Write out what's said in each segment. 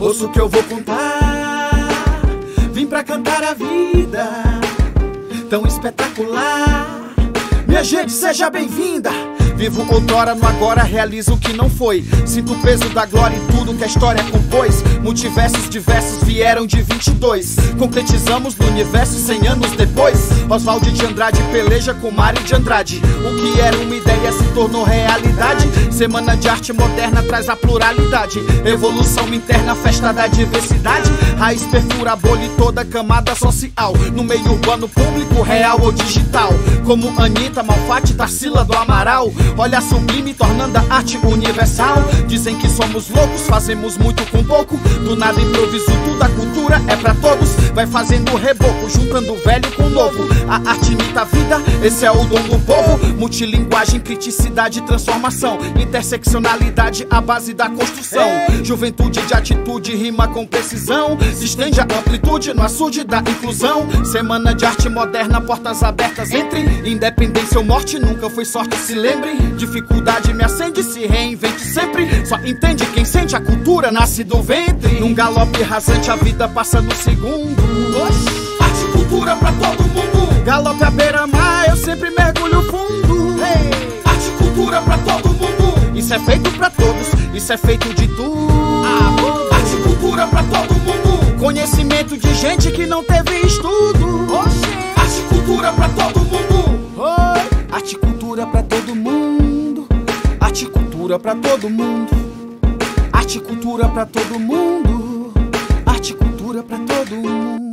ouço que eu vou contar. Vim pra cantar a vida tão espetacular. Minha gente, seja bem-vinda. Vivo outrora no agora, realizo o que não foi. Sinto o peso da glória e tudo que a história compôs. Multiversos diversos vieram de 22. Concretizamos no universo 100 anos depois. Oswaldo de Andrade peleja com Mário de Andrade. O que era uma ideia se tornou realidade. Semana de arte moderna traz a pluralidade. Evolução interna, festa da diversidade. Raiz perfura a bolha e toda a camada social. No meio urbano, público, real ou digital. Como Anitta, Malfatti, Tarsila do Amaral. Olha sublime, tornando a arte universal. Dizem que somos loucos, fazemos muito com pouco. Do nada improviso tudo, a cultura é pra todos. Vai fazendo reboco, juntando o velho com o novo. A arte imita a vida, esse é o dom do povo. Multilinguagem, criticidade, transformação. Interseccionalidade, a base da construção. Juventude de atitude, rima com precisão. Se estende a amplitude no açude da inclusão. Semana de arte moderna, portas abertas, entre. Independência ou morte, nunca foi sorte, se lembre. Dificuldade me acende, se reinvente sempre. Só entende quem sente, a cultura nasce do ventre. Num galope rasante a vida passa no segundo. Arte e cultura pra todo mundo. Galope à beira-mar, eu sempre mergulho fundo. Arte e cultura pra todo mundo. Isso é feito pra todos, isso é feito de tudo. Arte e cultura pra todo mundo. Conhecimento de gente que não teve estudo. Arte e cultura pra todo mundo. Arte e cultura pra todo mundo. Arte e cultura pra todo mundo. Arte e cultura pra todo mundo. Arte e cultura pra todo mundo.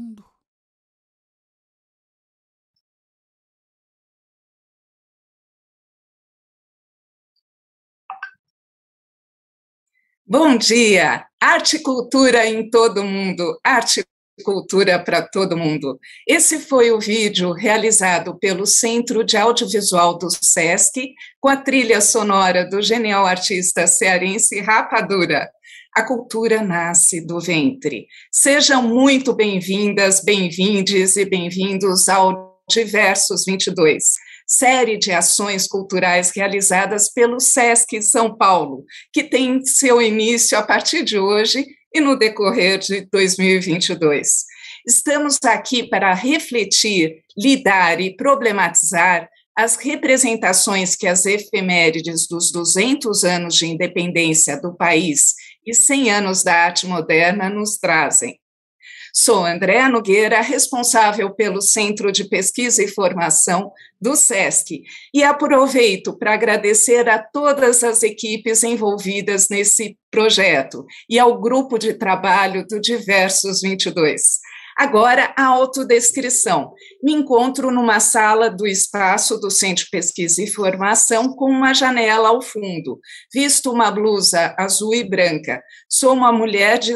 Bom dia! Arte e cultura em todo mundo. Arte e cultura para todo mundo. Esse foi o vídeo realizado pelo Centro de Audiovisual do SESC, com a trilha sonora do genial artista cearense Rapadura. A cultura nasce do ventre. Sejam muito bem-vindas, bem-vindes e bem-vindos ao Diversos 22, série de ações culturais realizadas pelo SESC São Paulo, que tem seu início a partir de hoje e no decorrer de 2022. Estamos aqui para refletir, lidar e problematizar as representações que as efemérides dos 200 anos de independência do país e 100 anos da arte moderna nos trazem. Sou Andréa Nogueira, responsável pelo Centro de Pesquisa e Formação do SESC, e aproveito para agradecer a todas as equipes envolvidas nesse projeto e ao grupo de trabalho do Diversos 22. Agora, a autodescrição. Me encontro numa sala do espaço do Centro de Pesquisa e Formação com uma janela ao fundo. Visto uma blusa azul e branca. Sou uma mulher de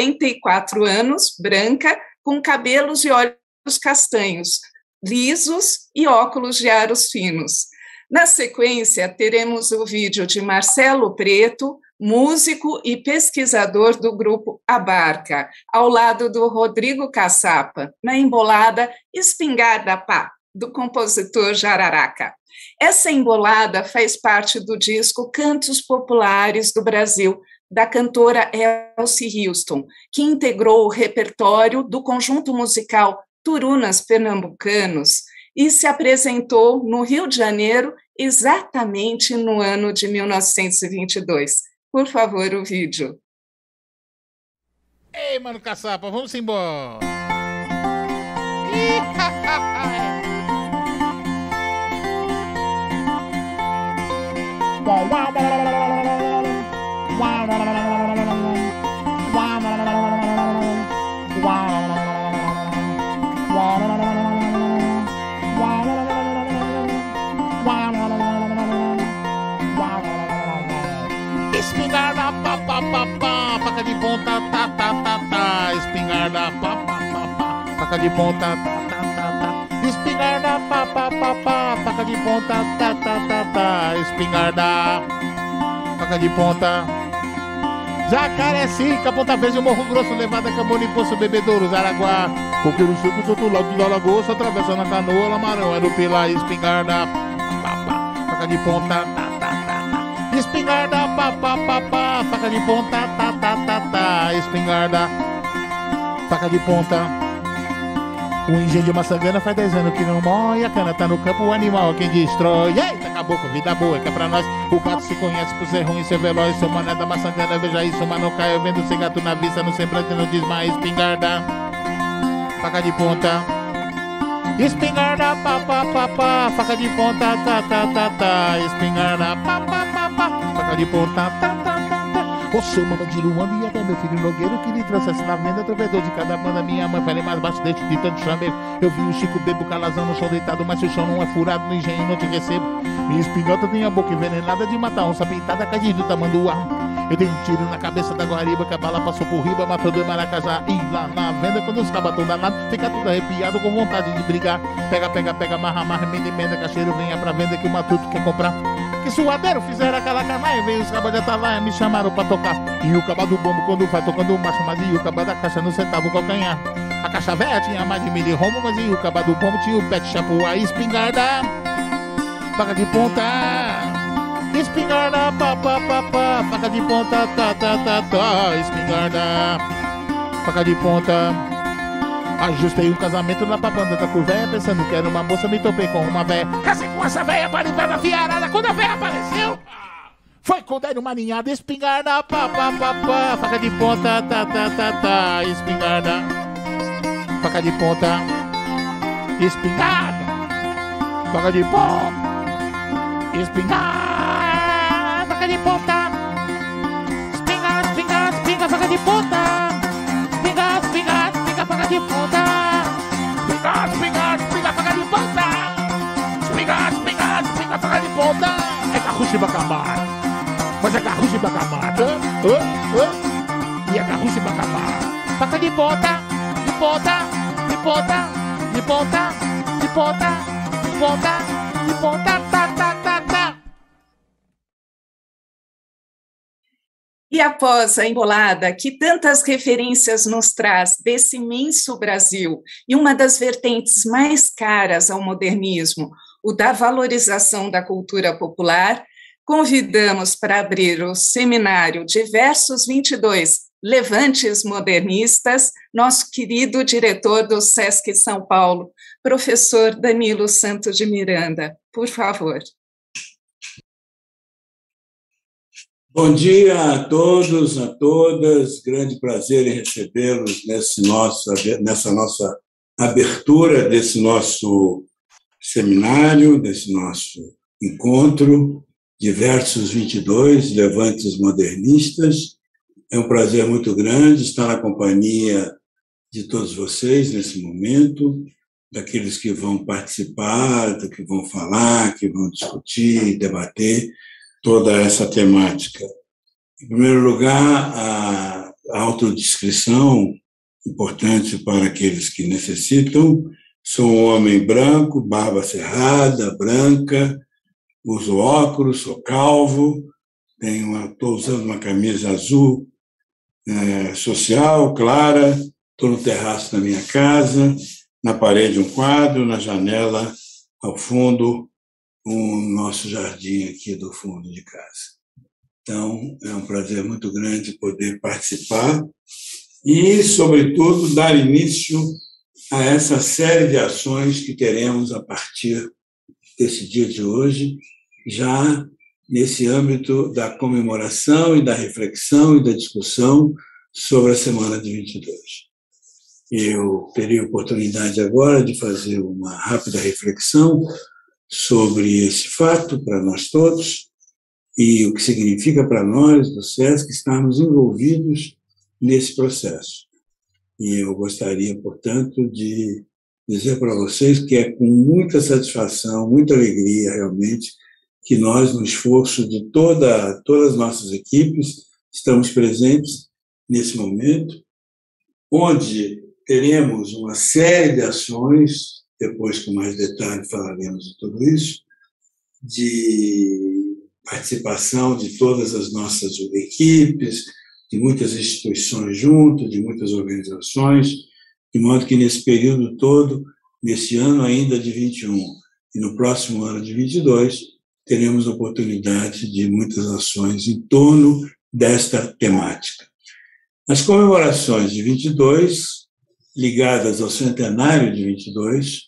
54 anos, branca, com cabelos e olhos castanhos, lisos e óculos de aros finos. Na sequência, teremos o vídeo de Marcelo Preto, músico e pesquisador do grupo Abarca, ao lado do Rodrigo Caçapa, na embolada Espingarda Pá, do compositor Jararaca. Essa embolada faz parte do disco Cantos Populares do Brasil, da cantora Elsie Houston, que integrou o repertório do conjunto musical Turunas Pernambucanos e se apresentou no Rio de Janeiro exatamente no ano de 1922. Por favor, o vídeo. Ei, mano Caçapa, vamos embora. Espingarda, pá, pá, pá, pá, faca de ponta, tá, tá, tá, tá. Espingarda, pá, pá, pá, pá, faca de ponta, tá, tá, tá, tá. Espingarda, pá, pá, pá, pá, faca de ponta, tá, tá, tá, tá. Espingarda, faca de ponta. Jacarecica, Ponta Verde, Morro Grosso, Levada, Cambone, Poço, Bebedouro, Araguá, Coqueiro Seco, do outro lado da lagoa, atravessando a canoa, Lamarão, é do Pilar, Espingarda, pá, pá, faca de ponta, tá, tá, tá, tá. Espingarda, pá, pá, pá, pá, faca de ponta, tá, tá, tá, tá. Espingarda, faca de ponta. O engenho de Maçangana faz 10 anos que não morre. A cana tá no campo, o animal quem destrói. Eita, acabou com vida boa, que é pra nós. O gato se conhece por ser ruim, ser veloz. Seu mané da Maçangana, veja isso, mas não cai. Eu vendo ser gato na vista, no semblante não diz mais. Espingarda, faca de ponta. Espingarda, pá, pá, pá, pá, faca de ponta, tá, tá, tá, tá. Espingarda, pá, pá, pá, pá, faca de ponta, tá, tá, tá, tá. O seu mama de Luanda e até meu filho Nogueiro que lhe trouxesse na venda, trovedor de cada banda. Minha mãe falei mais baixo deste de tanto chameiro. Eu vi o Chico Bebo Calazão no chão deitado, mas se o chão não é furado, no engenho não te recebo. Minha espinhota tem a boca envenenada de matar onça pintada, cadinho do tamanduá. Eu dei um tiro na cabeça da guariba, que a bala passou por riba, matou dois maracajá. E lá na venda, quando os cabatão danados, fica tudo arrepiado com vontade de brigar. Pega, pega, pega, amarra, amarra, emenda, emenda, cacheiro, venha pra venda que o matuto quer comprar. Que suadeiro, fizeram aquela canaia, veio os cabas de atalaia, me chamaram pra tocar. E o caba do bombo quando vai tocando o macho, mas e o caba da caixa no centavo calcanhar. A caixa velha tinha mais de 1000 rombo, mas e o caba do bombo tinha o pet chapuá. Espingarda, faca de ponta. Espingarda, pá, pá, pá, pá, faca de ponta, tá, tá, tá, tá. Espingarda, faca de ponta. Ajustei um casamento na papanda da curvéia, pensando que era uma moça, me topei com uma véia. Casei com essa véia para livrar da fiarada. Quando a véia apareceu, foi com dei numa ninhada. Espingarda, pá, pá, pá, pá, faca de ponta, tá, tá, tá, tá. Espingarda, faca de ponta. Espingarda, faca de ponta. Espingarda, faca de ponta. Espingarda, espingarda, espingarda, faca de ponta. Espingarda, espingarda, espingarda, faca de ponta. Espingarda, espingarda, espingarda, faca de ponta. Espingarda, espingarda, espingarda, faca de ponta. É carrucho e bacamar. Mas é carrucho e bacamar. E é carrucho e bacamar. Faca de ponta, de ponta, de ponta, de ponta, de ponta, de ponta, de ponta, tá, tá, tá, tá. E após a embolada que tantas referências nos traz desse imenso Brasil, e uma das vertentes mais caras ao modernismo, o da valorização da cultura popular, convidamos para abrir o seminário Diversos 22 Levantes Modernistas, nosso querido diretor do SESC São Paulo, professor Danilo Santos de Miranda. Por favor. Bom dia a todos, a todas. Grande prazer em recebê-los nessa nossa abertura desse nosso seminário, desse nosso encontro, Diversos 22 Levantes Modernistas. É um prazer muito grande estar na companhia de todos vocês nesse momento, daqueles que vão participar, que vão falar, que vão discutir, debater toda essa temática. Em primeiro lugar, a autodescrição, importante para aqueles que necessitam. Sou um homem branco, barba cerrada, branca, uso óculos, sou calvo, estou usando uma camisa azul social, clara, estou no terraço da minha casa, na parede um quadro, na janela, ao fundo, o nosso jardim aqui do fundo de casa. Então, é um prazer muito grande poder participar e, sobretudo, dar início a essa série de ações que teremos a partir desse dia de hoje, já nesse âmbito da comemoração e da reflexão e da discussão sobre a Semana de 22. Eu terei a oportunidade agora de fazer uma rápida reflexão sobre esse fato para nós todos e o que significa para nós, do SESC, estarmos envolvidos nesse processo. E eu gostaria, portanto, de dizer para vocês que é com muita satisfação, muita alegria, realmente, que nós, no esforço de todas as nossas equipes, estamos presentes nesse momento, onde teremos uma série de ações, depois com mais detalhe falaremos de tudo isso, de participação de todas as nossas equipes, de muitas instituições junto, de muitas organizações, de modo que nesse período todo, nesse ano ainda de 21 e no próximo ano de 22, teremos oportunidade de muitas ações em torno desta temática. As comemorações de 22, ligadas ao centenário de 22,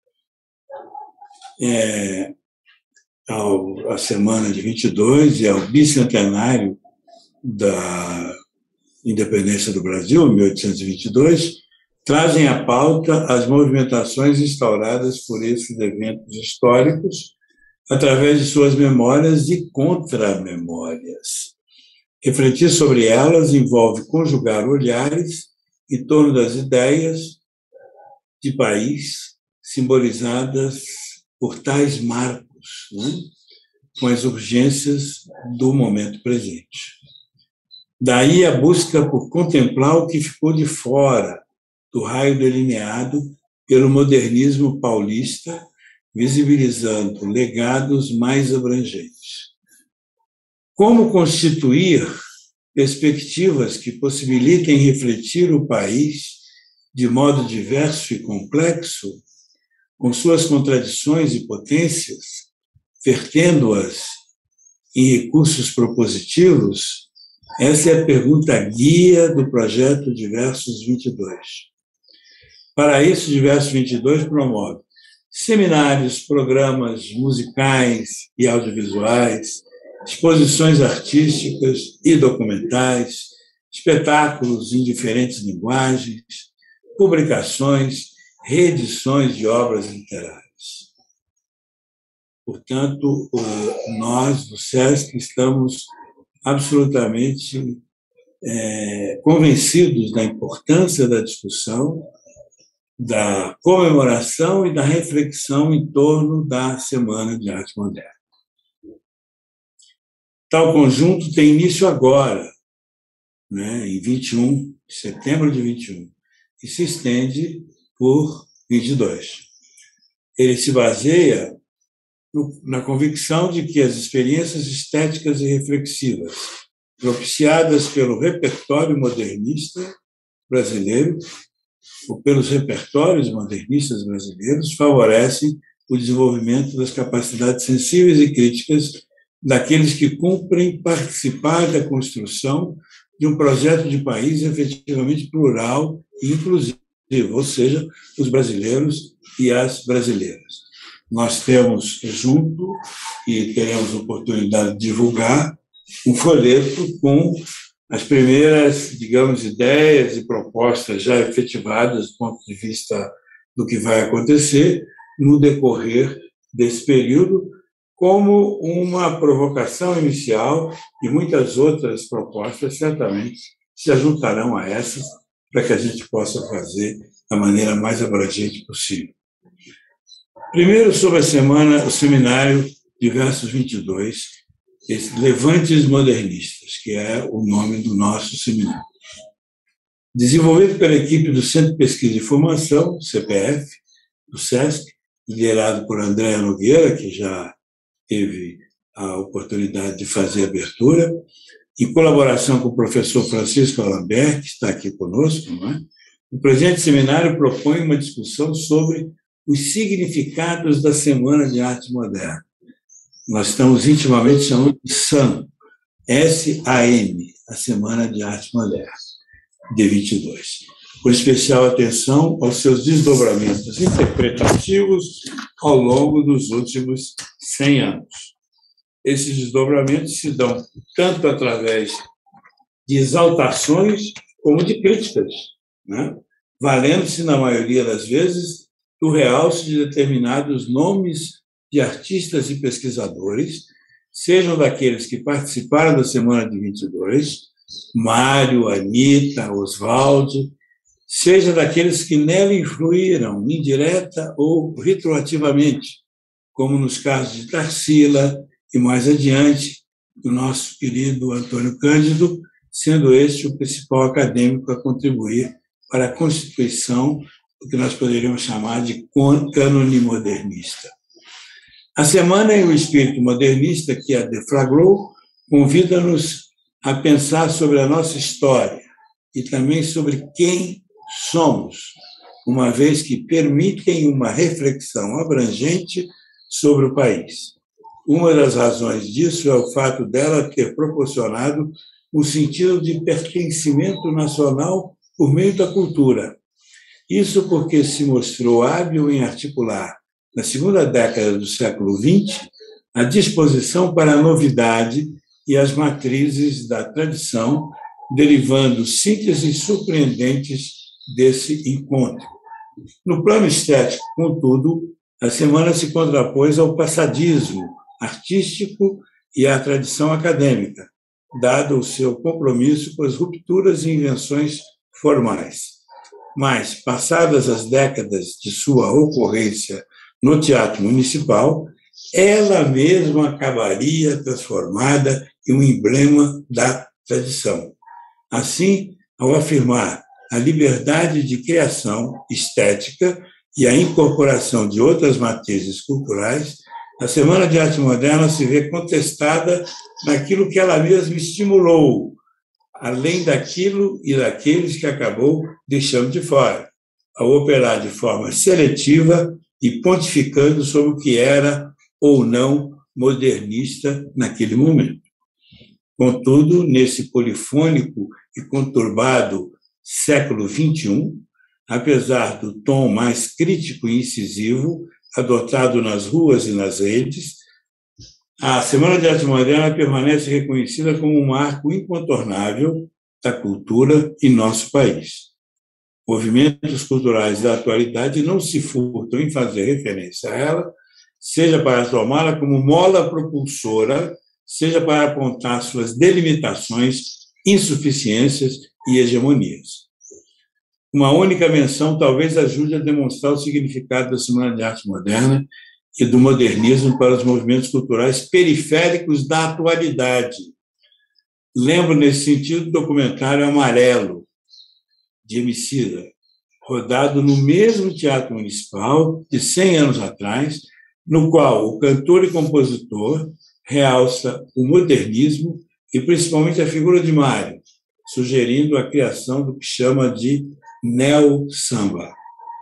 à semana de 22 e ao bicentenário da independência do Brasil, em 1822, trazem à pauta as movimentações instauradas por esses eventos históricos através de suas memórias e contramemórias. Refletir sobre elas envolve conjugar olhares em torno das ideias de país simbolizadas por tais marcos, né, com as urgências do momento presente. Daí a busca por contemplar o que ficou de fora do raio delineado pelo modernismo paulista, visibilizando legados mais abrangentes. Como constituir perspectivas que possibilitem refletir o país de modo diverso e complexo, com suas contradições e potências, vertendo-as em recursos propositivos? Essa é a pergunta guia do projeto Diversos 22. Para isso, Diversos 22 promove seminários, programas musicais e audiovisuais, exposições artísticas e documentais, espetáculos em diferentes linguagens, publicações, reedições de obras literárias. Portanto, nós, do SESC, estamos absolutamente convencidos da importância da discussão, da comemoração e da reflexão em torno da Semana de Arte Moderna. Tal conjunto tem início agora, né, em 21, setembro de 21, e se estende por 22. Ele se baseia na convicção de que as experiências estéticas e reflexivas propiciadas pelo repertório modernista brasileiro ou pelos repertórios modernistas brasileiros favorecem o desenvolvimento das capacidades sensíveis e críticas daqueles que cumprem participar da construção de um projeto de país efetivamente plural e inclusivo, ou seja, os brasileiros e as brasileiras. Nós temos junto, e teremos oportunidade de divulgar, um folheto com as primeiras, digamos, ideias e propostas já efetivadas do ponto de vista do que vai acontecer no decorrer desse período, como uma provocação inicial, e muitas outras propostas certamente se juntarão a essas para que a gente possa fazer da maneira mais abrangente possível. Primeiro, sobre a semana, o seminário Diversos 22, Levantes Modernistas, que é o nome do nosso seminário. Desenvolvido pela equipe do Centro de Pesquisa e Formação, CPF, do SESC, liderado por Andréa Nogueira, que já teve a oportunidade de fazer a abertura, em colaboração com o professor Francisco Alambert, que está aqui conosco, não é? O presente seminário propõe uma discussão sobre os significados da Semana de Arte Moderna. Nós estamos intimamente chamando de SAM, S-A-M, a Semana de Arte Moderna, de 22, com especial atenção aos seus desdobramentos interpretativos ao longo dos últimos 100 anos. Esses desdobramentos se dão tanto através de exaltações como de críticas, né? Valendo-se, na maioria das vezes, do realce de determinados nomes de artistas e pesquisadores, sejam daqueles que participaram da Semana de 22, Mário, Anitta, Oswaldo, seja daqueles que nela influíram, indireta ou retroativamente, como nos casos de Tarsila e, mais adiante, do nosso querido Antônio Cândido, sendo este o principal acadêmico a contribuir para a constituição do que nós poderíamos chamar de cânone modernista. A Semana e o espírito modernista que a deflagrou convida-nos a pensar sobre a nossa história e também sobre quem somos, uma vez que permitem uma reflexão abrangente sobre o país. Uma das razões disso é o fato dela ter proporcionado um sentido de pertencimento nacional por meio da cultura. Isso porque se mostrou hábil em articular, na segunda década do século XX, a disposição para a novidade e as matrizes da tradição, derivando sínteses surpreendentes desse encontro. No plano estético, contudo, a semana se contrapôs ao passadismo artístico e à tradição acadêmica, dado o seu compromisso com as rupturas e invenções formais. Mas, passadas as décadas de sua ocorrência no Teatro Municipal, ela mesma acabaria transformada em um emblema da tradição. Assim, ao afirmar a liberdade de criação estética e a incorporação de outras matrizes culturais, a Semana de Arte Moderna se vê contestada naquilo que ela mesma estimulou, além daquilo e daqueles que acabou deixando de fora, ao operar de forma seletiva e pontificando sobre o que era ou não modernista naquele momento. Contudo, nesse polifônico e conturbado século XXI, apesar do tom mais crítico e incisivo adotado nas ruas e nas redes, a Semana de Arte Moderna permanece reconhecida como um marco incontornável da cultura em nosso país. Movimentos culturais da atualidade não se furtam em fazer referência a ela, seja para tomá-la como mola propulsora, seja para apontar suas delimitações, insuficiências e hegemonias. Uma única menção talvez ajude a demonstrar o significado da Semana de Arte Moderna e do modernismo para os movimentos culturais periféricos da atualidade. Lembro, nesse sentido, o documentário Amarelo, de Emicida, rodado no mesmo Teatro Municipal de 100 anos atrás, no qual o cantor e compositor realça o modernismo e principalmente a figura de Mário, sugerindo a criação do que chama de neo-samba.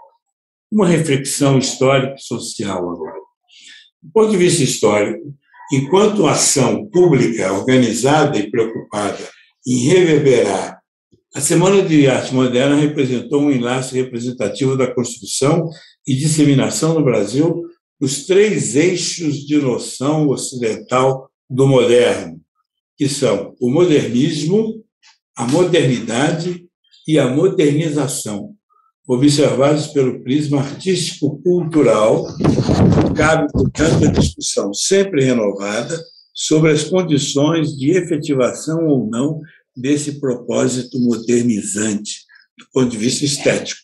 Uma reflexão histórica e social agora. Do ponto de vista histórico, enquanto ação pública organizada e preocupada em reverberar, a Semana de Arte Moderna representou um enlace representativo da construção e disseminação no Brasil dos 3 eixos de noção ocidental do moderno, que são o modernismo, a modernidade e a modernização, observados pelo prisma artístico-cultural. Cabe, portanto, a discussão sempre renovada sobre as condições de efetivação ou não desse propósito modernizante, do ponto de vista estético.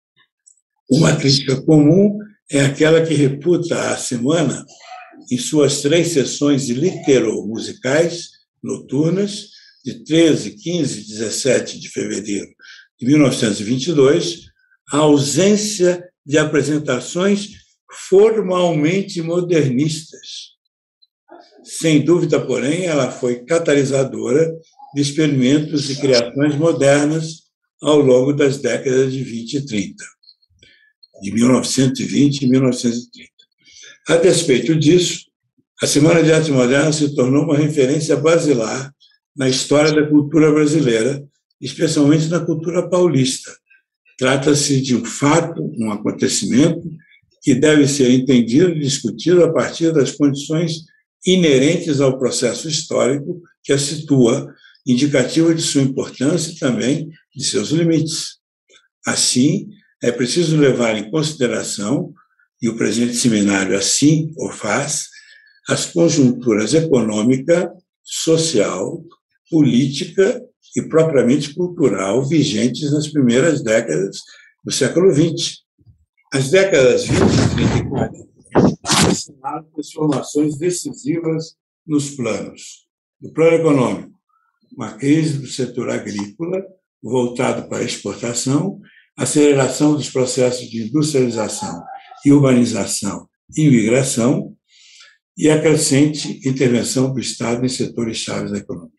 Uma crítica comum é aquela que reputa a semana, em suas 3 sessões litero-musicais noturnas, de 13, 15 e 17 de fevereiro de 1922, a ausência de apresentações formalmente modernistas. Sem dúvida, porém, ela foi catalisadora de experimentos e criações modernas ao longo das décadas de 20 e 30, de 1920 e 1930. A despeito disso, a Semana de Arte Moderna se tornou uma referência basilar na história da cultura brasileira, especialmente na cultura paulista. Trata-se de um fato, um acontecimento, que deve ser entendido e discutido a partir das condições inerentes ao processo histórico que a situa, indicativa de sua importância e também de seus limites. Assim, é preciso levar em consideração, e o presente seminário assim o faz, as conjunturas econômica, social, política e propriamente cultural vigentes nas primeiras décadas do século XX. As décadas 20, 30 e 40 assinaram transformações decisivas nos planos. No plano econômico, uma crise do setor agrícola voltado para a exportação, aceleração dos processos de industrialização e urbanização e imigração, e a crescente intervenção do Estado em setores chaves da economia.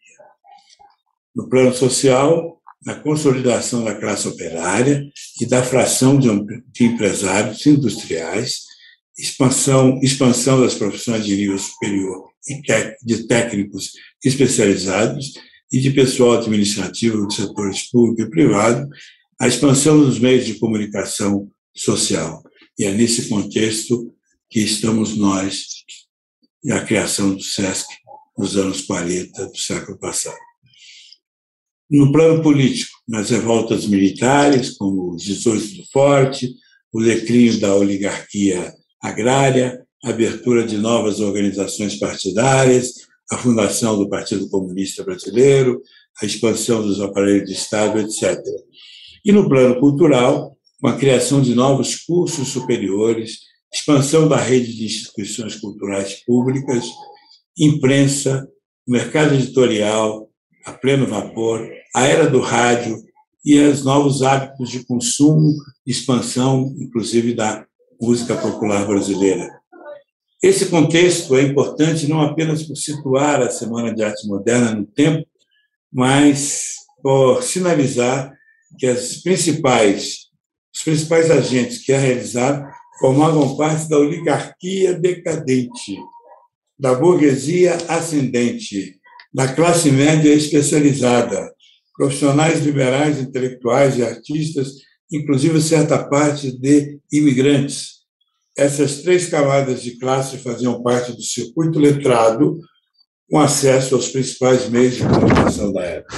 No plano social, na consolidação da classe operária e da fração de empresários industriais expansão das profissões de nível superior e de técnicos especializados e de pessoal administrativo dos setores público e privado, a expansão dos meios de comunicação social. E é nesse contexto que estamos nós e a criação do SESC nos anos 40 do século passado. No plano político, nas revoltas militares, como os 18 do Forte, o declínio da oligarquia agrária, a abertura de novas organizações partidárias, a fundação do Partido Comunista Brasileiro, a expansão dos aparelhos de Estado, etc. E no plano cultural, com a criação de novos cursos superiores, expansão da rede de instituições culturais públicas, imprensa, mercado editorial a pleno vapor, a era do rádio e os novos hábitos de consumo, expansão, inclusive, da música popular brasileira. Esse contexto é importante não apenas por situar a Semana de Arte Moderna no tempo, mas por sinalizar que os principais agentes que a realizaram formavam parte da oligarquia decadente, da burguesia ascendente, da classe média especializada, profissionais liberais, intelectuais e artistas, inclusive certa parte de imigrantes. Essas três camadas de classe faziam parte do circuito letrado, com acesso aos principais meios de comunicação da época.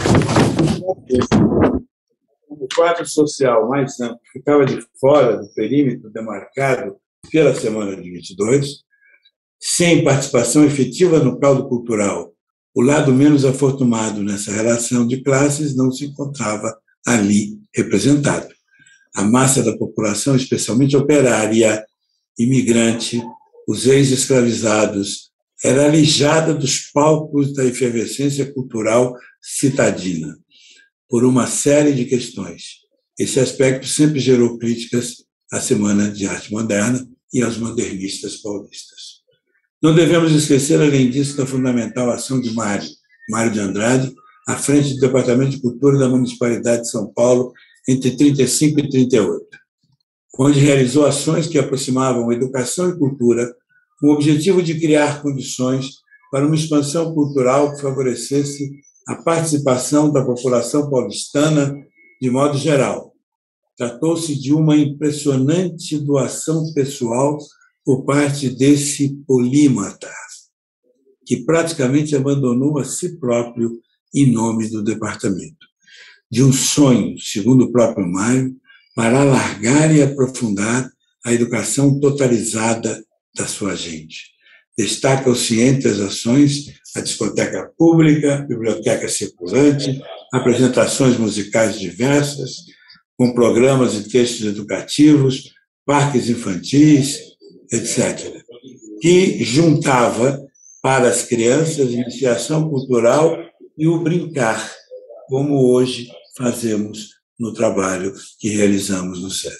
O quadro social mais amplo ficava de fora do perímetro demarcado pela Semana de 22, sem participação efetiva no caldo cultural. O lado menos afortunado nessa relação de classes não se encontrava ali representado. A massa da população, especialmente operária, imigrante, os ex-escravizados, era alijada dos palcos da efervescência cultural citadina, por uma série de questões. Esse aspecto sempre gerou críticas à Semana de Arte Moderna e aos modernistas paulistas. Não devemos esquecer, além disso, da fundamental ação de Mário de Andrade, à frente do Departamento de Cultura da Municipalidade de São Paulo, entre 35 e 38, onde realizou ações que aproximavam educação e cultura, com o objetivo de criar condições para uma expansão cultural que favorecesse a participação da população paulistana de modo geral. Tratou-se de uma impressionante doação pessoal por parte desse polímata, que praticamente abandonou a si próprio em nome do departamento. De um sonho, segundo o próprio Mário, para alargar e aprofundar a educação totalizada da sua gente. Destaca-se entre as ações a discoteca pública, a biblioteca circulante, apresentações musicais diversas, com programas e textos educativos, parques infantis, etc., que juntava para as crianças iniciação cultural e o brincar, como hoje fazemos no trabalho que realizamos no SESC.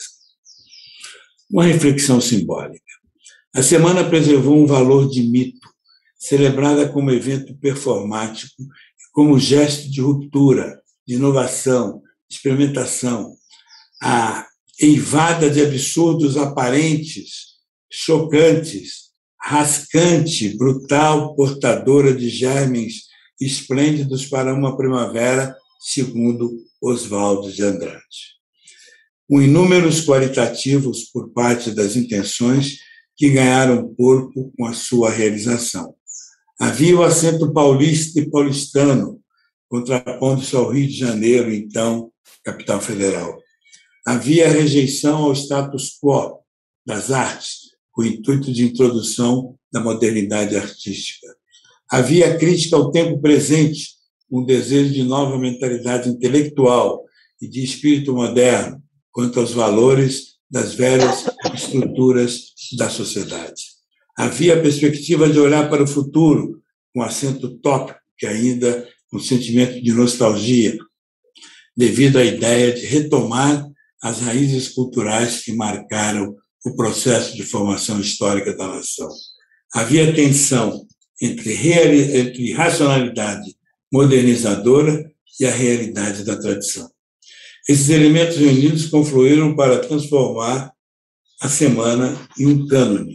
Uma reflexão simbólica. A semana preservou um valor de mito, celebrada como evento performático, como gesto de ruptura, de inovação, de experimentação, a eivada de absurdos aparentes, chocantes, rascante, brutal, portadora de germens esplêndidos para uma primavera, segundo Oswaldo de Andrade. Com inúmeros qualitativos por parte das intenções que ganharam corpo com a sua realização. Havia o acento paulista e paulistano, contrapondo-se ao Rio de Janeiro, então capital federal. Havia a rejeição ao status quo das artes, com o intuito de introdução da modernidade artística. Havia a crítica ao tempo presente, um desejo de nova mentalidade intelectual e de espírito moderno quanto aos valores das velhas estruturas da sociedade. Havia a perspectiva de olhar para o futuro, com acento utópico, que ainda um sentimento de nostalgia, devido à ideia de retomar as raízes culturais que marcaram o processo de formação histórica da nação. Havia tensão entre racionalidade modernizadora e a realidade da tradição. Esses elementos reunidos confluíram para transformar a semana em um cânone,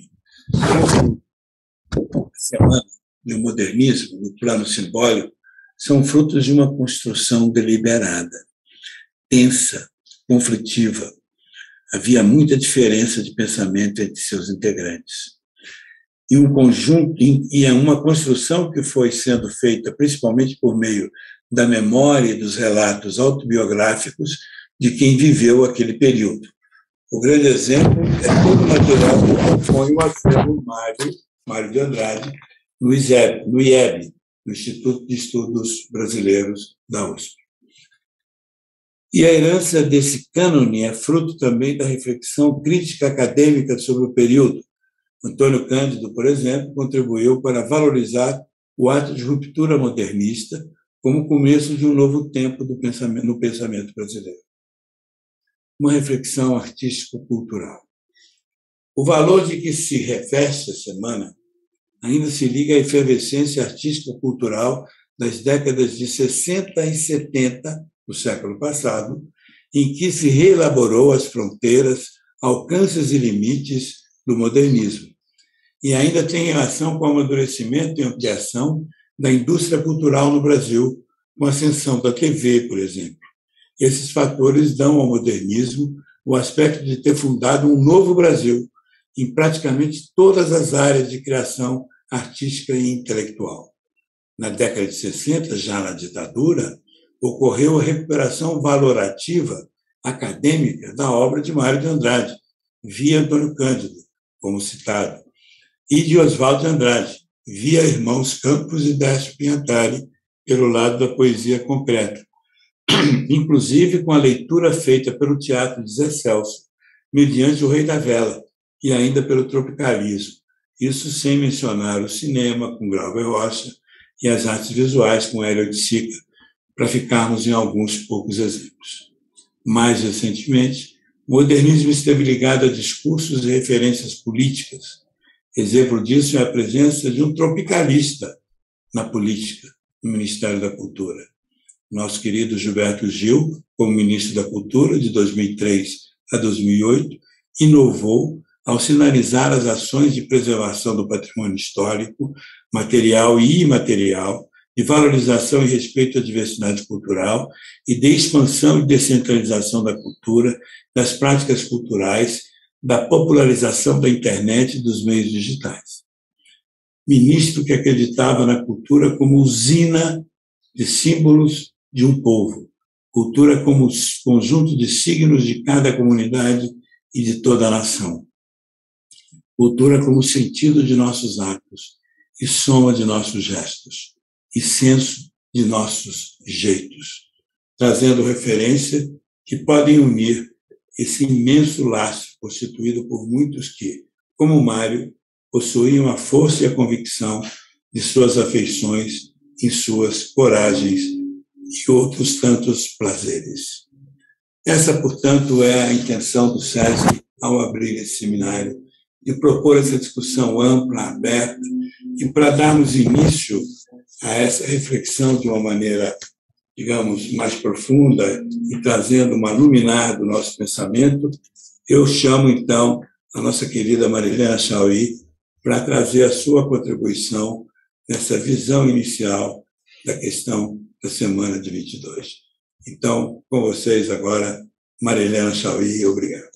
A semana e o modernismo, no plano simbólico, são frutos de uma construção deliberada, tensa, conflitiva. Havia muita diferença de pensamento entre seus integrantes. E um conjunto, e é uma construção que foi sendo feita principalmente por meio da memória e dos relatos autobiográficos de quem viveu aquele período. O grande exemplo é todo o material que compõe o acervo Mário de Andrade, no IEB, no Instituto de Estudos Brasileiros da USP. E a herança desse cânone é fruto também da reflexão crítica acadêmica sobre o período. Antônio Cândido, por exemplo, contribuiu para valorizar o ato de ruptura modernista como começo de um novo tempo no pensamento brasileiro. Uma reflexão artístico-cultural. O valor de que se reveste a semana ainda se liga à efervescência artístico-cultural das décadas de 60 e 70 do século passado, em que se reelaborou as fronteiras, alcances e limites do modernismo. E ainda tem relação com o amadurecimento e ampliação da indústria cultural no Brasil, com a ascensão da TV, por exemplo. Esses fatores dão ao modernismo o aspecto de ter fundado um novo Brasil em praticamente todas as áreas de criação artística e intelectual. Na década de 60, já na ditadura, ocorreu a recuperação valorativa acadêmica da obra de Mário de Andrade, via Antônio Cândido, como citado, e de Oswald de Andrade, via Irmãos Campos e Décio Pinhatari, pelo lado da poesia concreta, inclusive com a leitura feita pelo Teatro de Zé Celso, mediante O Rei da Vela, e ainda pelo tropicalismo. Isso sem mencionar o cinema, com Glauber Rocha, e as artes visuais, com Hélio de Sica, para ficarmos em alguns poucos exemplos. Mais recentemente, o modernismo esteve ligado a discursos e referências políticas. Exemplo disso é a presença de um tropicalista na política, no Ministério da Cultura. Nosso querido Gilberto Gil, como ministro da Cultura, de 2003 a 2008, inovou ao sinalizar as ações de preservação do patrimônio histórico, material e imaterial, de valorização e respeito à diversidade cultural e de expansão e descentralização da cultura, das práticas culturais, da popularização da internet e dos meios digitais. Ministro que acreditava na cultura como usina de símbolos de um povo, cultura como conjunto de signos de cada comunidade e de toda a nação. Cultura como sentido de nossos atos e soma de nossos gestos e senso de nossos jeitos, trazendo referência que podem unir esse imenso laço constituído por muitos que, como Mário, possuíam a força e a convicção de suas afeições em suas coragens e outros tantos prazeres. Essa, portanto, é a intenção do SESC ao abrir esse seminário, de propor essa discussão ampla, aberta, e para darmos início a essa reflexão de uma maneira, digamos, mais profunda e trazendo uma luminar do nosso pensamento, eu chamo, então, a nossa querida Marilena Chauí para trazer a sua contribuição nessa visão inicial da questão da semana de 22. Então, com vocês agora, Marilena Chauí, obrigado.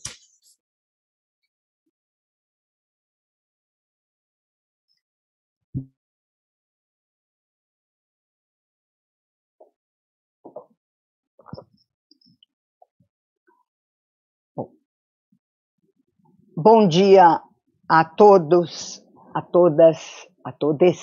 Bom dia a todos, a todas, a todes.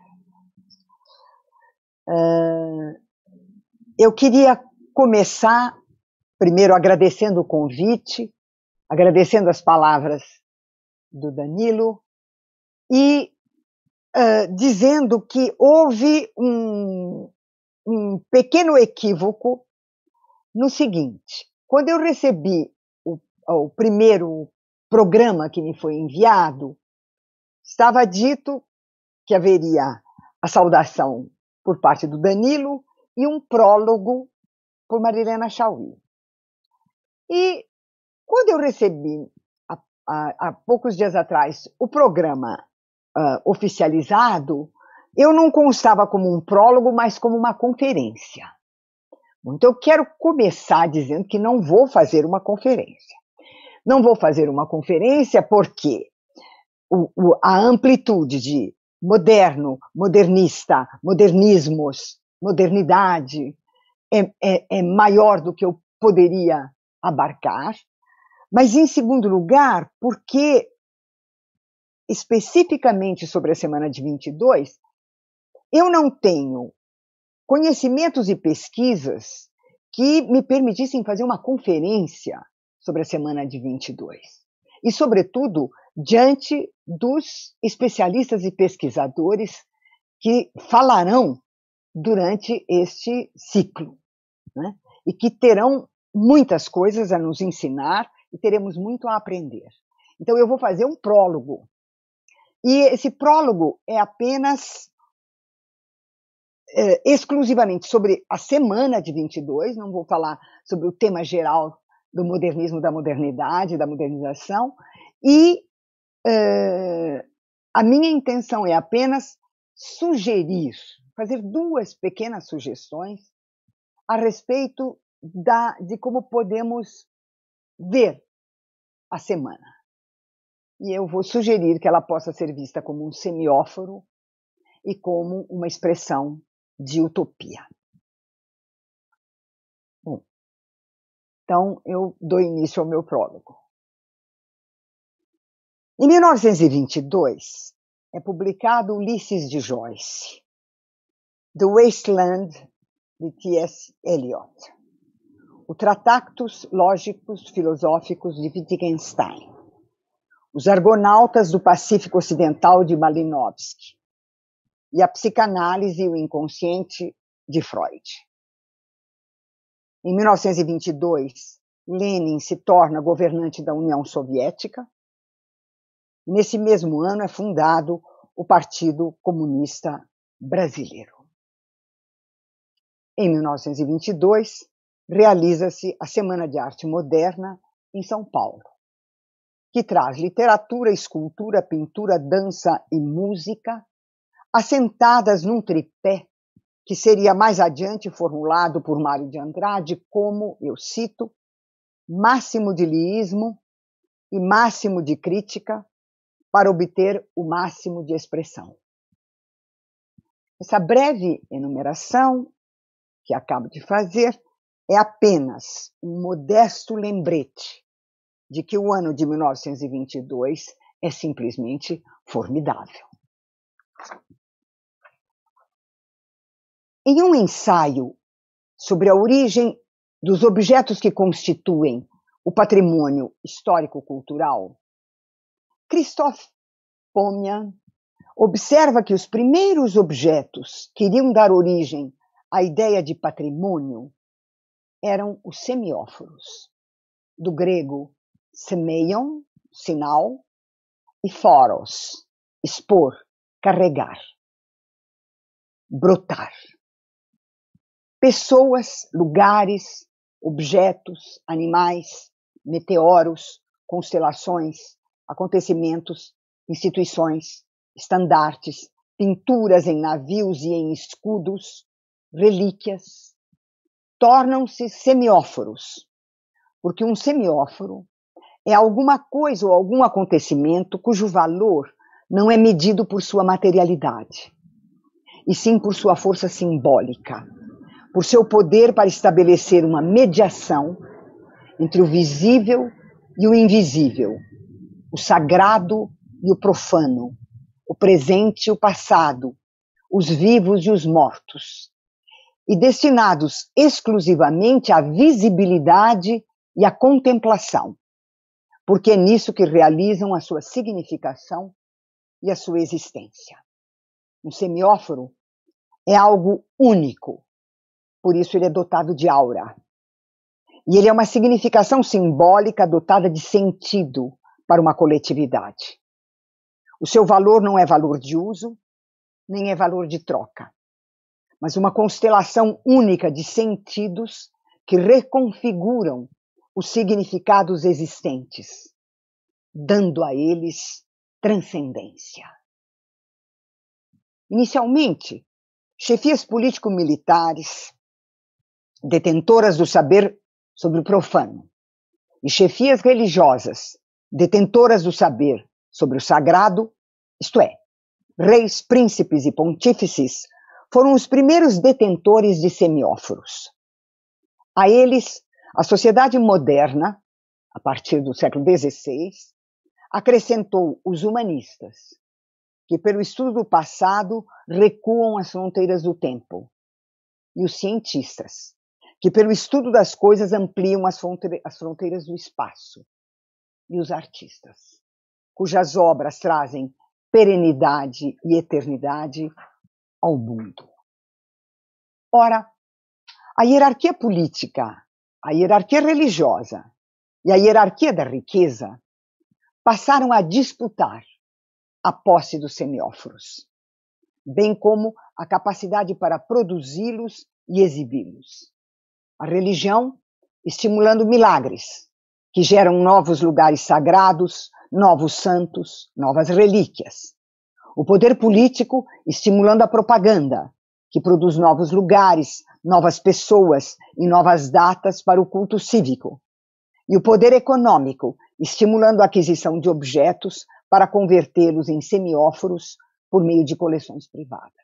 Eu queria começar, primeiro, agradecendo o convite, agradecendo as palavras do Danilo e dizendo que houve um pequeno equívoco no seguinte: quando eu recebi o primeiro programa que me foi enviado, estava dito que haveria a saudação por parte do Danilo e um prólogo por Marilena Chauí. E quando eu recebi há poucos dias atrás, o programa oficializado, eu não constava como um prólogo, mas como uma conferência. Então, eu quero começar dizendo que não vou fazer uma conferência. Não vou fazer uma conferência porque a amplitude de moderno, modernista, modernismos, modernidade é maior do que eu poderia abarcar. Mas, em segundo lugar, porque especificamente sobre a semana de 22, eu não tenho conhecimentos e pesquisas que me permitissem fazer uma conferência sobre a semana de 22. E, sobretudo, diante dos especialistas e pesquisadores que falarão durante este ciclo, né? E que terão muitas coisas a nos ensinar e teremos muito a aprender. Então, eu vou fazer um prólogo. E esse prólogo é apenas exclusivamente sobre a semana de 22, não vou falar sobre o tema geral do modernismo, da modernidade, da modernização, e a minha intenção é apenas sugerir, fazer 2 pequenas sugestões a respeito de como podemos ver a semana. E eu vou sugerir que ela possa ser vista como um semióforo e como uma expressão de utopia. Bom, então eu dou início ao meu prólogo. Em 1922, é publicado Ulisses de Joyce, The Wasteland, de T.S. Eliot, o Tractatus Lógicos Filosóficos de Wittgenstein, Os Argonautas do Pacífico Ocidental de Malinowski e a Psicanálise e o Inconsciente de Freud. Em 1922, Lenin se torna governante da União Soviética. Nesse mesmo ano é fundado o Partido Comunista Brasileiro. Em 1922, realiza-se a Semana de Arte Moderna em São Paulo, que traz literatura, escultura, pintura, dança e música assentadas num tripé que seria mais adiante formulado por Mário de Andrade como, eu cito, máximo de liísmo e máximo de crítica para obter o máximo de expressão. Essa breve enumeração que acabo de fazer é apenas um modesto lembrete de que o ano de 1922 é simplesmente formidável. Em um ensaio sobre a origem dos objetos que constituem o patrimônio histórico-cultural, Christoph Pomian observa que os primeiros objetos que iriam dar origem à ideia de patrimônio eram os semióforos, do grego semeion, sinal, e phoros, expor, carregar, brotar. Pessoas, lugares, objetos, animais, meteoros, constelações, acontecimentos, instituições, estandartes, pinturas em navios e em escudos, relíquias, tornam-se semióforos, porque um semióforo é alguma coisa ou algum acontecimento cujo valor não é medido por sua materialidade, e sim por sua força simbólica, por seu poder para estabelecer uma mediação entre o visível e o invisível, o sagrado e o profano, o presente e o passado, os vivos e os mortos, e destinados exclusivamente à visibilidade e à contemplação, porque é nisso que realizam a sua significação e a sua existência. Um semióforo é algo único, por isso ele é dotado de aura. E ele é uma significação simbólica dotada de sentido para uma coletividade. O seu valor não é valor de uso, nem é valor de troca, mas uma constelação única de sentidos que reconfiguram os significados existentes. dando a eles transcendência. Inicialmente, chefias político-militares, detentoras do saber sobre o profano, e chefias religiosas, detentoras do saber sobre o sagrado, isto é, reis, príncipes e pontífices, foram os primeiros detentores de semióforos. A eles, a sociedade moderna, a partir do século XVI, acrescentou os humanistas, que pelo estudo do passado recuam as fronteiras do tempo, e os cientistas, que pelo estudo das coisas ampliam as fronteiras do espaço, e os artistas, cujas obras trazem perenidade e eternidade ao mundo. Ora, a hierarquia política, a hierarquia religiosa e a hierarquia da riqueza passaram a disputar a posse dos semióforos, bem como a capacidade para produzi-los e exibi-los. A religião estimulando milagres, que geram novos lugares sagrados, novos santos, novas relíquias. O poder político estimulando a propaganda, que produz novos lugares, novas pessoas e novas datas para o culto cívico. E o poder econômico estimulando a aquisição de objetos para convertê-los em semióforos por meio de coleções privadas.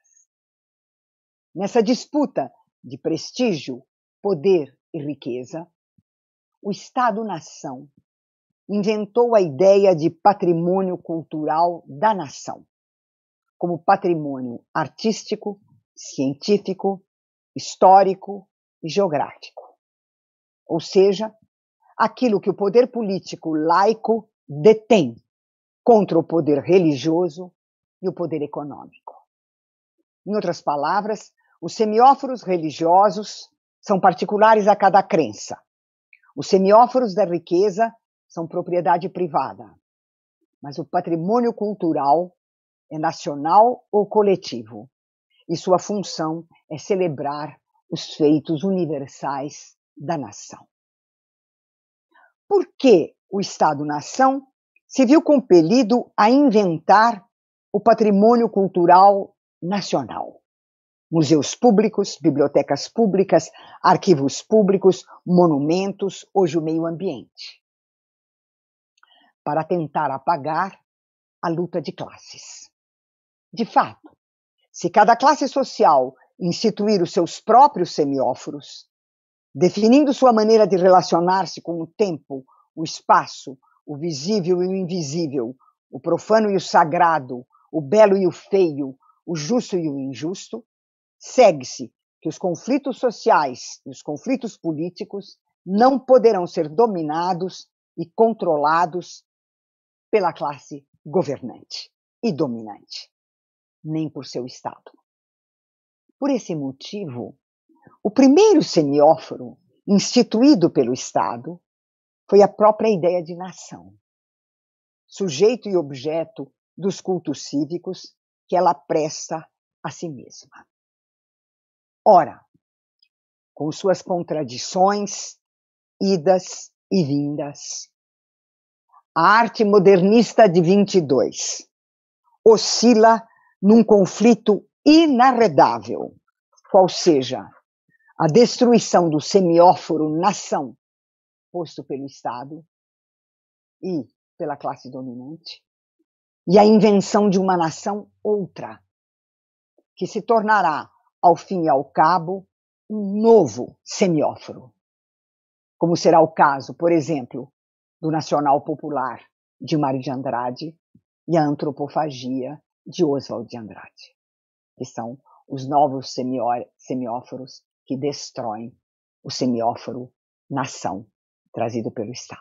Nessa disputa de prestígio, poder e riqueza, o Estado-nação inventou a ideia de patrimônio cultural da nação, como patrimônio artístico, científico, histórico e geográfico. Ou seja, aquilo que o poder político laico detém contra o poder religioso e o poder econômico. Em outras palavras, os semióforos religiosos são particulares a cada crença. Os semióforos da riqueza são propriedade privada. Mas o patrimônio cultural é nacional ou coletivo, e sua função é celebrar os feitos universais da nação. Por que o Estado-nação se viu compelido a inventar o patrimônio cultural nacional? Museus públicos, bibliotecas públicas, arquivos públicos, monumentos, hoje o meio ambiente. Para tentar apagar a luta de classes. De fato, se cada classe social instituir os seus próprios semióforos, definindo sua maneira de relacionar-se com o tempo, o espaço, o visível e o invisível, o profano e o sagrado, o belo e o feio, o justo e o injusto, segue-se que os conflitos sociais e os conflitos políticos não poderão ser dominados e controlados pela classe governante e dominante, nem por seu Estado. Por esse motivo, o primeiro semióforo instituído pelo Estado foi a própria ideia de nação, sujeito e objeto dos cultos cívicos que ela presta a si mesma. Ora, com suas contradições, idas e vindas, a arte modernista de 22 oscila num conflito inarredável, qual seja a destruição do semióforo nação posto pelo Estado e pela classe dominante, e a invenção de uma nação outra, que se tornará, ao fim e ao cabo, um novo semióforo, como será o caso, por exemplo, do Nacional Popular de Mário de Andrade e a Antropofagia de Oswald de Andrade, que são os novos semióforos que destroem o semióforo nação trazido pelo Estado.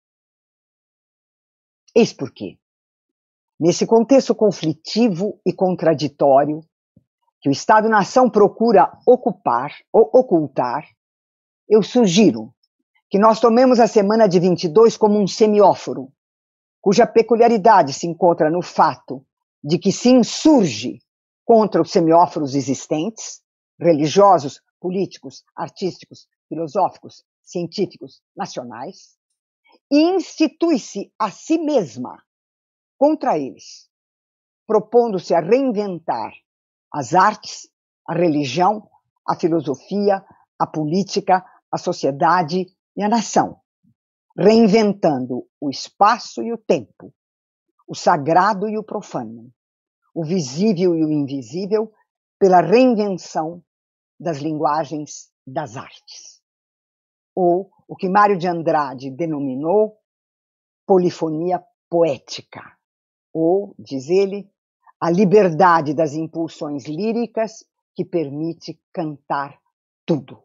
Eis por quê, nesse contexto conflitivo e contraditório que o Estado-nação procura ocupar ou ocultar, eu sugiro que nós tomemos a semana de 22 como um semióforo, cuja peculiaridade se encontra no fato de que se insurge contra os semióforos existentes, religiosos, políticos, artísticos, filosóficos, científicos, nacionais, e institui-se a si mesma contra eles, propondo-se a reinventar as artes, a religião, a filosofia, a política, a sociedade e a nação, reinventando o espaço e o tempo, o sagrado e o profano, o visível e o invisível, pela reinvenção das linguagens das artes. Ou o que Mário de Andrade denominou polifonia poética, ou, diz ele, a liberdade das impulsões líricas que permite cantar tudo.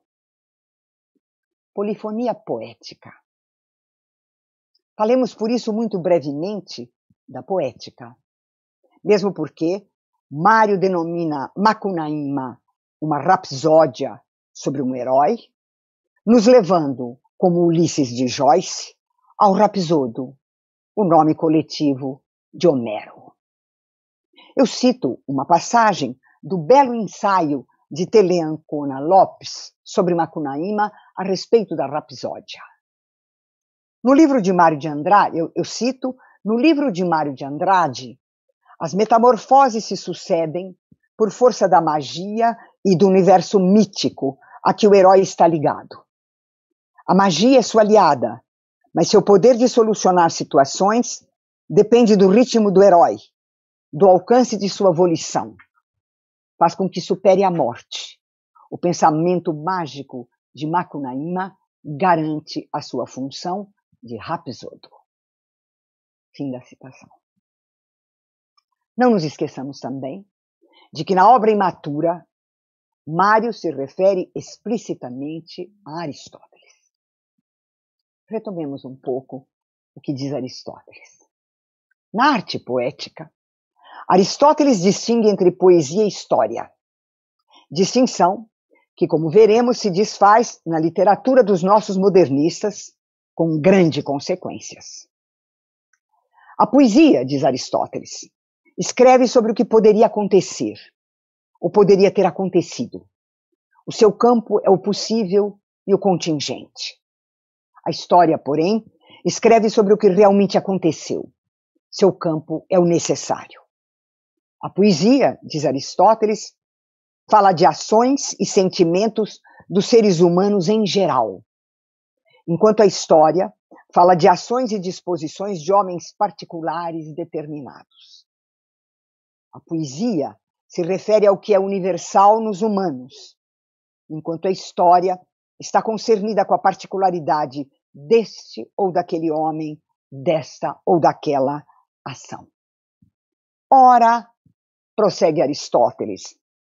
Polifonia poética. Falemos por isso muito brevemente da poética, mesmo porque Mário denomina Macunaíma uma rapsódia sobre um herói, nos levando, como Ulisses de Joyce, ao Rapsodo, o nome coletivo de Homero. Eu cito uma passagem do belo ensaio de Teleancona Lopes sobre Macunaíma a respeito da rapsódia. No livro de Mário de Andrade, eu cito, no livro de Mário de Andrade, as metamorfoses se sucedem por força da magia e do universo mítico a que o herói está ligado. A magia é sua aliada, mas seu poder de solucionar situações depende do ritmo do herói, do alcance de sua volição. Faz com que supere a morte. O pensamento mágico de Macunaíma garante a sua função de rapsodo. Fim da citação. Não nos esqueçamos também de que na obra Imatura, Mário se refere explicitamente a Aristóteles. Retomemos um pouco o que diz Aristóteles. Na arte poética, Aristóteles distingue entre poesia e história. Distinção que, como veremos, se desfaz na literatura dos nossos modernistas com grandes consequências. A poesia, diz Aristóteles, escreve sobre o que poderia acontecer, ou poderia ter acontecido. O seu campo é o possível e o contingente. A história, porém, escreve sobre o que realmente aconteceu. Seu campo é o necessário. A poesia, diz Aristóteles, fala de ações e sentimentos dos seres humanos em geral, enquanto a história fala de ações e disposições de homens particulares e determinados. A poesia se refere ao que é universal nos humanos, enquanto a história está concernida com a particularidade deste ou daquele homem, desta ou daquela ação. Ora, prossegue Aristóteles,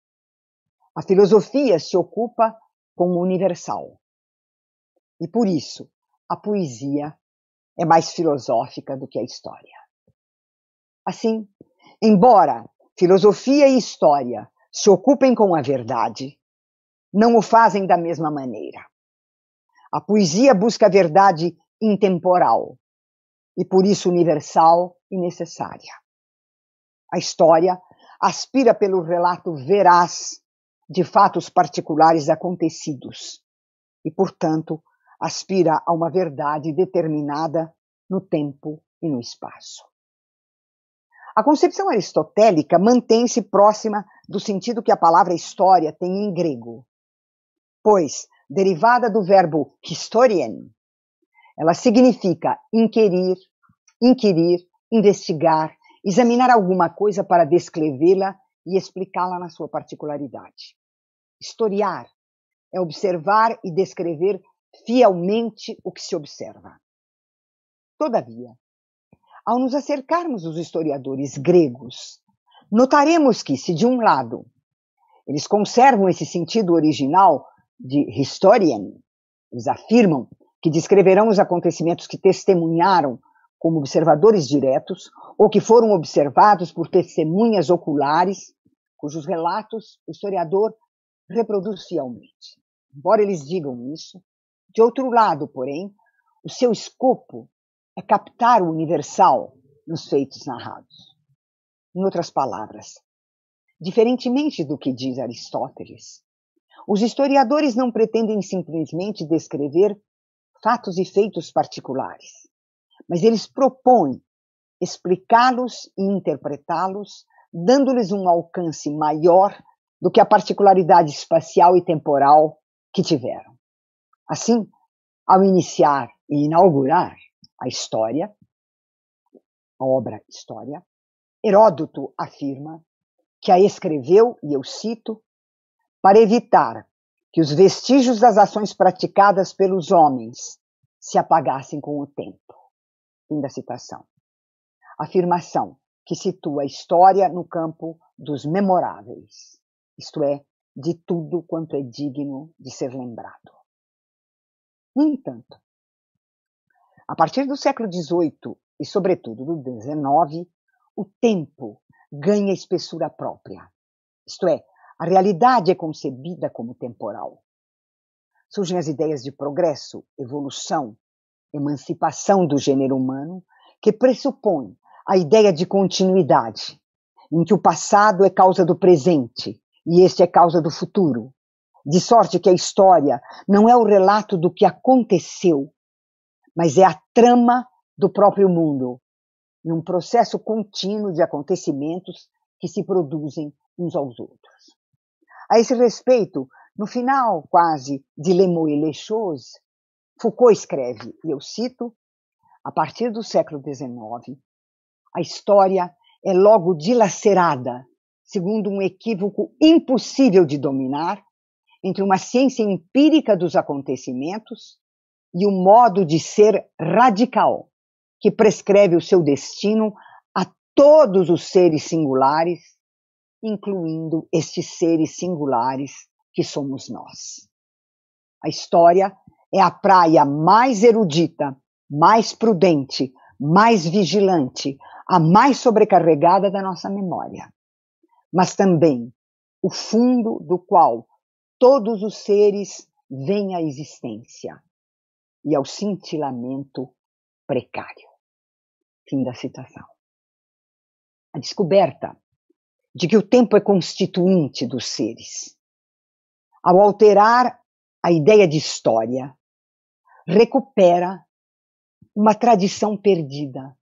a filosofia se ocupa com o universal. E por isso, a poesia é mais filosófica do que a história. Assim, embora filosofia e história se ocupem com a verdade, não o fazem da mesma maneira. A poesia busca a verdade intemporal e, por isso, universal e necessária. A história aspira pelo relato veraz de fatos particulares acontecidos e, portanto, aspira a uma verdade determinada no tempo e no espaço. A concepção aristotélica mantém-se próxima do sentido que a palavra história tem em grego, pois, derivada do verbo historien, ela significa inquirir, investigar, examinar alguma coisa para descrevê-la e explicá-la na sua particularidade. Historiar é observar e descrever fielmente o que se observa. Todavia, ao nos acercarmos dos historiadores gregos, notaremos que, se de um lado eles conservam esse sentido original de historien, eles afirmam que descreverão os acontecimentos que testemunharam como observadores diretos ou que foram observados por testemunhas oculares, cujos relatos o historiador reproduz fielmente. Embora eles digam isso, de outro lado, porém, o seu escopo é captar o universal nos feitos narrados. Em outras palavras, diferentemente do que diz Aristóteles, os historiadores não pretendem simplesmente descrever fatos e feitos particulares, mas eles propõem explicá-los e interpretá-los, dando-lhes um alcance maior do que a particularidade espacial e temporal que tiveram. Assim, ao iniciar e inaugurar a história, a obra História, Heródoto afirma que a escreveu, e eu cito, para evitar que os vestígios das ações praticadas pelos homens se apagassem com o tempo. Fim da citação. Afirmação que situa a história no campo dos memoráveis, isto é, de tudo quanto é digno de ser lembrado. No entanto, a partir do século XVIII e, sobretudo, do XIX, o tempo ganha espessura própria, isto é, a realidade é concebida como temporal. Surgem as ideias de progresso, evolução, emancipação do gênero humano, que pressupõem a ideia de continuidade, em que o passado é causa do presente e este é causa do futuro, de sorte que a história não é o relato do que aconteceu, mas é a trama do próprio mundo, em um processo contínuo de acontecimentos que se produzem uns aos outros. A esse respeito, no final quase de Le Mot et les Choses, Foucault escreve, e eu cito, a partir do século XIX, a história é logo dilacerada, segundo um equívoco impossível de dominar, entre uma ciência empírica dos acontecimentos e um modo de ser radical, que prescreve o seu destino a todos os seres singulares, incluindo estes seres singulares que somos nós. A história é a praia mais erudita, mais prudente, mais vigilante, a mais sobrecarregada da nossa memória, mas também o fundo do qual todos os seres vêm à existência e ao cintilamento precário. Fim da citação. A descoberta de que o tempo é constituinte dos seres, ao alterar a ideia de história, recupera uma tradição perdida,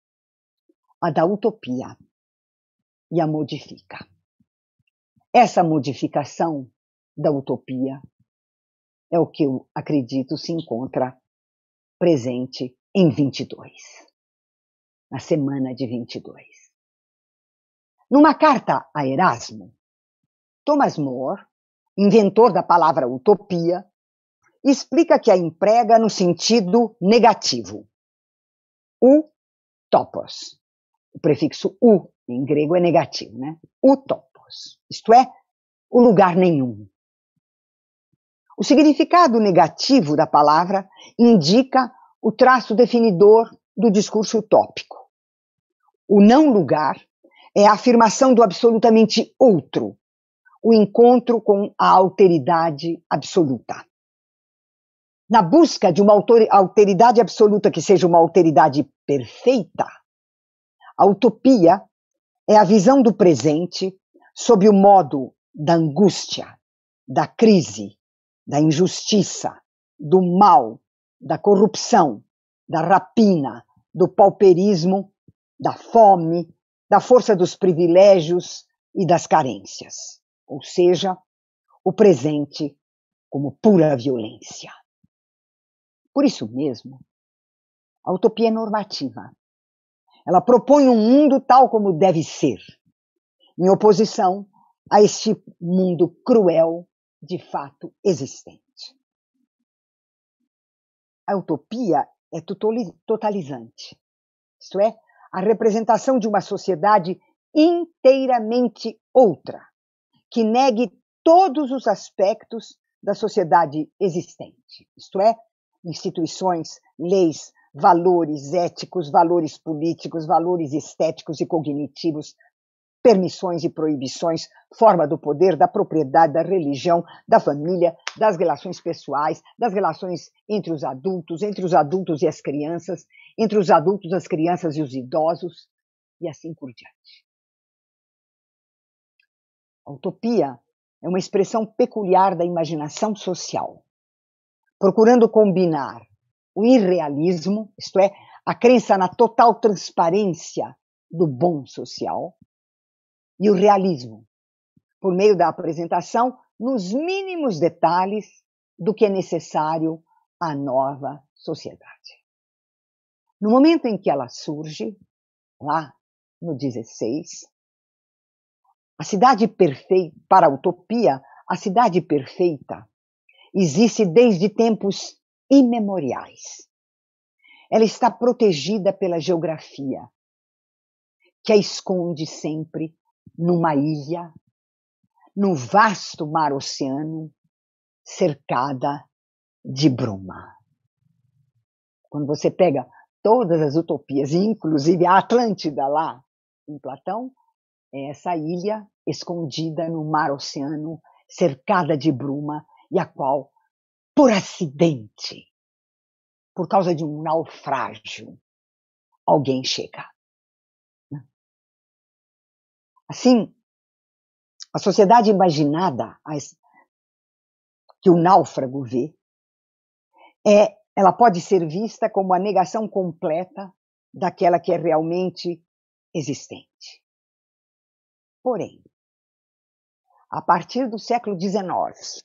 a da utopia, e a modifica. Essa modificação da utopia é o que eu acredito se encontra presente em 22, na semana de 22. Numa carta a Erasmo, Thomas More, inventor da palavra utopia, explica que a emprega no sentido negativo. Utopos. O prefixo u em grego é negativo, né? Utopos, isto é, o lugar nenhum. O significado negativo da palavra indica o traço definidor do discurso utópico. O não lugar é a afirmação do absolutamente outro, o encontro com a alteridade absoluta. Na busca de uma alteridade absoluta que seja uma alteridade perfeita, a utopia é a visão do presente sob o modo da angústia, da crise, da injustiça, do mal, da corrupção, da rapina, do pauperismo, da fome, da força dos privilégios e das carências. Ou seja, o presente como pura violência. Por isso mesmo, a utopia é normativa. Ela propõe um mundo tal como deve ser, em oposição a este mundo cruel de fato existente. A utopia é totalizante, isto é, a representação de uma sociedade inteiramente outra, que negue todos os aspectos da sociedade existente, isto é, instituições, leis, valores éticos, valores políticos, valores estéticos e cognitivos, permissões e proibições, forma do poder, da propriedade, da religião, da família, das relações pessoais, das relações entre os adultos e as crianças, entre os adultos, as crianças e os idosos, e assim por diante. A utopia é uma expressão peculiar da imaginação social, procurando combinar o irrealismo, isto é, a crença na total transparência do bom social e o realismo, por meio da apresentação nos mínimos detalhes do que é necessário à nova sociedade. No momento em que ela surge, lá no 16, a cidade perfeita, para a utopia, a cidade perfeita existe desde tempos imemoriais. Ela está protegida pela geografia, que a esconde sempre numa ilha, num vasto mar-oceano, cercada de bruma. Quando você pega todas as utopias, inclusive a Atlântida lá em Platão, é essa ilha escondida no mar-oceano, cercada de bruma, e a qual, por acidente, por causa de um naufrágio, alguém chega. Assim, a sociedade imaginada que o náufrago vê, ela pode ser vista como a negação completa daquela que é realmente existente. Porém, a partir do século XIX,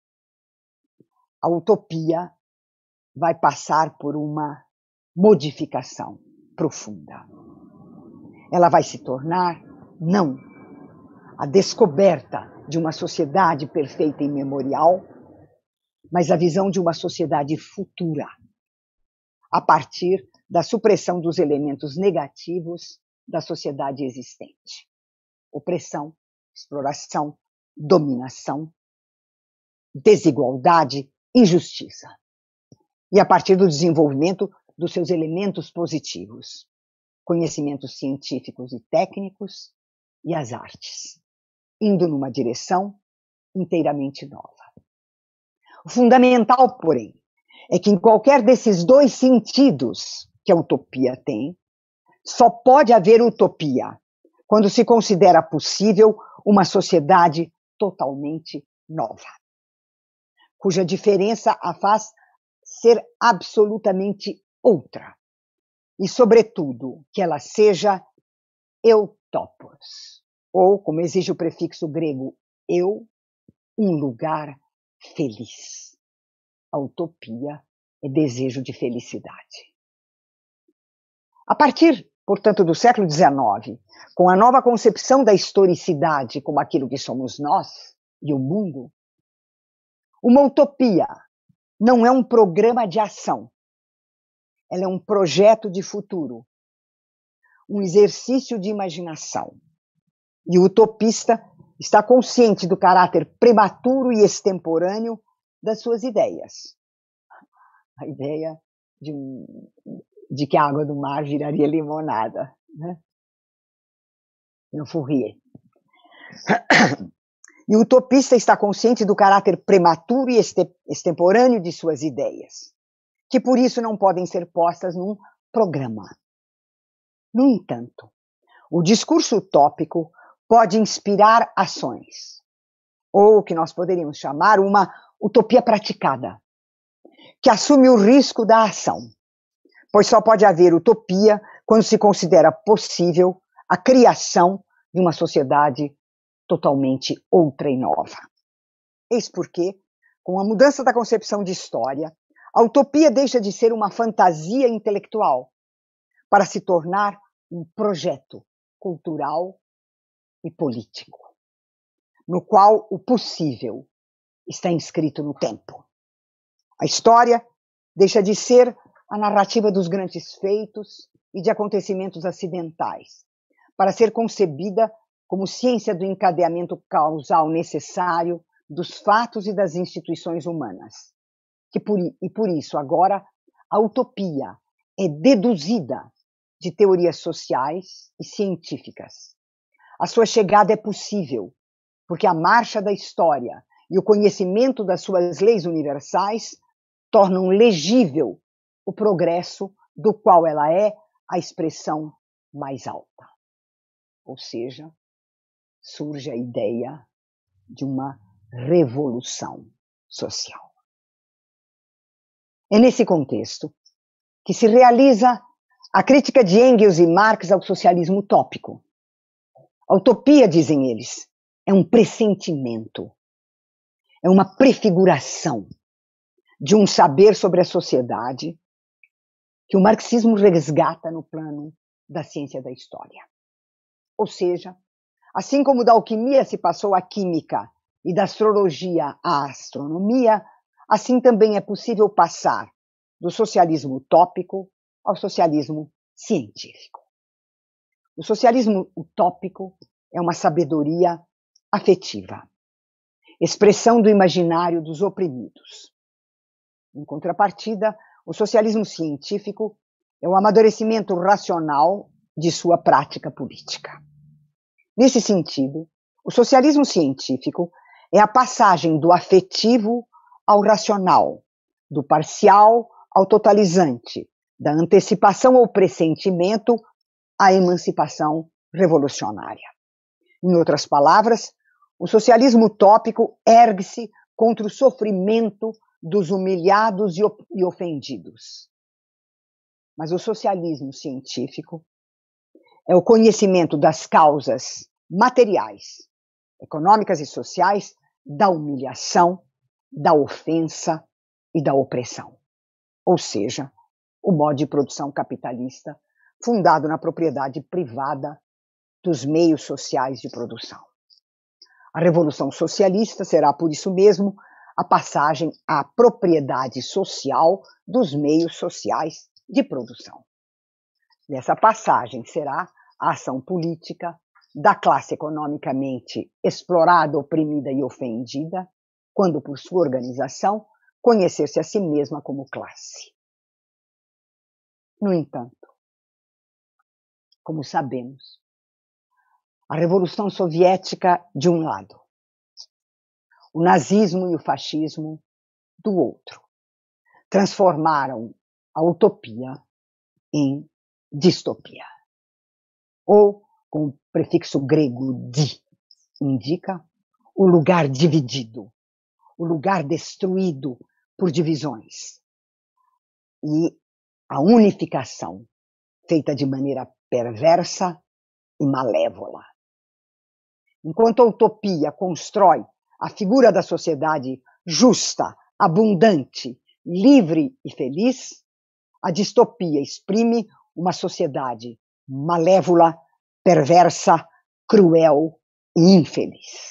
a utopia vai passar por uma modificação profunda. Ela vai se tornar, não a descoberta de uma sociedade perfeita e memorial, mas a visão de uma sociedade futura, a partir da supressão dos elementos negativos da sociedade existente. Opressão, exploração, dominação, desigualdade, injustiça. E a partir do desenvolvimento dos seus elementos positivos, conhecimentos científicos e técnicos e as artes, indo numa direção inteiramente nova. O fundamental, porém, é que em qualquer desses dois sentidos que a utopia tem, só pode haver utopia quando se considera possível uma sociedade totalmente nova, cuja diferença a faz ser absolutamente outra, e, sobretudo, que ela seja eutopos, ou, como exige o prefixo grego eu, um lugar feliz. A utopia é desejo de felicidade. A partir, portanto, do século XIX, com a nova concepção da historicidade como aquilo que somos nós e o mundo, uma utopia não é um programa de ação. Ela é um projeto de futuro, um exercício de imaginação. E o utopista está consciente do caráter prematuro e extemporâneo das suas ideias. A ideia de que a água do mar viraria limonada, né? No Fourier. E o utopista está consciente do caráter prematuro e extemporâneo de suas ideias, que por isso não podem ser postas num programa. No entanto, o discurso utópico pode inspirar ações, ou o que nós poderíamos chamar uma utopia praticada, que assume o risco da ação, pois só pode haver utopia quando se considera possível a criação de uma sociedade totalmente outra e nova. Eis porque, com a mudança da concepção de história, a utopia deixa de ser uma fantasia intelectual para se tornar um projeto cultural e político, no qual o possível está inscrito no tempo. A história deixa de ser a narrativa dos grandes feitos e de acontecimentos acidentais, para ser concebida como ciência do encadeamento causal necessário dos fatos e das instituições humanas. E por isso, agora, a utopia é deduzida de teorias sociais e científicas. A sua chegada é possível, porque a marcha da história e o conhecimento das suas leis universais tornam legível o progresso do qual ela é a expressão mais alta. Ou seja, surge a ideia de uma revolução social. É nesse contexto que se realiza A crítica de Engels e Marx ao socialismo utópico. A utopia, dizem eles, é um pressentimento, é uma prefiguração de um saber sobre a sociedade que o marxismo resgata no plano da ciência da história. Ou seja, assim como da alquimia se passou à química e da astrologia à astronomia, assim também é possível passar do socialismo utópico ao socialismo científico. O socialismo utópico é uma sabedoria afetiva, expressão do imaginário dos oprimidos. Em contrapartida, o socialismo científico é o amadurecimento racional de sua prática política. Nesse sentido, o socialismo científico é a passagem do afetivo ao racional, do parcial ao totalizante, da antecipação ao pressentimento à emancipação revolucionária. Em outras palavras, o socialismo utópico ergue-se contra o sofrimento dos humilhados e ofendidos. Mas o socialismo científico é o conhecimento das causas materiais, econômicas e sociais da humilhação, da ofensa e da opressão. Ou seja, o modo de produção capitalista fundado na propriedade privada dos meios sociais de produção. A Revolução Socialista será, por isso mesmo, a passagem à propriedade social dos meios sociais de produção. Nessa passagem será a ação política da classe economicamente explorada, oprimida e ofendida, quando, por sua organização, conhecer-se a si mesma como classe. No entanto, como sabemos, a Revolução Soviética de um lado, o nazismo e o fascismo do outro, transformaram a utopia em distopia. Ou, com o prefixo grego di, indica o lugar dividido, o lugar destruído por divisões. E a unificação feita de maneira perversa e malévola. Enquanto a utopia constrói a figura da sociedade justa, abundante, livre e feliz, a distopia exprime uma sociedade malévola, perversa, cruel e infeliz.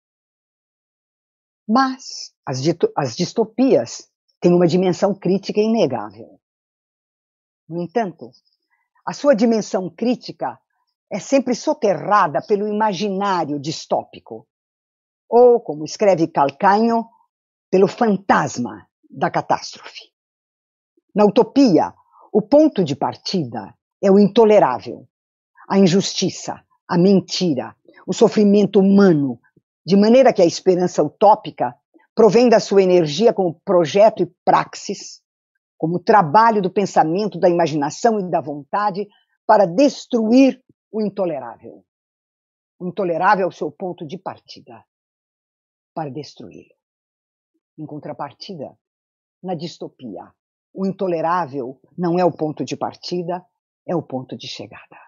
Mas as distopias têm uma dimensão crítica inegável. No entanto, a sua dimensão crítica é sempre soterrada pelo imaginário distópico, ou, como escreve Calcagno, pelo fantasma da catástrofe. Na utopia, o ponto de partida é o intolerável, a injustiça, a mentira, o sofrimento humano, de maneira que a esperança utópica provém da sua energia como projeto e praxis, como trabalho do pensamento, da imaginação e da vontade para destruir o intolerável. O intolerável é o seu ponto de partida para destruí-lo. Em contrapartida, na distopia, o intolerável não é o ponto de partida, é o ponto de chegada.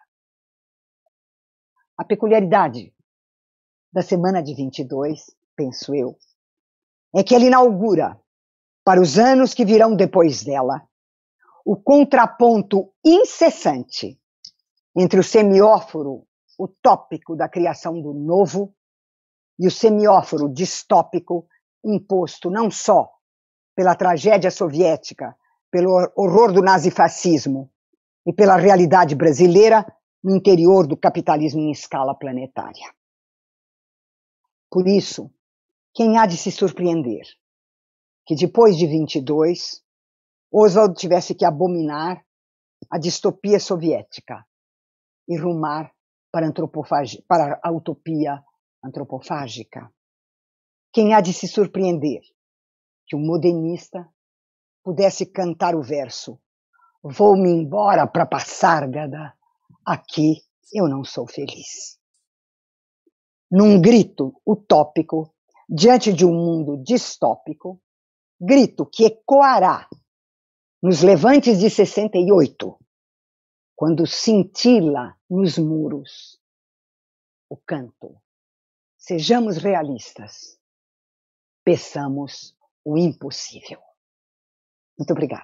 A peculiaridade da semana de 22, penso eu, é que ela inaugura, para os anos que virão depois dela, o contraponto incessante entre o semióforo utópico da criação do novo e o semióforo distópico imposto não só pela tragédia soviética, pelo horror do nazifascismo e pela realidade brasileira no interior do capitalismo em escala planetária. Por isso, quem há de se surpreender que depois de 22, Oswald tivesse que abominar a distopia soviética e rumar para a utopia antropofágica? Quem há de se surpreender que um modernista pudesse cantar o verso "Vou-me embora para Passárgada, aqui eu não sou feliz"? Num grito utópico, diante de um mundo distópico, grito que ecoará nos levantes de 68, quando cintila nos muros o canto. Sejamos realistas. Peçamos o impossível. Muito obrigada.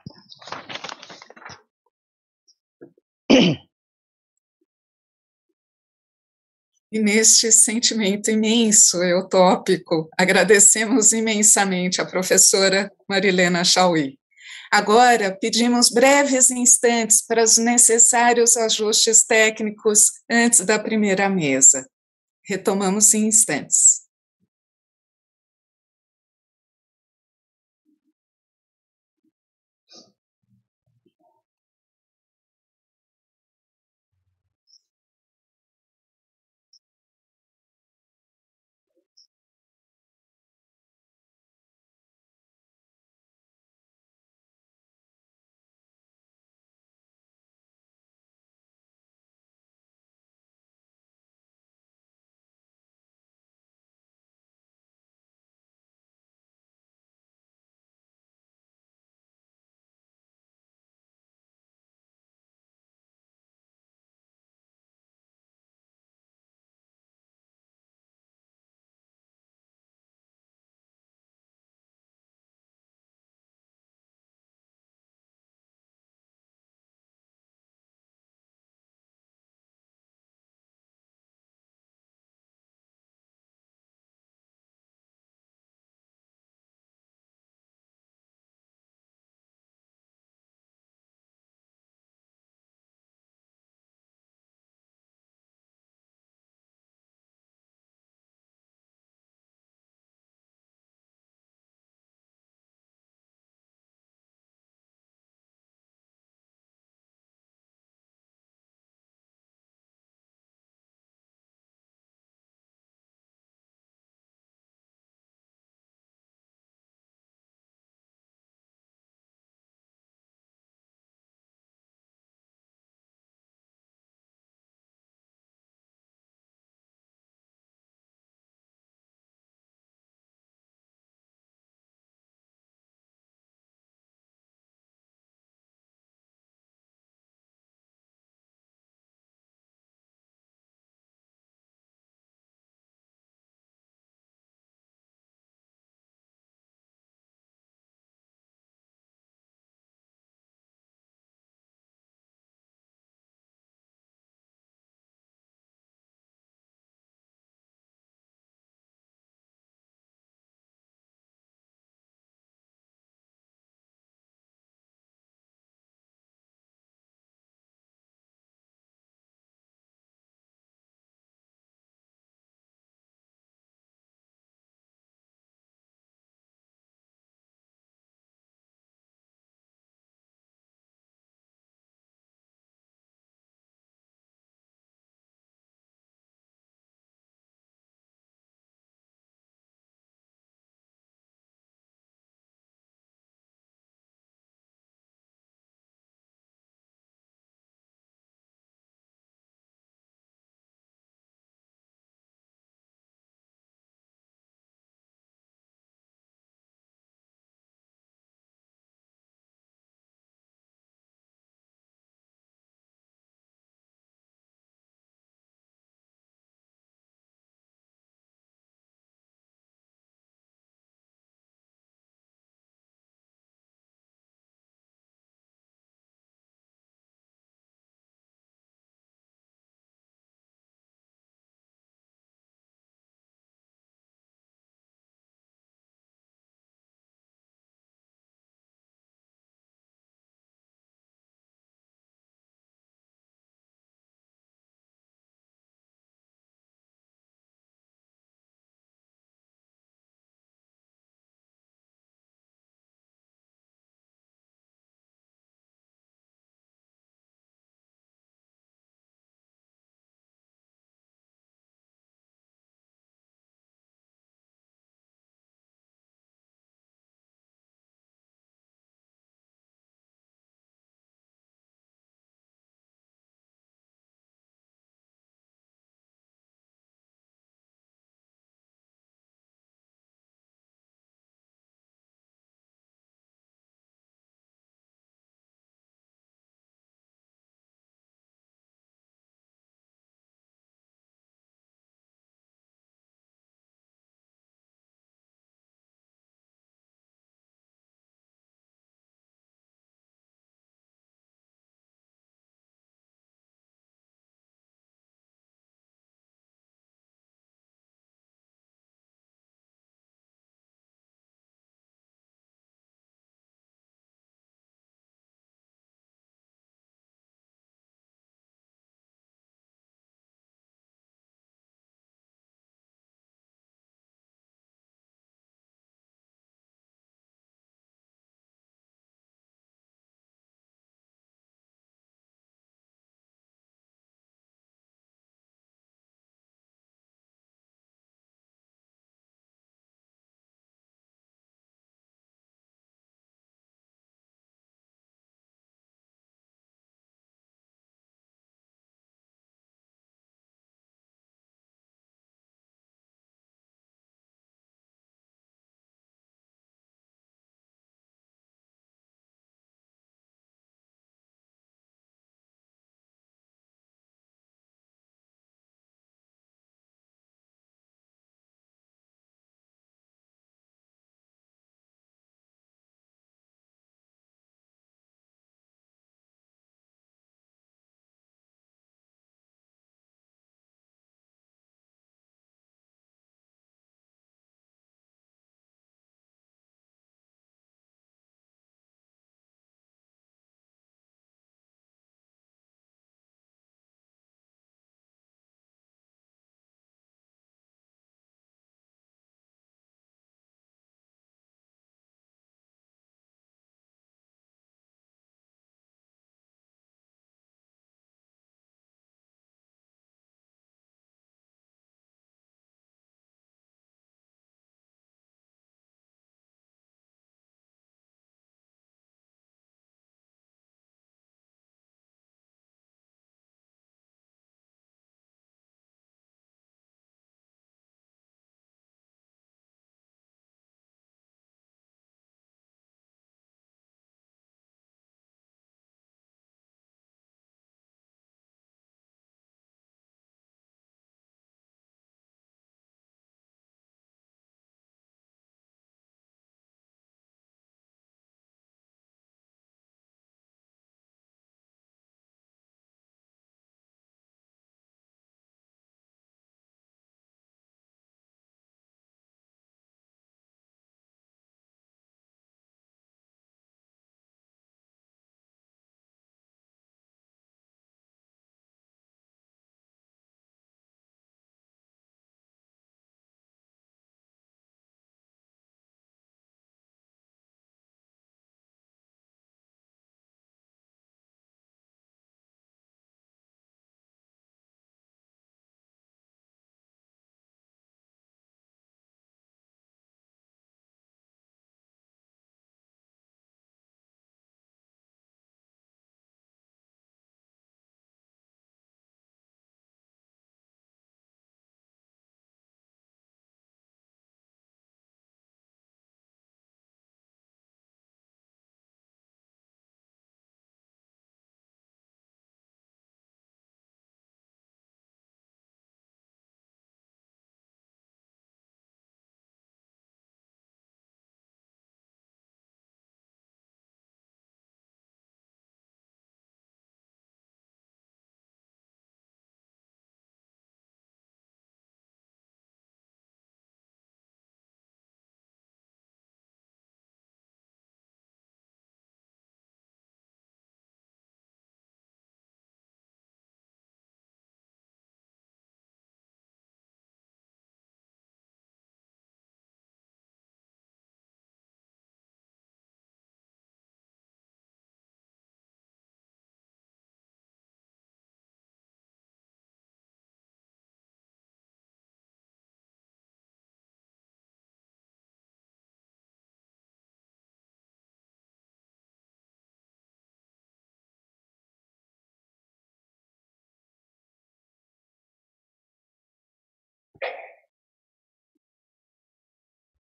E neste sentimento imenso e utópico, agradecemos imensamente a professora Marilena Chauí. Agora, pedimos breves instantes para os necessários ajustes técnicos antes da primeira mesa. Retomamos em instantes.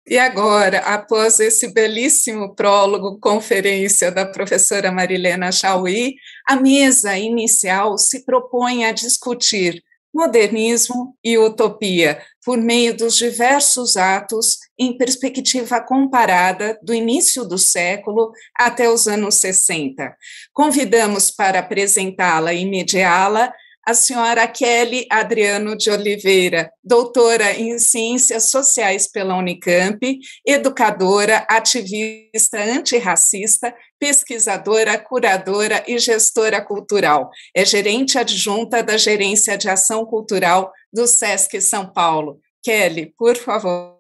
E agora, após esse belíssimo prólogo, conferência da professora Marilena Chauí, a mesa inicial se propõe a discutir modernismo e utopia, por meio dos diversos atos em perspectiva comparada do início do século até os anos 60. Convidamos para apresentá-la e mediá-la a senhora Kelly Adriano de Oliveira, doutora em Ciências Sociais pela Unicamp, educadora, ativista antirracista, pesquisadora, curadora e gestora cultural. É gerente adjunta da Gerência de Ação Cultural do SESC São Paulo. Kelly, por favor.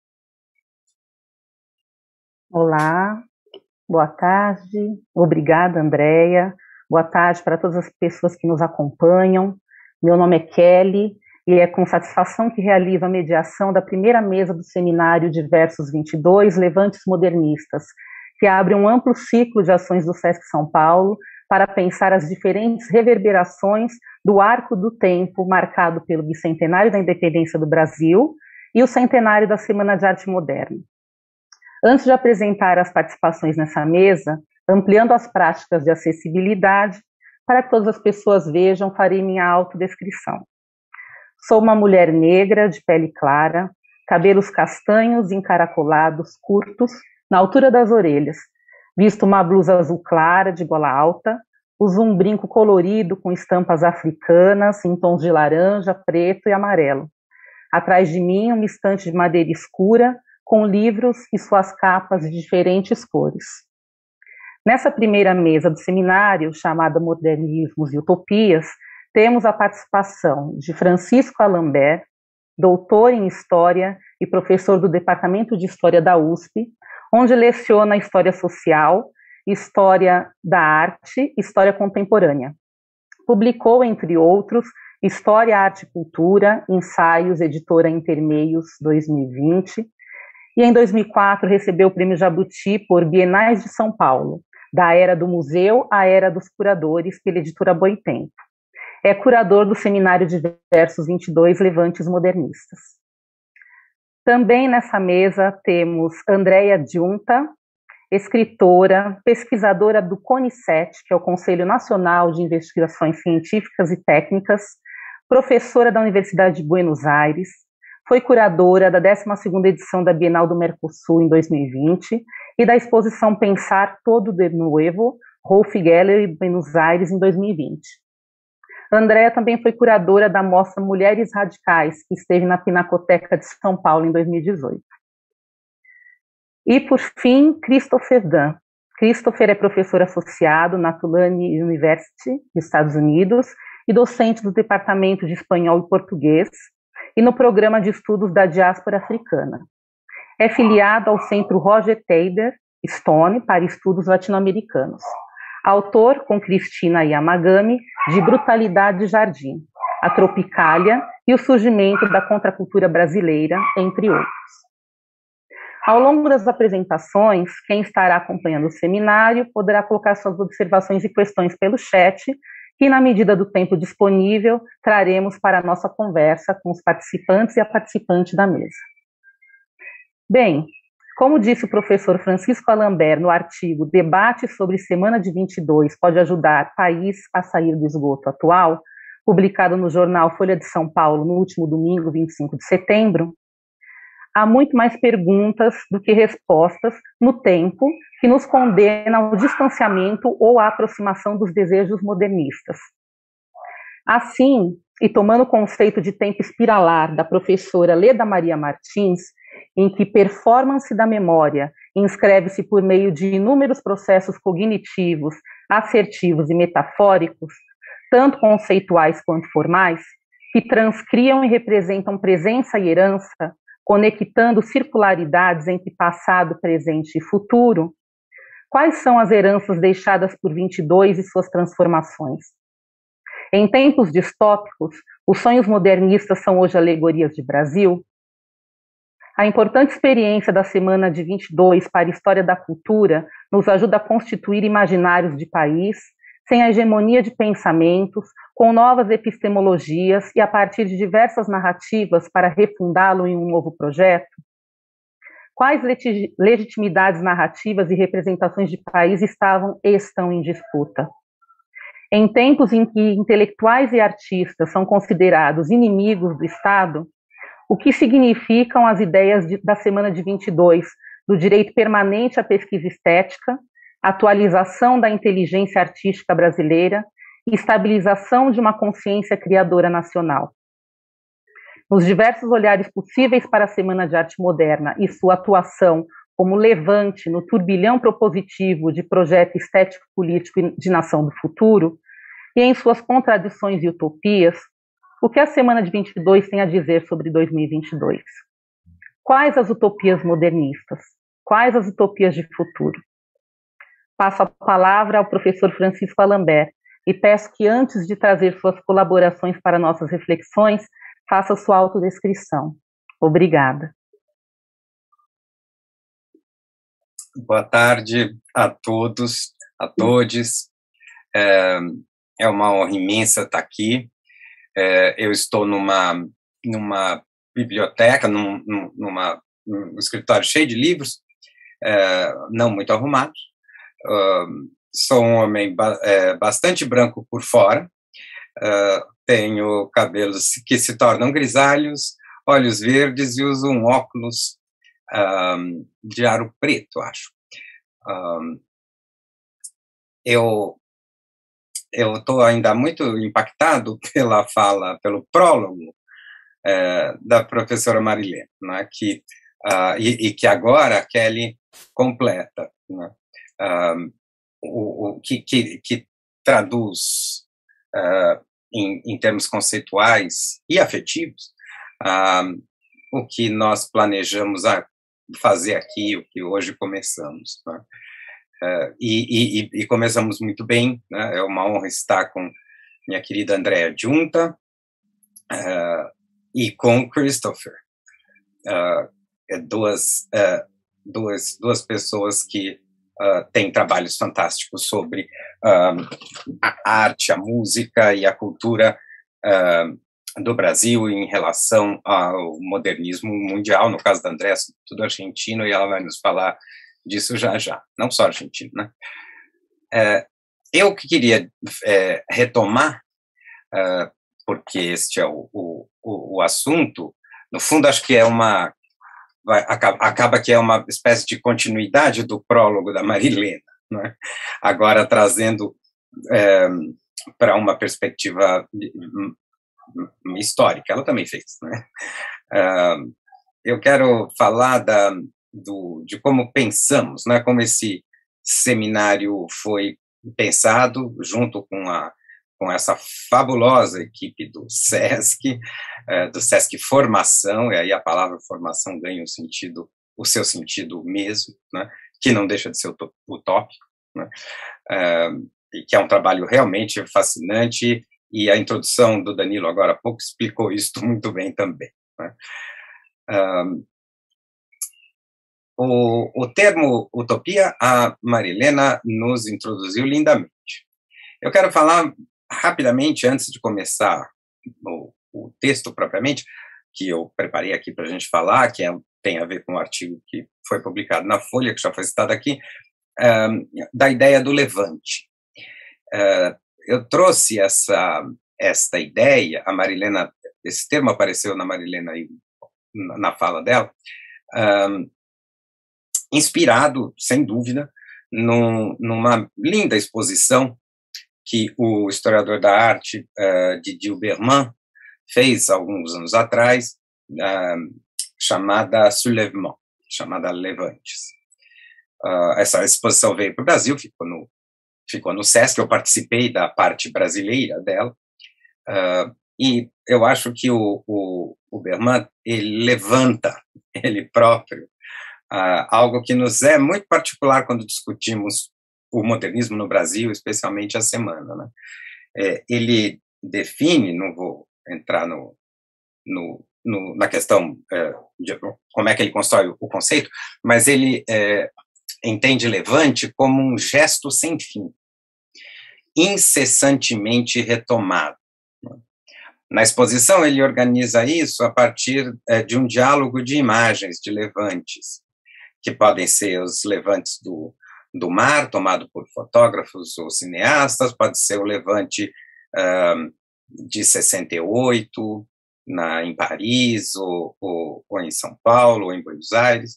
Olá, boa tarde. Obrigada, Andréia. Boa tarde para todas as pessoas que nos acompanham. Meu nome é Kelly e é com satisfação que realizo a mediação da primeira mesa do seminário Diversos 22, Levantes Modernistas, que abre um amplo ciclo de ações do SESC São Paulo para pensar as diferentes reverberações do arco do tempo marcado pelo bicentenário da independência do Brasil e o centenário da Semana de Arte Moderna. Antes de apresentar as participações nessa mesa, ampliando as práticas de acessibilidade, para que todas as pessoas vejam, farei minha autodescrição. Sou uma mulher negra, de pele clara, cabelos castanhos encaracolados, curtos, na altura das orelhas. Visto uma blusa azul clara, de gola alta, uso um brinco colorido com estampas africanas, em tons de laranja, preto e amarelo. Atrás de mim, uma estante de madeira escura, com livros e suas capas de diferentes cores. Nessa primeira mesa do seminário, chamada Modernismos e Utopias, temos a participação de Francisco Alambert, doutor em História e professor do Departamento de História da USP, onde leciona História Social, História da Arte e História Contemporânea. Publicou, entre outros, História, Arte e Cultura, Ensaios, editora Intermeios 2020, e em 2004 recebeu o Prêmio Jabuti por Bienais de São Paulo, da Era do Museu à Era dos Curadores, pela editora Boitempo. É curador do Seminário Diversos 22 Levantes Modernistas. Também nessa mesa temos Andréia Giunta, escritora, pesquisadora do CONICET, que é o Conselho Nacional de Investigações Científicas e Técnicas, professora da Universidade de Buenos Aires, foi curadora da 12ª edição da Bienal do Mercosul em 2020 e da exposição Pensar Todo de Nuevo, Rolf Gallery, Buenos Aires, em 2020. Andréia também foi curadora da mostra Mulheres Radicais, que esteve na Pinacoteca de São Paulo em 2018. E, por fim, Christopher Dunn. Christopher é professor associado na Tulane University, dos Estados Unidos, e docente do Departamento de Espanhol e Português, e no Programa de Estudos da Diáspora Africana. É filiado ao Centro Roger Taylor Stone para Estudos Latino-Americanos. Autor, com Cristina Yamagami, de Brutalidade de Jardim, A Tropicália e o Surgimento da Contracultura Brasileira, entre outros. Ao longo das apresentações, quem estará acompanhando o seminário poderá colocar suas observações e questões pelo chat, que, na medida do tempo disponível, traremos para a nossa conversa com os participantes e a participante da mesa. Bem, como disse o professor Francisco Alambert no artigo Debate sobre Semana de 22 pode ajudar país a sair do esgoto atual, publicado no jornal Folha de São Paulo no último domingo, 25 de setembro, há muito mais perguntas do que respostas no tempo que nos condena ao distanciamento ou à aproximação dos desejos modernistas. Assim, e tomando o conceito de tempo espiralar da professora Leda Maria Martins, em que performance da memória inscreve-se por meio de inúmeros processos cognitivos, assertivos e metafóricos, tanto conceituais quanto formais, que transcriam e representam presença e herança, conectando circularidades entre passado, presente e futuro, quais são as heranças deixadas por 22 e suas transformações? Em tempos distópicos, os sonhos modernistas são hoje alegorias de Brasil? A importante experiência da Semana de 22 para a História da Cultura nos ajuda a constituir imaginários de país, sem a hegemonia de pensamentos, com novas epistemologias e a partir de diversas narrativas para refundá-lo em um novo projeto? quais legitimidades narrativas e representações de país estão em disputa. Em tempos em que intelectuais e artistas são considerados inimigos do Estado, o que significam as ideias da Semana de 22, do direito permanente à pesquisa estética, atualização da inteligência artística brasileira e estabilização de uma consciência criadora nacional? Nos diversos olhares possíveis para a Semana de Arte Moderna e sua atuação como levante no turbilhão propositivo de projeto estético-político de nação do futuro, e em suas contradições e utopias, o que a Semana de 22 tem a dizer sobre 2022? Quais as utopias modernistas? Quais as utopias de futuro? Passo a palavra ao professor Francisco Alambert e peço que, antes de trazer suas colaborações para nossas reflexões, faça sua autodescrição. Obrigada. Boa tarde a todos, a todes. É uma honra imensa estar aqui. Eu estou numa biblioteca, num escritório cheio de livros, não muito arrumados. Sou um homem bastante branco por fora, tenho cabelos que se tornam grisalhos, olhos verdes e uso um óculos de aro preto, acho. Eu estou ainda muito impactado pela fala, pelo prólogo da professora Marilena, né, que agora a Kelly completa, né, que traduz em termos conceituais e afetivos o que nós planejamos fazer aqui, o que hoje começamos, né? E começamos muito bem, né? É uma honra estar com minha querida Andrea Giunta e com Christopher, duas pessoas que têm trabalhos fantásticos sobre a arte, a música e a cultura do Brasil em relação ao modernismo mundial, no caso da Andrea, tudo argentino, e ela vai nos falar disso já, não só argentino, né? Eu que queria retomar, porque este é o assunto, no fundo acho que acaba que é uma espécie de continuidade do prólogo da Marilena, né? Agora trazendo para uma perspectiva histórica, ela também fez, né? Eu quero falar de como pensamos, né, como esse seminário foi pensado junto com essa fabulosa equipe do SESC Formação, e aí a palavra formação ganha o seu sentido mesmo, né, que não deixa de ser utópico, né, e que é um trabalho realmente fascinante, e a introdução do Danilo agora há pouco explicou isso muito bem também, né. O termo utopia, a Marilena nos introduziu lindamente. Eu quero falar rapidamente, antes de começar o texto propriamente, que eu preparei aqui para a gente falar, que tem a ver com o artigo que foi publicado na Folha, que já foi citado aqui, da ideia do levante. Eu trouxe esta ideia, a Marilena, esse termo apareceu na Marilena na fala dela, inspirado, sem dúvida, numa linda exposição que o historiador da arte, Didier Berman, fez alguns anos atrás, chamada Soulèvement, chamada Levantes. Essa exposição veio para o Brasil, ficou no SESC, eu participei da parte brasileira dela, e eu acho que o Berman, ele levanta, ele próprio, algo que nos é muito particular quando discutimos o modernismo no Brasil, especialmente a semana, né? Ele define, não vou entrar na questão de como é que ele constrói o conceito, mas ele entende levante como um gesto sem fim, incessantemente retomado. Na exposição, ele organiza isso a partir de um diálogo de imagens, de levantes, que podem ser os levantes do mar, tomado por fotógrafos ou cineastas, pode ser o levante de 68, em Paris, ou em São Paulo, ou em Buenos Aires.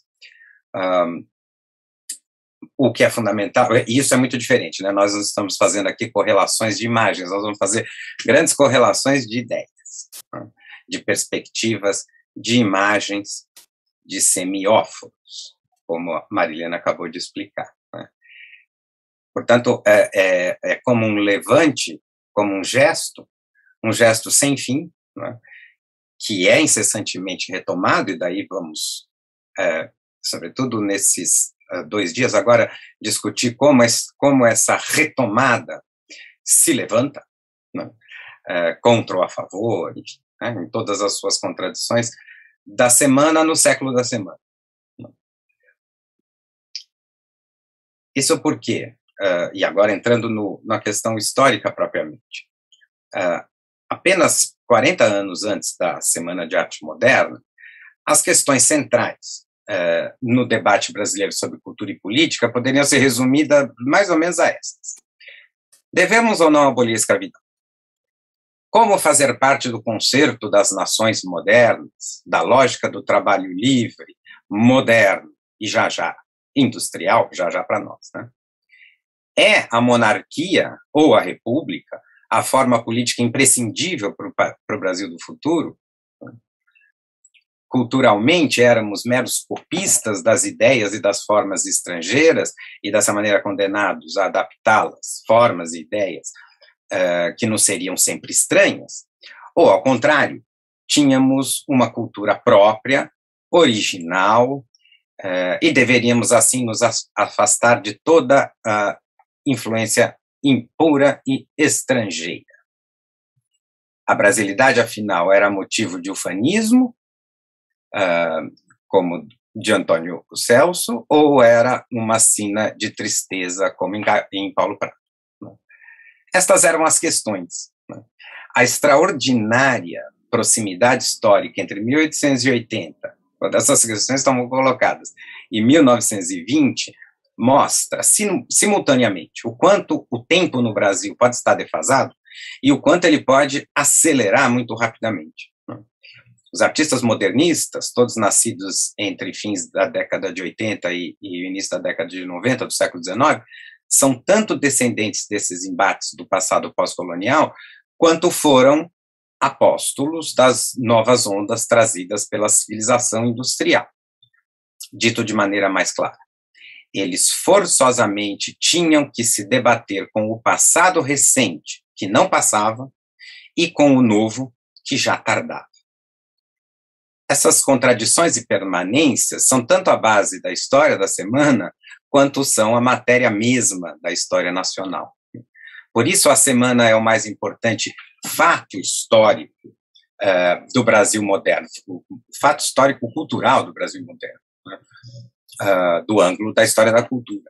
O que é fundamental, e isso é muito diferente, né? Nós estamos fazendo aqui correlações de imagens, nós vamos fazer grandes correlações de ideias, né? De perspectivas, de imagens, de semióforos, como a Marilena acabou de explicar, né? Portanto, é como um levante, como um gesto sem fim, né? Que é incessantemente retomado, e daí vamos, sobretudo nesses 2 dias agora, discutir como essa retomada se levanta, né? Contra ou a favor, né? Em todas as suas contradições, da semana no século da semana. Isso por quê? E agora entrando na questão histórica propriamente. Apenas 40 anos antes da Semana de Arte Moderna, as questões centrais no debate brasileiro sobre cultura e política poderiam ser resumidas mais ou menos a estas. Devemos ou não abolir a escravidão? Como fazer parte do concerto das nações modernas, da lógica do trabalho livre, moderno e já industrial, já para nós, né? É a monarquia ou a república a forma política imprescindível para o Brasil do futuro? Culturalmente, éramos meros copistas das ideias e das formas estrangeiras e, dessa maneira, condenados a adaptá-las, formas e ideias que nos seriam sempre estranhas? Ou, ao contrário, tínhamos uma cultura própria, original, e deveríamos, assim, nos afastar de toda a influência impura e estrangeira? A brasilidade, afinal, era motivo de ufanismo, como de Antônio Celso, ou era uma sina de tristeza, como em Paulo Prado? Estas eram as questões, né? A extraordinária proximidade histórica entre 1880, quando essas questões estão colocadas, e 1920, mostra simultaneamente o quanto o tempo no Brasil pode estar defasado e o quanto ele pode acelerar muito rapidamente. Os artistas modernistas, todos nascidos entre fins da década de 80 e início da década de 90 do século XIX, são tanto descendentes desses embates do passado pós-colonial, quanto foram apóstolos das novas ondas trazidas pela civilização industrial. Dito de maneira mais clara, eles forçosamente tinham que se debater com o passado recente, que não passava, e com o novo, que já tardava. Essas contradições e permanências são tanto a base da história da semana, quanto são a matéria mesma da história nacional. Por isso, a semana é o mais importante fato histórico do Brasil moderno, o fato histórico-cultural do Brasil moderno, né? Do ângulo da história da cultura.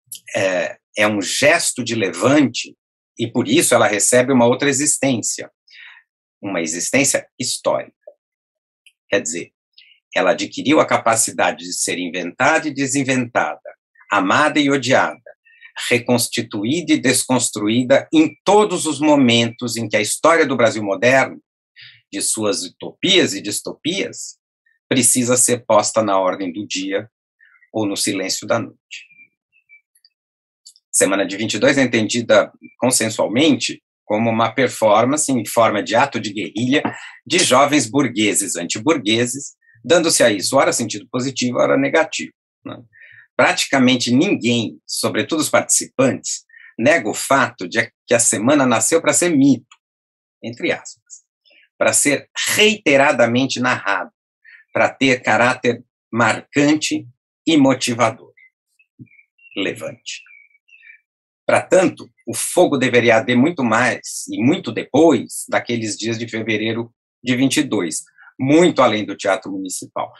É um gesto de levante, e por isso ela recebe uma outra existência, uma existência histórica. Quer dizer, ela adquiriu a capacidade de ser inventada e desinventada, amada e odiada, reconstituída e desconstruída em todos os momentos em que a história do Brasil moderno, de suas utopias e distopias, precisa ser posta na ordem do dia ou no silêncio da noite. Semana de 22 é entendida consensualmente como uma performance em forma de ato de guerrilha de jovens burgueses antiburgueses, dando-se a isso ora sentido positivo, ora negativo, né? Praticamente ninguém, sobretudo os participantes, nega o fato de que a semana nasceu para ser mito, entre aspas, para ser reiteradamente narrado, para ter caráter marcante e motivador. Levante. Para tanto, o fogo deveria arder muito mais e muito depois daqueles dias de fevereiro de 22, muito além do Teatro Municipal.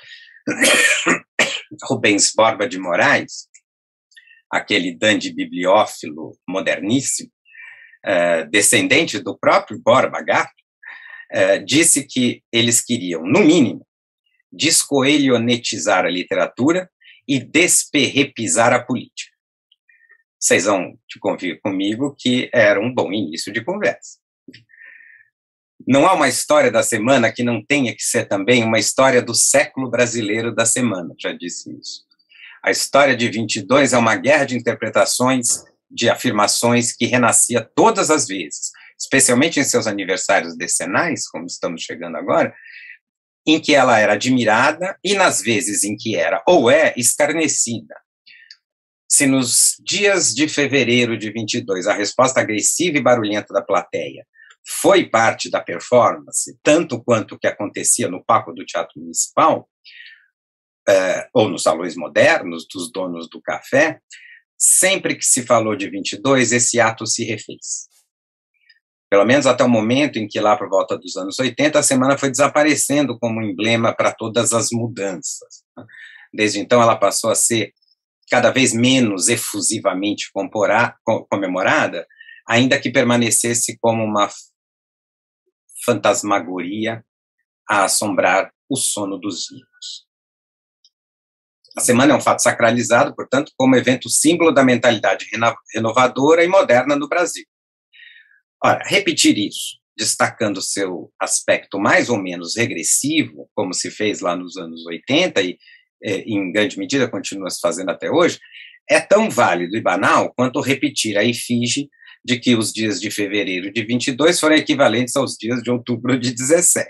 Rubens Borba de Moraes, aquele dandy bibliófilo moderníssimo, descendente do próprio Borba Gato, disse que eles queriam, no mínimo, descoelionetizar a literatura e desperrepisar a política. Vocês vão convir comigo que era um bom início de conversa. Não há uma história da semana que não tenha que ser também uma história do século brasileiro da semana, já disse isso. A história de 22 é uma guerra de interpretações, de afirmações que renascia todas as vezes, especialmente em seus aniversários decenais, como estamos chegando agora, em que ela era admirada e nas vezes em que era ou é escarnecida. Se nos dias de fevereiro de 22 a resposta agressiva e barulhenta da plateia foi parte da performance, tanto quanto o que acontecia no palco do Teatro Municipal, ou nos salões modernos dos donos do café, sempre que se falou de 22, esse ato se refez. Pelo menos até o momento em que, lá por volta dos anos 80, a semana foi desaparecendo como emblema para todas as mudanças. Desde então, ela passou a ser cada vez menos efusivamente comemorada, ainda que permanecesse como uma fantasmagoria a assombrar o sono dos vivos. A semana é um fato sacralizado, portanto, como evento símbolo da mentalidade renovadora e moderna no Brasil. Ora, repetir isso, destacando seu aspecto mais ou menos regressivo, como se fez lá nos anos 80 e, em grande medida, continua se fazendo até hoje, é tão válido e banal quanto repetir a efígie de que os dias de fevereiro de 22 foram equivalentes aos dias de outubro de 17.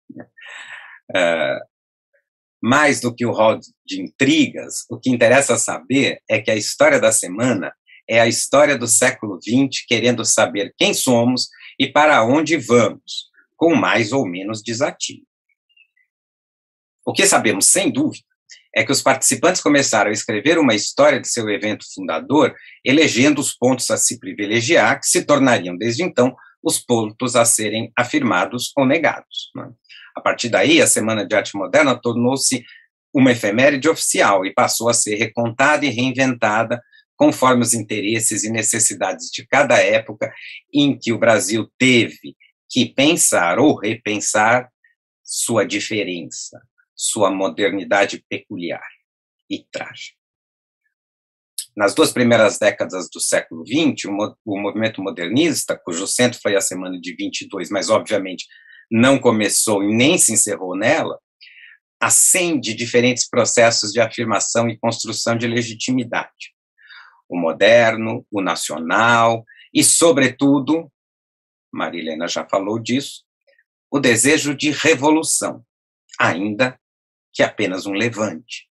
Mais do que o rol de intrigas, o que interessa saber é que a história da semana é a história do século XX querendo saber quem somos e para onde vamos, com mais ou menos desatino. O que sabemos, sem dúvida, é que os participantes começaram a escrever uma história de seu evento fundador, elegendo os pontos a se privilegiar, que se tornariam, desde então, os pontos a serem afirmados ou negados. Né? A partir daí, a Semana de Arte Moderna tornou-se uma efeméride oficial e passou a ser recontada e reinventada conforme os interesses e necessidades de cada época em que o Brasil teve que pensar ou repensar sua diferença, sua modernidade peculiar e trágica. Nas 2 primeiras décadas do século XX, o movimento modernista, cujo centro foi a Semana de 22, mas obviamente não começou e nem se encerrou nela, acende diferentes processos de afirmação e construção de legitimidade. O moderno, o nacional e, sobretudo, Marilena já falou disso, o desejo de revolução, ainda que apenas um levante.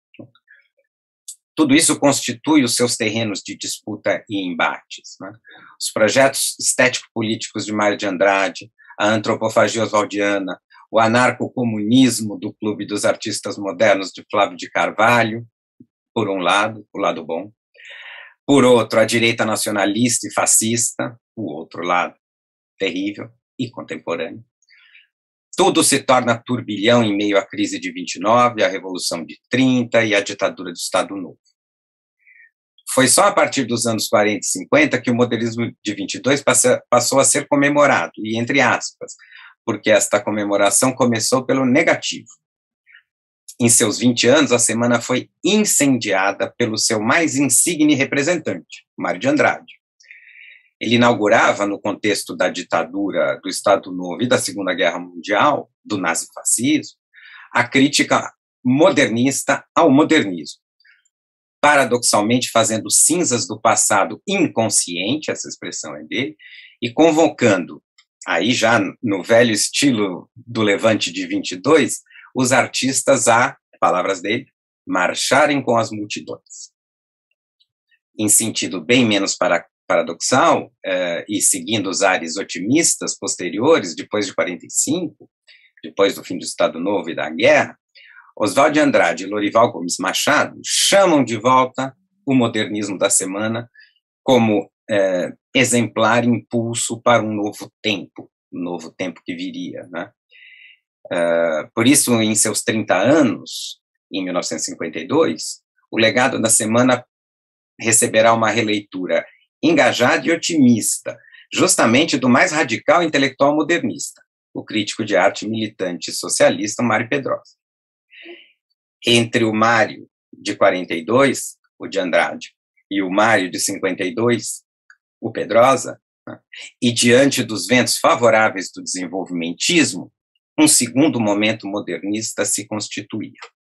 Tudo isso constitui os seus terrenos de disputa e embates. Né? Os projetos estético-políticos de Mário de Andrade, a antropofagia oswaldiana, o anarcocomunismo do Clube dos Artistas Modernos de Flávio de Carvalho, por um lado, o lado bom, por outro, a direita nacionalista e fascista, o outro lado, terrível e contemporâneo. Tudo se torna turbilhão em meio à crise de 29, a Revolução de 30 e a ditadura do Estado Novo. Foi só a partir dos anos 40 e 50 que o modernismo de 22 passou a ser comemorado, e entre aspas, porque esta comemoração começou pelo negativo. Em seus 20 anos, a semana foi incendiada pelo seu mais insigne representante, Mário de Andrade. Ele inaugurava, no contexto da ditadura do Estado Novo e da Segunda Guerra Mundial, do nazifascismo, a crítica modernista ao modernismo, paradoxalmente fazendo cinzas do passado inconsciente, essa expressão é dele, e convocando, aí já no velho estilo do Levante de 22, os artistas a, palavras dele, marcharem com as multidões. Em sentido bem menos paradoxal, e seguindo os ares otimistas posteriores, depois de 45, depois do fim do Estado Novo e da guerra, Oswald de Andrade e Lorival Gomes Machado chamam de volta o modernismo da semana como exemplar impulso para um novo tempo que viria, né? Por isso, em seus 30 anos, em 1952, o legado da semana receberá uma releitura engajada e otimista, justamente do mais radical intelectual modernista, o crítico de arte militante socialista Mário Pedrosa. Entre o Mário de 42, o de Andrade, e o Mário, de 52, o Pedrosa, né? E diante dos ventos favoráveis do desenvolvimentismo, um segundo momento modernista se constituía.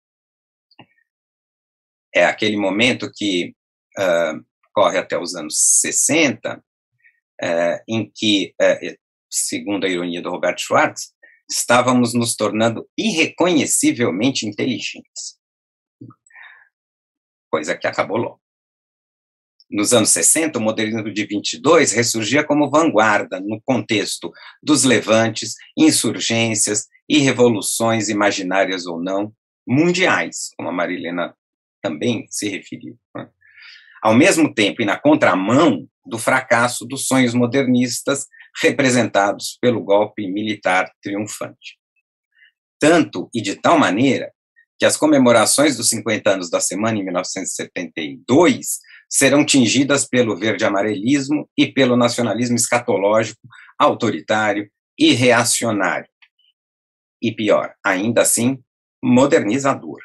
É aquele momento que corre até os anos 60, em que, segundo a ironia do Robert Schwartz, estávamos nos tornando irreconhecivelmente inteligentes, coisa que acabou logo. Nos anos 60, o modernismo de 22 ressurgia como vanguarda no contexto dos levantes, insurgências e revoluções imaginárias ou não, mundiais, como a Marilena também se referiu, né? Ao mesmo tempo e na contramão do fracasso dos sonhos modernistas representados pelo golpe militar triunfante. Tanto e de tal maneira que as comemorações dos 50 anos da semana em 1972 serão tingidas pelo verde-amarelismo e pelo nacionalismo escatológico, autoritário e reacionário. E pior, ainda assim, modernizador.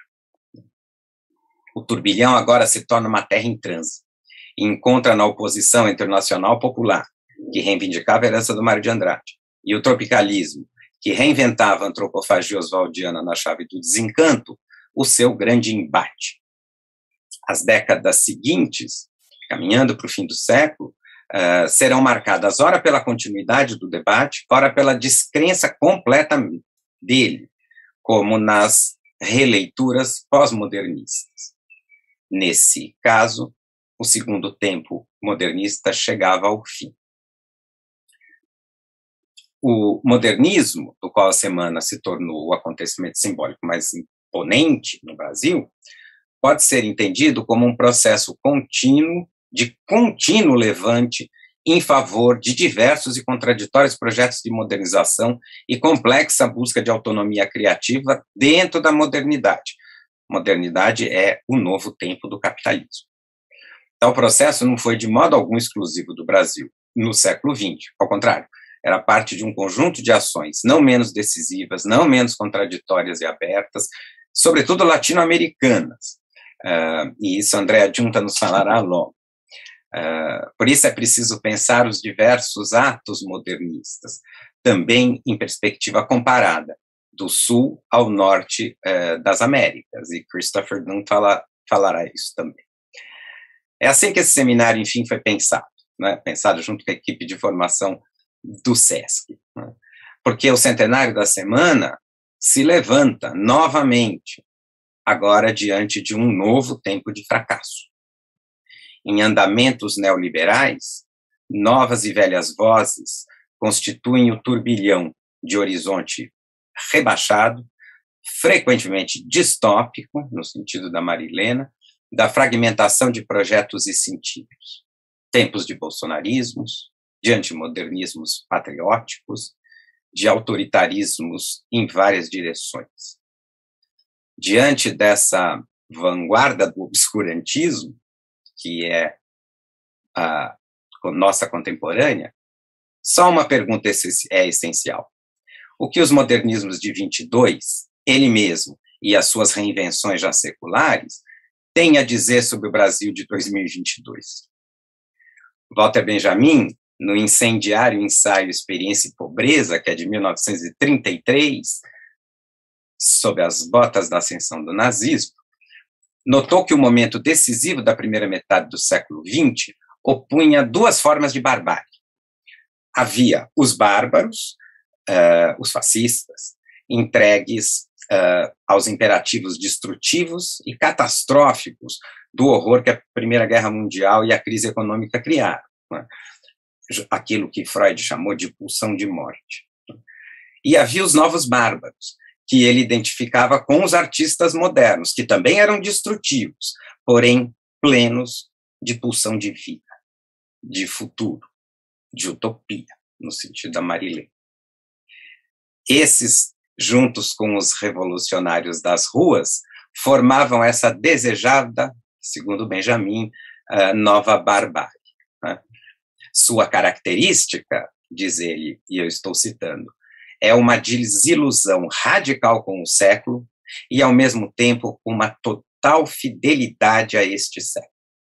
O turbilhão agora se torna uma terra em transe e encontra na oposição internacional popular, que reivindicava a herança do Mário de Andrade, e o tropicalismo, que reinventava a antropofagia oswaldiana na chave do desencanto, o seu grande embate. As décadas seguintes, caminhando para o fim do século, serão marcadas ora pela continuidade do debate, ora pela descrença completa dele, como nas releituras pós-modernistas. Nesse caso, o segundo tempo modernista chegava ao fim. O modernismo, do qual a semana se tornou o acontecimento simbólico mais imponente no Brasil, pode ser entendido como um processo contínuo, de contínuo levante em favor de diversos e contraditórios projetos de modernização e complexa busca de autonomia criativa dentro da modernidade. Modernidade é o novo tempo do capitalismo. Tal processo não foi de modo algum exclusivo do Brasil no século XX, ao contrário, era parte de um conjunto de ações não menos decisivas, não menos contraditórias e abertas, sobretudo latino-americanas. E isso Andréa Junta nos falará logo. Por isso é preciso pensar os diversos atos modernistas, também em perspectiva comparada, do sul ao norte das Américas, e Christopher Dunn falará isso também. É assim que esse seminário, enfim, foi pensado, né? Pensado junto com a equipe de formação do SESC, né? Porque o centenário da semana se levanta novamente, agora diante de um novo tempo de fracasso. Em andamentos neoliberais, novas e velhas vozes constituem o turbilhão de horizonte rebaixado, frequentemente distópico, no sentido da Marilena, da fragmentação de projetos e sentidos. Tempos de bolsonarismos, de antimodernismos patrióticos, de autoritarismos em várias direções. Diante dessa vanguarda do obscurantismo, que é a nossa contemporânea, só uma pergunta é essencial. O que os modernismos de 22, ele mesmo e as suas reinvenções já seculares, têm a dizer sobre o Brasil de 2022? Walter Benjamin, no incendiário ensaio Experiência e Pobreza, que é de 1933, sob as botas da ascensão do nazismo, notou que o momento decisivo da primeira metade do século XX opunha duas formas de barbárie. Havia os bárbaros, os fascistas, entregues aos imperativos destrutivos e catastróficos do horror que a Primeira Guerra Mundial e a crise econômica criaram, né? Aquilo que Freud chamou de pulsão de morte. E havia os novos bárbaros, que ele identificava com os artistas modernos, que também eram destrutivos, porém plenos de pulsão de vida, de futuro, de utopia, no sentido da Marilene. Esses, juntos com os revolucionários das ruas, formavam essa desejada, segundo Benjamin, nova barbárie, né? Sua característica, diz ele, e eu estou citando, é uma desilusão radical com o século e, ao mesmo tempo, uma total fidelidade a este século.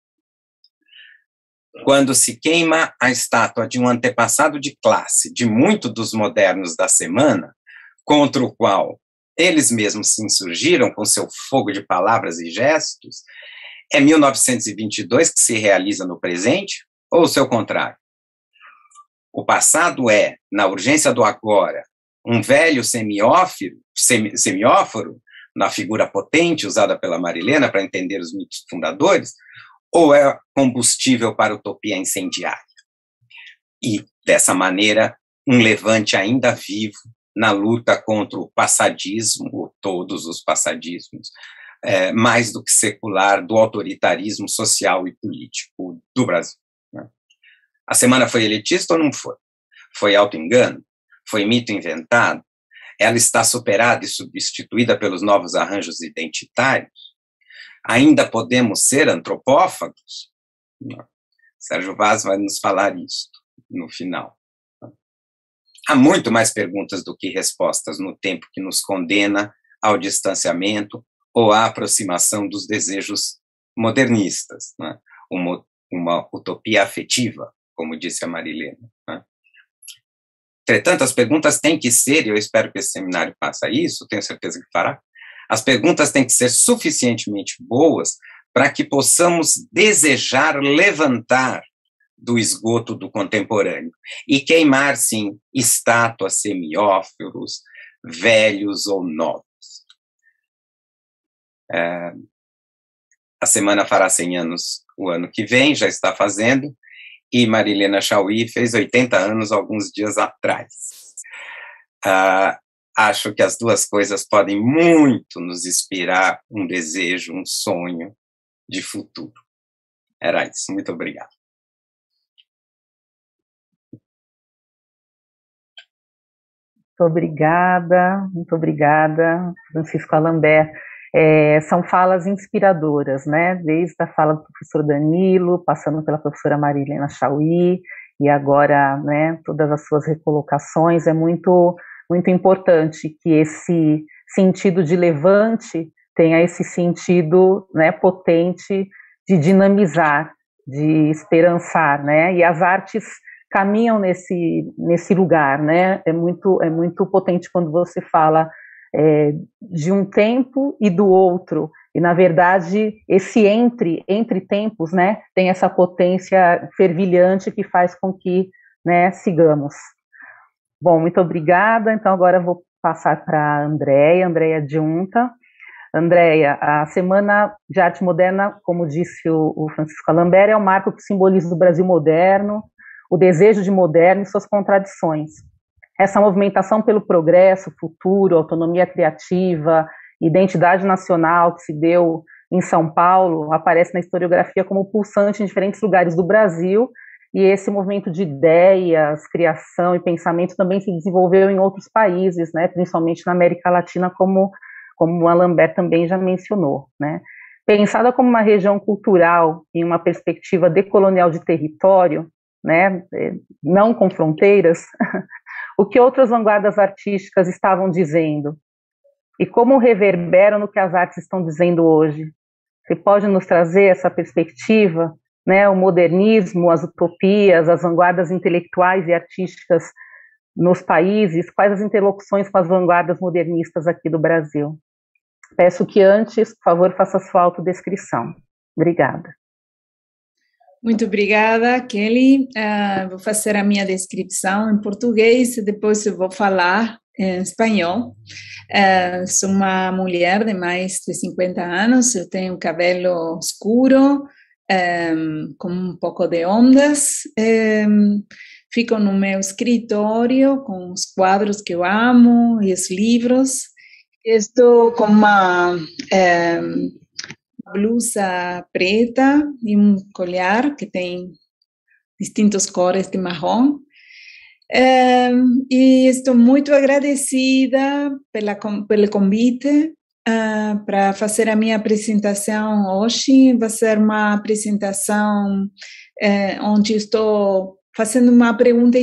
Quando se queima a estátua de um antepassado de classe de muitos dos modernos da semana, contra o qual eles mesmos se insurgiram com seu fogo de palavras e gestos, é 1922 que se realiza no presente, ou o seu contrário? O passado é, na urgência do agora, um velho semióforo, na figura potente usada pela Marilena para entender os mitos fundadores, ou é combustível para a utopia incendiária? E, dessa maneira, um levante ainda vivo na luta contra o passadismo, todos os passadismos, mais do que secular, do autoritarismo social e político do Brasil. Né? A semana foi elitista ou não foi? Foi auto-engano? Foi mito inventado? Ela está superada e substituída pelos novos arranjos identitários? Ainda podemos ser antropófagos? Não. Sérgio Vaz vai nos falar isso no final. Há muito mais perguntas do que respostas no tempo que nos condena ao distanciamento ou à aproximação dos desejos modernistas, né? Uma utopia afetiva, como disse a Marilena. Né? Entretanto, as perguntas têm que ser, e eu espero que esse seminário faça isso, tenho certeza que fará, as perguntas têm que ser suficientemente boas para que possamos desejar levantar do esgoto do contemporâneo e queimar, sim, estátuas, semióforos, velhos ou novos. A semana fará 100 anos o ano que vem, já está fazendo, e Marilena Chaui fez 80 anos alguns dias atrás. Acho que as duas coisas podem muito nos inspirar um desejo, um sonho de futuro. Era isso. Muito obrigado. Muito obrigada, Francisco Alambert. São falas inspiradoras, né? Desde a fala do professor Danilo, passando pela professora Marilena Chaui, e agora, né, todas as suas recolocações. É muito, muito importante que esse sentido de levante tenha esse sentido, né, potente de dinamizar, de esperançar, né? E as artes caminham nesse lugar, né? É muito potente quando você fala de um tempo e do outro, e na verdade esse entre tempos, né, tem essa potência fervilhante que faz com que, né, sigamos. Bom, muito obrigada. Então agora eu vou passar para a Andréia Junta. Andréia, a Semana de Arte Moderna, como disse o Francisco Alambert, é um marco que simboliza o Brasil moderno, o desejo de moderno e suas contradições. Essa movimentação pelo progresso, futuro, autonomia criativa, identidade nacional que se deu em São Paulo, aparece na historiografia como pulsante em diferentes lugares do Brasil, e esse movimento de ideias, criação e pensamento também se desenvolveu em outros países, né, principalmente na América Latina, como o Alambert também já mencionou, né. Pensada como uma região cultural em uma perspectiva decolonial de território, né, não com fronteiras, o que outras vanguardas artísticas estavam dizendo e como reverberam no que as artes estão dizendo hoje. Você pode nos trazer essa perspectiva, né, o modernismo, as utopias, as vanguardas intelectuais e artísticas nos países, quais as interlocuções com as vanguardas modernistas aqui do Brasil? Peço que antes, por favor, faça a sua autodescrição. Obrigada. Muito obrigada, Kelly. Vou fazer a minha descrição em português e depois eu vou falar em espanhol. Sou uma mulher de mais de 50 anos, eu tenho cabelo escuro, com um pouco de ondas. Fico no meu escritório com os quadros que eu amo e os livros. Estou com uma blusa preta e um colar que tem distintas cores de marrom. E estou muito agradecida pelo convite para fazer a minha apresentação hoje. Vai ser uma apresentação onde estou fazendo uma pergunta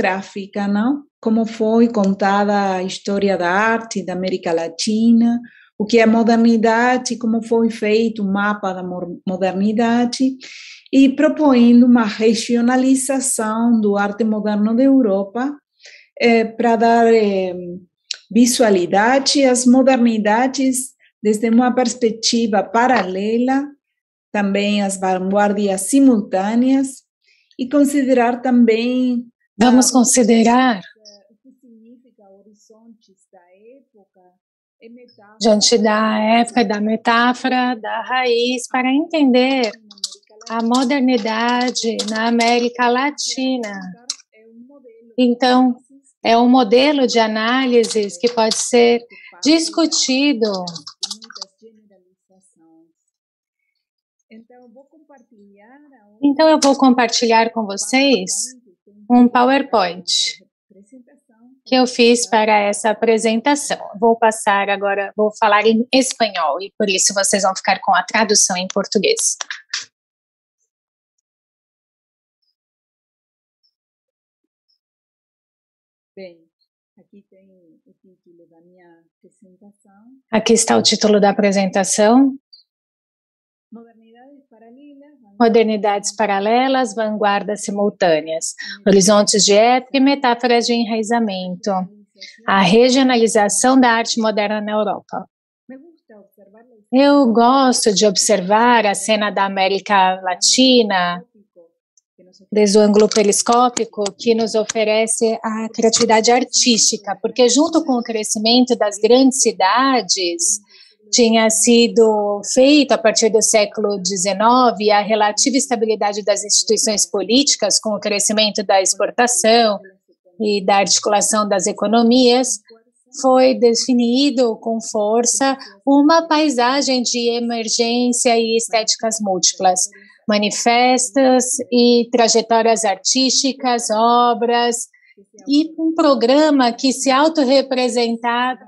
historiográfica, não? Como foi contada a história da arte da América Latina, o que é a modernidade, como foi feito um mapa da modernidade, e propondo uma regionalização do arte moderno da Europa para dar visualidade às modernidades desde uma perspectiva paralela, também as vanguardas simultâneas, e considerar também... Vamos considerar, diante da época, da metáfora, da raiz, para entender a modernidade na América Latina. Então, é um modelo de análises que pode ser discutido. Então, eu vou compartilhar com vocês um PowerPoint que eu fiz para essa apresentação. Vou passar agora, vou falar em espanhol, e por isso vocês vão ficar com a tradução em português. Bem, aqui tem o título da minha apresentação. Aqui está o título da apresentação. Modernidades paralelas, vanguardas simultâneas, horizontes de época e metáforas de enraizamento. A regionalização da arte moderna na Europa. Eu gosto de observar a cena da América Latina desde o ângulo periscópico, que nos oferece a criatividade artística, porque junto com o crescimento das grandes cidades, tinha sido feito a partir do século XIX a relativa estabilidade das instituições políticas com o crescimento da exportação e da articulação das economias, foi definido com força uma paisagem de emergência e estéticas múltiplas, manifestos e trajetórias artísticas, obras, e um programa que se autorrepresentava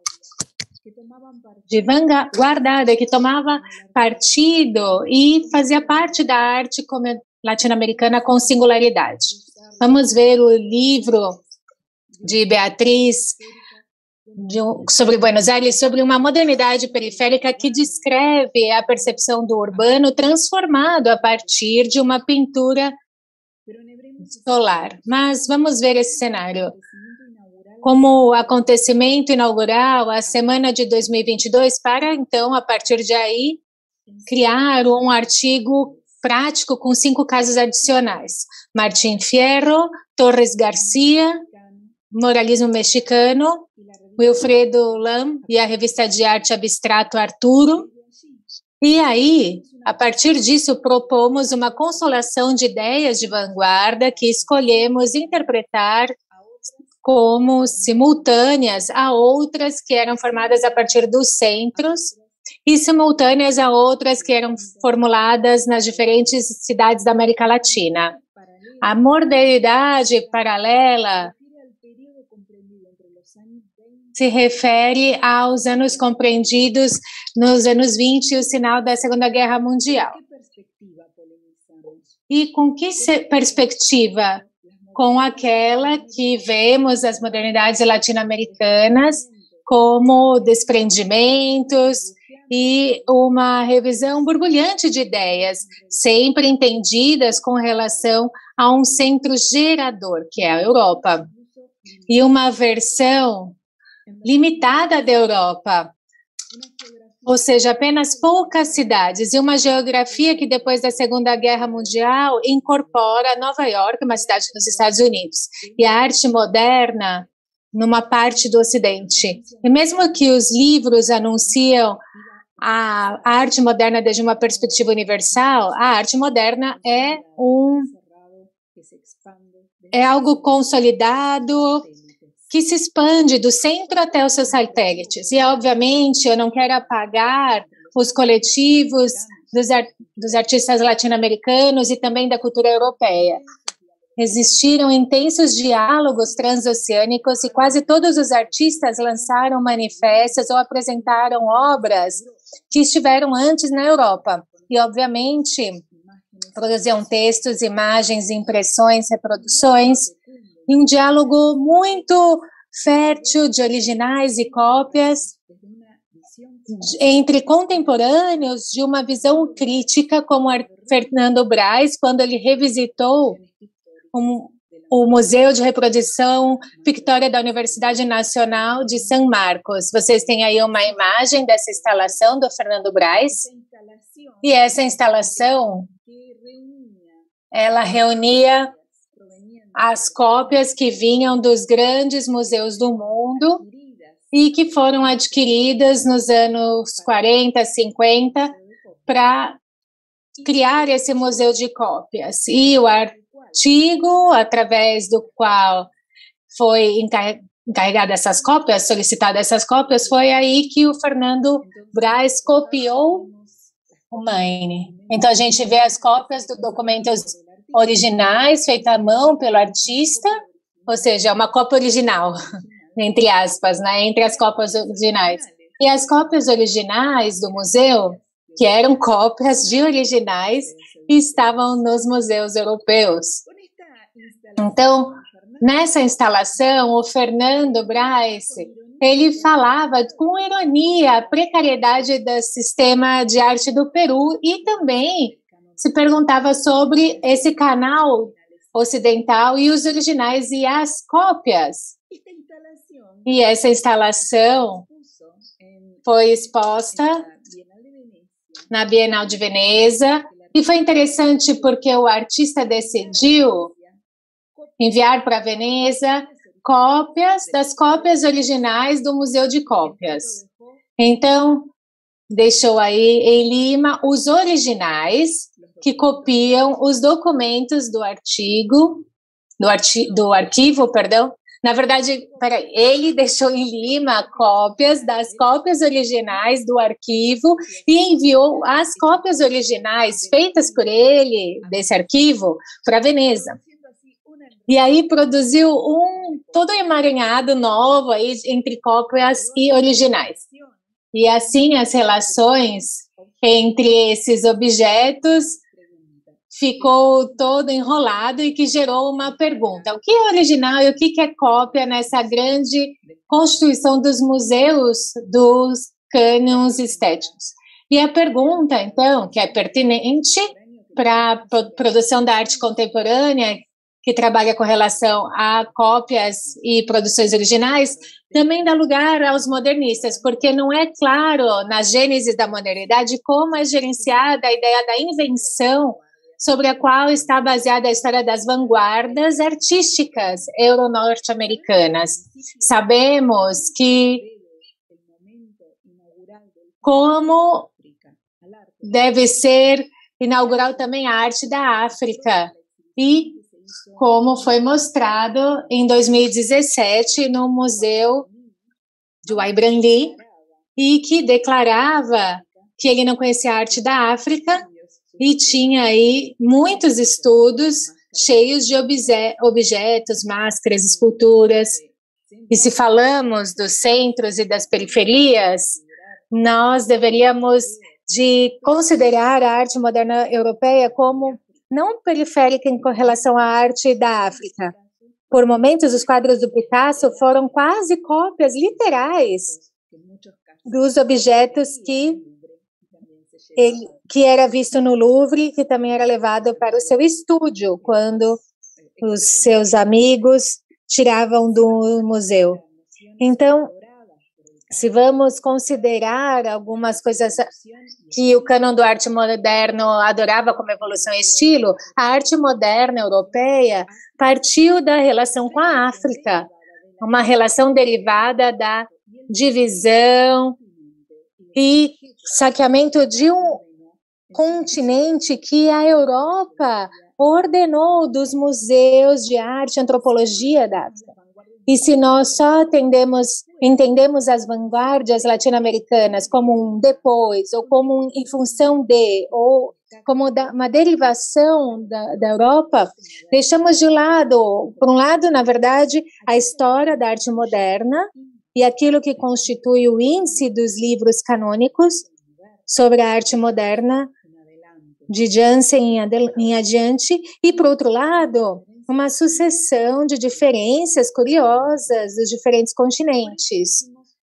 de vanguarda, que tomava partido e fazia parte da arte latino-americana com singularidade. Vamos ver o livro de Beatriz sobre Buenos Aires, sobre uma modernidade periférica que descreve a percepção do urbano transformado a partir de uma pintura solar. Mas vamos ver esse cenário. Como acontecimento inaugural, a semana de 2022, para então, a partir de aí, criar um artigo prático com 5 casos adicionais. Martín Fierro, Torres Garcia, Moralismo Mexicano, Wilfredo Lam e a revista de arte abstrato Arturo. E aí, a partir disso, propomos uma constelação de ideias de vanguarda que escolhemos interpretar como simultâneas a outras que eram formadas a partir dos centros e simultâneas a outras que eram formuladas nas diferentes cidades da América Latina. A modernidade paralela se refere aos anos compreendidos nos anos 20 e o sinal da Segunda Guerra Mundial. E com que perspectiva? Com aquela que vemos as modernidades latino-americanas como desprendimentos e uma revisão borbulhante de ideias, sempre entendidas com relação a um centro gerador, que é a Europa, e uma versão limitada da Europa, ou seja, apenas poucas cidades, e uma geografia que depois da Segunda Guerra Mundial incorpora Nova York, uma cidade nos Estados Unidos, e a arte moderna numa parte do Ocidente. E mesmo que os livros anunciam a arte moderna desde uma perspectiva universal, a arte moderna é algo consolidado, que se expande do centro até os seus satélites. E, obviamente, eu não quero apagar os coletivos dos artistas latino-americanos e também da cultura europeia. Existiram intensos diálogos transoceânicos e quase todos os artistas lançaram manifestos ou apresentaram obras que estiveram antes na Europa. E, obviamente, produziam textos, imagens, impressões, reproduções, e um diálogo muito fértil de originais e cópias, entre contemporâneos de uma visão crítica, como Fernando Braz, quando ele revisitou o Museu de Reprodução Pictória da Universidade Nacional de São Marcos. Vocês têm aí uma imagem dessa instalação do Fernando Braz, e essa instalação, ela reunia as cópias que vinham dos grandes museus do mundo e que foram adquiridas nos anos 40, 50, para criar esse museu de cópias. E o artigo, através do qual foi encarregada essas cópias, solicitada essas cópias, foi aí que o Fernando Braz copiou o Maine. Então, a gente vê as cópias dos documentos originais, feitas à mão pelo artista, ou seja, é uma cópia original, entre aspas, né, entre as cópias originais. E as cópias originais do museu, que eram cópias de originais, estavam nos museus europeus. Então, nessa instalação, o Fernando Braz, ele falava com ironia a precariedade do sistema de arte do Peru e também se perguntava sobre esse canal ocidental e os originais e as cópias. E essa instalação foi exposta na Bienal de Veneza, e foi interessante porque o artista decidiu enviar para Veneza cópias das cópias originais do Museu de Cópias. Então, deixou aí em Lima os originais que copiam os documentos do arquivo. Na verdade, ele deixou em Lima cópias das cópias originais do arquivo e enviou as cópias originais feitas por ele, desse arquivo, para Veneza. E aí produziu todo um emaranhado novo aí entre cópias e originais. E assim as relações entre esses objetos ficou todo enrolado e que gerou uma pergunta. O que é original e o que é cópia nessa grande constituição dos museus dos cânones estéticos? E a pergunta, então, que é pertinente para a produção da arte contemporânea, que trabalha com relação a cópias e produções originais, também dá lugar aos modernistas, porque não é claro na gênese da modernidade como é gerenciada a ideia da invenção sobre a qual está baseada a história das vanguardas artísticas euro-norte-americanas. Sabemos que como deve ser inaugural também a arte da África, e como foi mostrado em 2017 no Museu de Waibran Lee, e que declarava que ele não conhecia a arte da África, e tinha aí muitos estudos cheios de objetos, máscaras, esculturas. E se falamos dos centros e das periferias, nós deveríamos de considerar a arte moderna europeia como não periférica em relação à arte da África. Por momentos, os quadros do Picasso foram quase cópias literais dos objetos que era visto no Louvre, que também era levado para o seu estúdio, quando os seus amigos tiravam do museu. Então, se vamos considerar algumas coisas que o cânon do arte moderno adorava como evolução e estilo, a arte moderna europeia partiu da relação com a África, uma relação derivada da divisão e saqueamento de um continente que a Europa ordenou dos museus de arte e antropologia da África. E se nós só entendemos as vanguardas latino-americanas como um depois, ou como em função de, ou como uma derivação da Europa, deixamos de lado, por um lado, na verdade, a história da arte moderna e aquilo que constitui o índice dos livros canônicos sobre a arte moderna de Jansen em adiante, e, por outro lado, uma sucessão de diferenças curiosas dos diferentes continentes.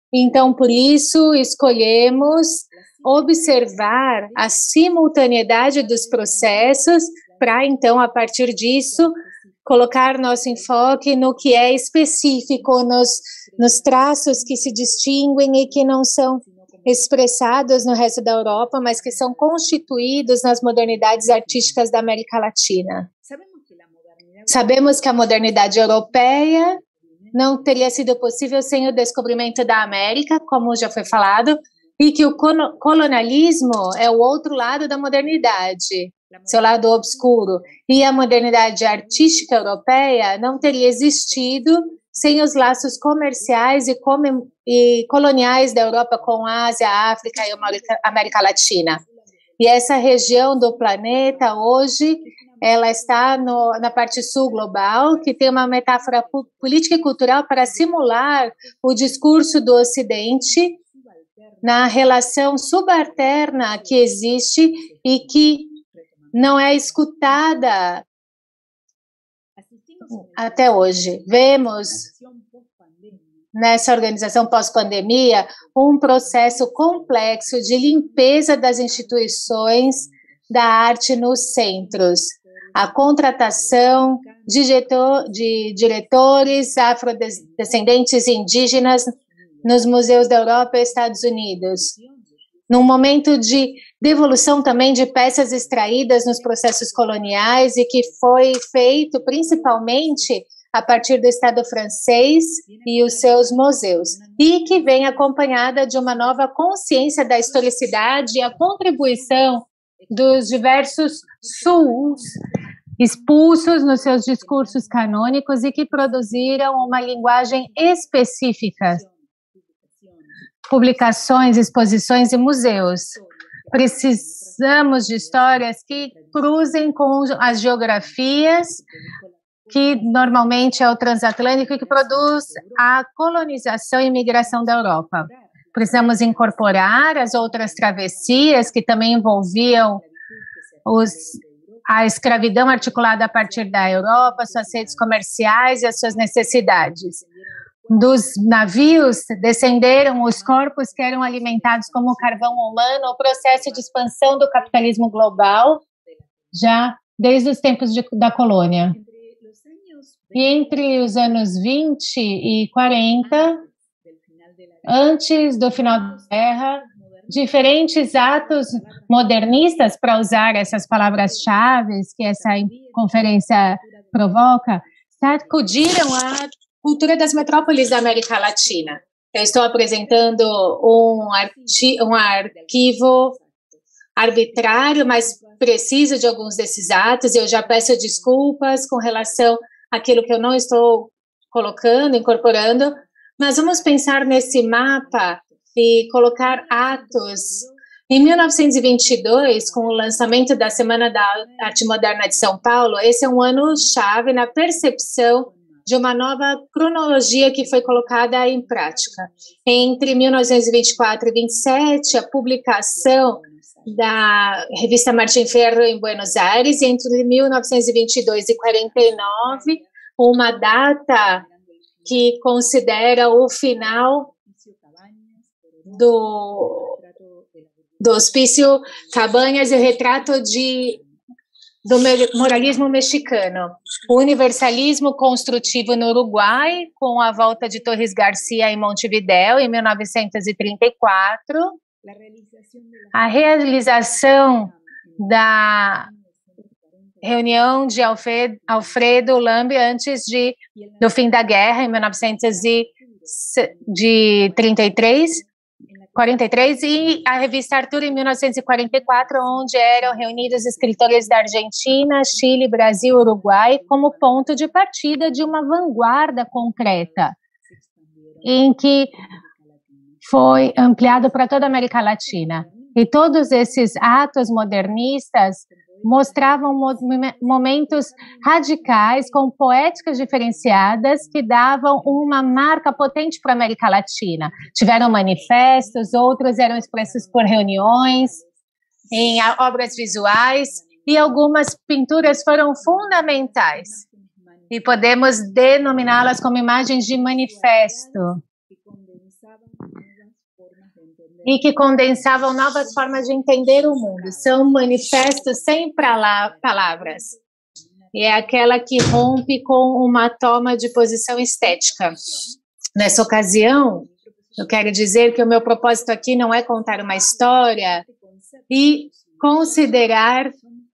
Então, por isso, escolhemos observar a simultaneidade dos processos para, então, a partir disso, colocar nosso enfoque no que é específico, nos traços que se distinguem e que não são expressados no resto da Europa, mas que são constituídos nas modernidades artísticas da América Latina. Sabemos que a modernidade europeia não teria sido possível sem o descobrimento da América, como já foi falado, e que o colonialismo é o outro lado da modernidade, seu lado obscuro, e a modernidade artística europeia não teria existido sem os laços comerciais e coloniais da Europa com a Ásia, a África e a América Latina. E essa região do planeta, hoje, ela está na parte sul global, que tem uma metáfora política e cultural para simular o discurso do Ocidente na relação subalterna que existe e que não é escutada até hoje. Vemos nessa organização pós-pandemia um processo complexo de limpeza das instituições da arte nos centros. A contratação de diretores afrodescendentes indígenas nos museus da Europa e Estados Unidos. Num momento de devolução também de peças extraídas nos processos coloniais e que foi feito principalmente a partir do Estado francês e os seus museus, e que vem acompanhada de uma nova consciência da historicidade e a contribuição dos diversos sus expulsos nos seus discursos canônicos e que produziram uma linguagem específica, publicações, exposições e museus. Precisamos de histórias que cruzem com as geografias, que normalmente é o transatlântico e que produz a colonização e migração da Europa. Precisamos incorporar as outras travessias que também envolviam a escravidão articulada a partir da Europa, suas redes comerciais e as suas necessidades. Dos navios descenderam os corpos que eram alimentados como carvão humano, o processo de expansão do capitalismo global, já desde os tempos da colônia. E entre os anos 20 e 40, antes do final da guerra, diferentes atos modernistas, para usar essas palavras-chave que essa conferência provoca, sacudiram a cultura das metrópoles da América Latina. Eu estou apresentando um arquivo arbitrário, mas preciso de alguns desses atos, e eu já peço desculpas com relação àquilo que eu não estou colocando, incorporando, mas vamos pensar nesse mapa e colocar atos. Em 1922, com o lançamento da Semana da Arte Moderna de São Paulo, esse é um ano-chave na percepção de uma nova cronologia que foi colocada em prática. Entre 1924 e 27, a publicação da revista Martim Fierro em Buenos Aires, e entre 1922 e 49, uma data que considera o final do Hospício Cabañas e o retrato do moralismo mexicano. O universalismo construtivo no Uruguai, com a volta de Torres Garcia em Montevidéu, em 1934. A realização da reunião de Alfredo Lambe antes do fim da guerra, em 1943, e a revista Arthur, em 1944, onde eram reunidos escritores da Argentina, Chile, Brasil, Uruguai, como ponto de partida de uma vanguarda concreta, em que foi ampliado para toda a América Latina. E todos esses atos modernistas mostravam momentos radicais, com poéticas diferenciadas, que davam uma marca potente para a América Latina. Tiveram manifestos, outros eram expressos por reuniões, em obras visuais, e algumas pinturas foram fundamentais. E podemos denominá-las como imagens de manifesto. e que condensavam novas formas de entender o mundo. São manifestos sem palavras. E é aquela que rompe com uma toma de posição estética. Nessa ocasião, eu quero dizer que o meu propósito aqui não é contar uma história e considerar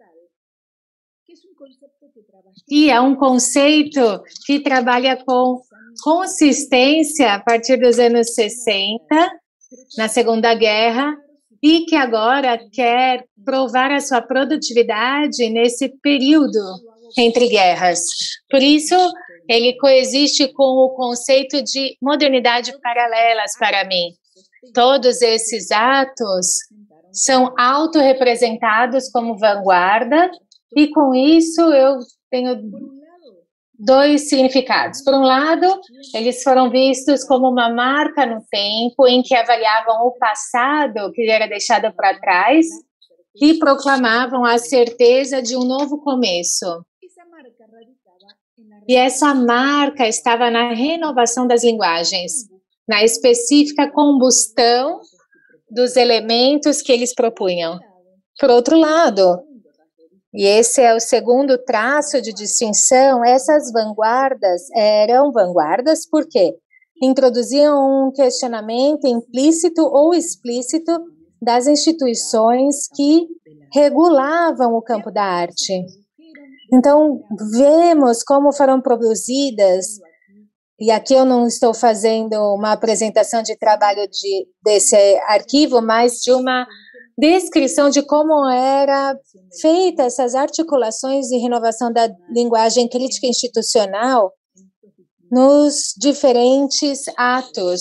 que é um conceito que trabalha com consistência a partir dos anos 60, na Segunda Guerra, e que agora quer provar a sua produtividade nesse período entre guerras. Por isso, ele coexiste com o conceito de modernidade paralelas para mim. Todos esses atos são autorrepresentados como vanguarda, e com isso eu tenho dois significados. Por um lado, eles foram vistos como uma marca no tempo em que avaliavam o passado que era deixado para trás e proclamavam a certeza de um novo começo. E essa marca estava na renovação das linguagens, na específica combustão dos elementos que eles propunham. Por outro lado, e esse é o segundo traço de distinção, essas vanguardas eram vanguardas porque introduziam um questionamento implícito ou explícito das instituições que regulavam o campo da arte. Então, vemos como foram produzidas, e aqui eu não estou fazendo uma apresentação de trabalho desse arquivo, mas de uma descrição de como era feita essas articulações de renovação da linguagem crítica institucional nos diferentes atos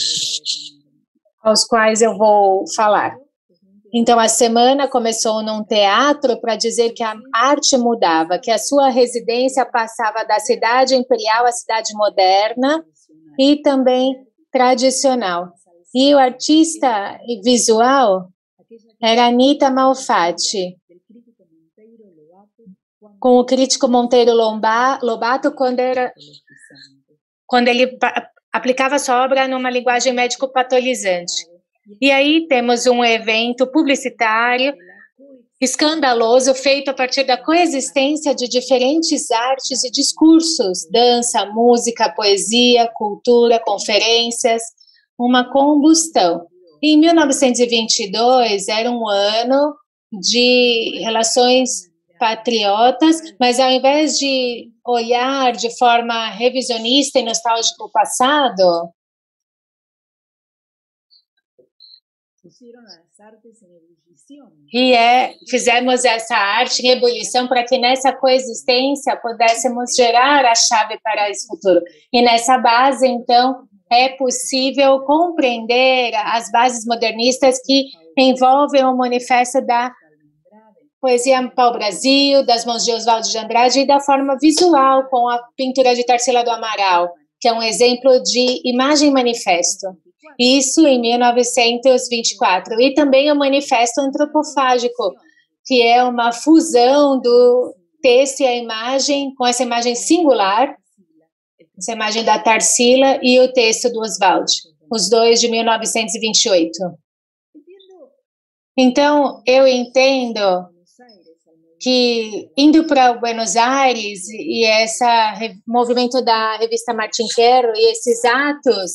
aos quais eu vou falar. Então, a semana começou num teatro para dizer que a arte mudava, que a sua residência passava da cidade imperial à cidade moderna e também tradicional. E o artista visual era Anita Malfatti, com o crítico Monteiro Lobato, quando ele aplicava sua obra numa linguagem médico-patolizante. E aí temos um evento publicitário escandaloso feito a partir da coexistência de diferentes artes e discursos, dança, música, poesia, cultura, conferências, uma combustão. Em 1922 era um ano de relações patriotas, mas ao invés de olhar de forma revisionista e nostálgica o passado, fizemos essa arte em ebulição para que nessa coexistência pudéssemos gerar a chave para esse futuro. E nessa base, então, é possível compreender as bases modernistas que envolvem o manifesto da poesia pau-brasil, das mãos de Oswaldo de Andrade e da forma visual com a pintura de Tarsila do Amaral, que é um exemplo de imagem manifesto. Isso em 1924. E também o Manifesto Antropofágico, que é uma fusão do texto e a imagem, com essa imagem singular, essa imagem da Tarsila e o texto do Oswaldo, os dois de 1928. Então, eu entendo que indo para Buenos Aires e esse movimento da revista Martin Fierro e esses atos,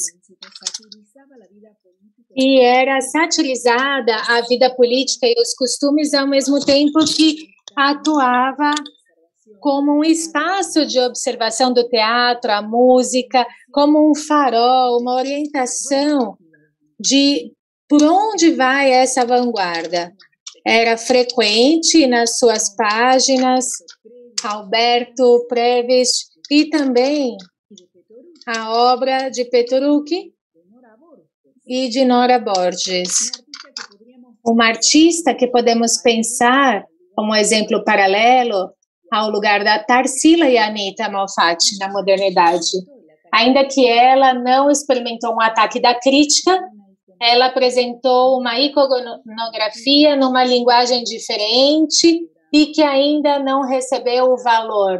e era satirizada a vida política e os costumes ao mesmo tempo que atuava como um espaço de observação do teatro, a música, como um farol, uma orientação de por onde vai essa vanguarda. Era frequente nas suas páginas Alberto Previs e também a obra de Petrucci e de Nora Borges. Uma artista que podemos pensar como exemplo paralelo ao lugar da Tarsila e Anita Malfatti na modernidade. Ainda que ela não experimentou um ataque da crítica, ela apresentou uma iconografia numa linguagem diferente e que ainda não recebeu o valor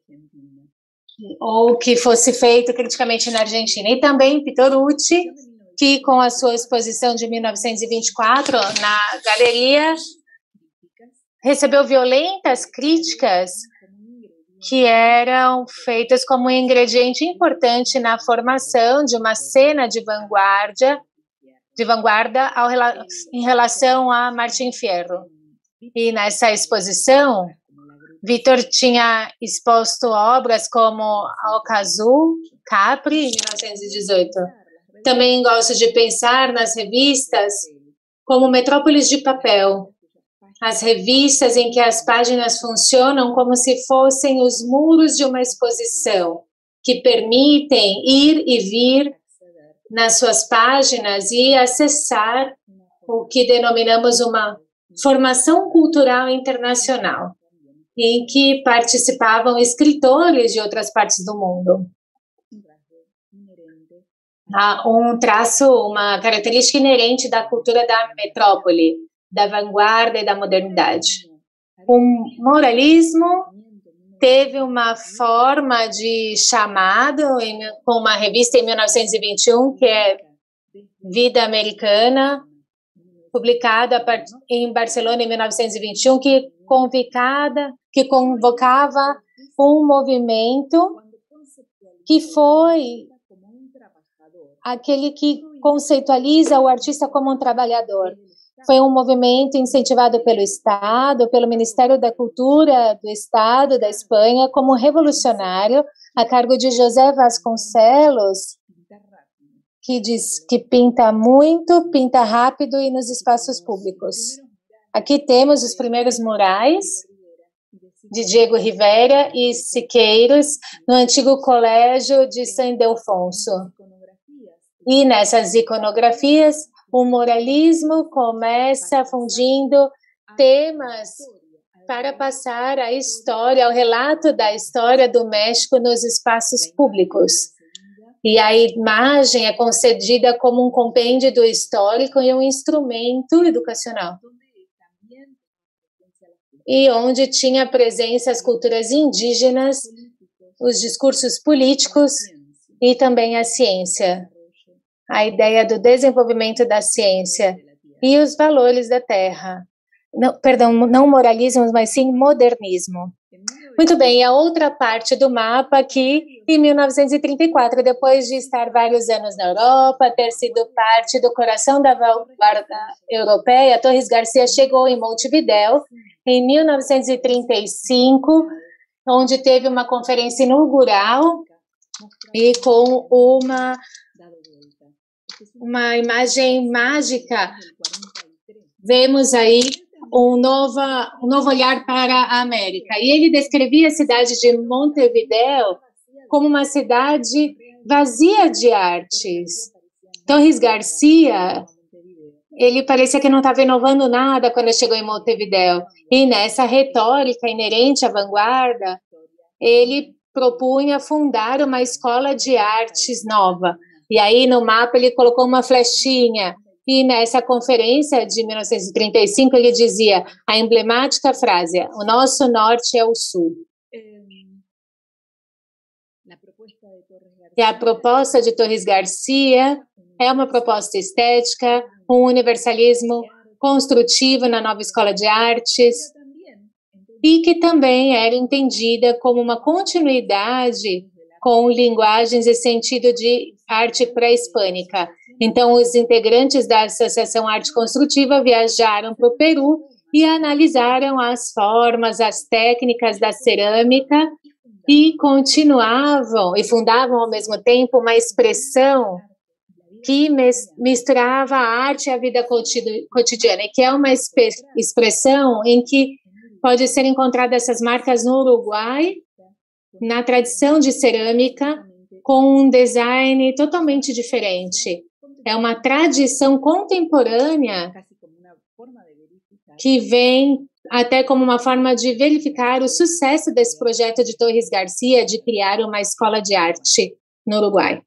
ou que fosse feito criticamente na Argentina. E também Petrucci, que com a sua exposição de 1924 na galeria recebeu violentas críticas que eram feitas como um ingrediente importante na formação de uma cena de vanguarda em relação a Martim Fierro. E nessa exposição, Vitor tinha exposto obras como Ocazu, Capri, em 1918. Também gosto de pensar nas revistas como metrópoles de papel, as revistas em que as páginas funcionam como se fossem os muros de uma exposição, que permitem ir e vir nas suas páginas e acessar o que denominamos uma formação cultural internacional, em que participavam escritores de outras partes do mundo. Há um traço, uma característica inerente da cultura da metrópole, da vanguarda e da modernidade. O moralismo teve uma forma de chamado com uma revista em 1921, que é Vida Americana, publicada em Barcelona em 1921, que convocava um movimento que foi aquele que conceitualiza o artista como um trabalhador. Foi um movimento incentivado pelo Estado, pelo Ministério da Cultura do Estado da Espanha, como revolucionário, a cargo de José Vasconcelos, que diz que pinta muito, pinta rápido e nos espaços públicos. Aqui temos os primeiros murais de Diego Rivera e Siqueiros no antigo colégio de San Ildefonso. E nessas iconografias, o moralismo começa fundindo temas para passar a história, o relato da história do México nos espaços públicos. E a imagem é concedida como um compêndio do histórico e um instrumento educacional. E onde tinha presença as culturas indígenas, os discursos políticos e também a ciência. A ideia do desenvolvimento da ciência e os valores da terra. Não moralismo, mas sim modernismo. Muito bem, a outra parte do mapa aqui, em 1934, depois de estar vários anos na Europa, ter sido parte do coração da vanguarda europeia, Torres Garcia chegou em Montevidéu em 1935, onde teve uma conferência inaugural e com uma imagem mágica. Vemos aí um novo olhar para a América. E ele descrevia a cidade de Montevidéu como uma cidade vazia de artes. Torres Garcia, ele parecia que não estava inovando nada quando chegou em Montevidéu. E nessa retórica inerente à vanguarda, ele propunha fundar uma escola de artes nova. E aí, no mapa, ele colocou uma flechinha. E nessa conferência de 1935, ele dizia a emblemática frase: o nosso norte é o sul. E a proposta de Torres Garcia é uma proposta estética, um universalismo construtivo na nova escola de artes, e que também era entendida como uma continuidade com linguagens e sentido de arte pré-hispânica. Então, os integrantes da Associação Arte Construtiva viajaram para o Peru e analisaram as formas, as técnicas da cerâmica e continuavam e fundavam ao mesmo tempo uma expressão que misturava a arte e a vida cotidiana, e que é uma expressão em que pode ser encontrada essas marcas no Uruguai, na tradição de cerâmica, com um design totalmente diferente. É uma tradição contemporânea que vem até como uma forma de verificar o sucesso desse projeto de Torres Garcia de criar uma escola de arte no Uruguai.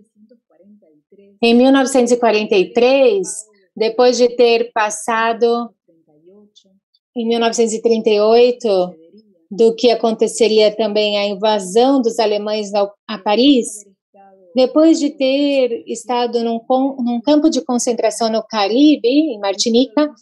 Em 1943, depois de ter passado, em 1938, do que aconteceria também a invasão dos alemães a Paris, Depois de ter estado num campo de concentração no Caribe, em Martinica,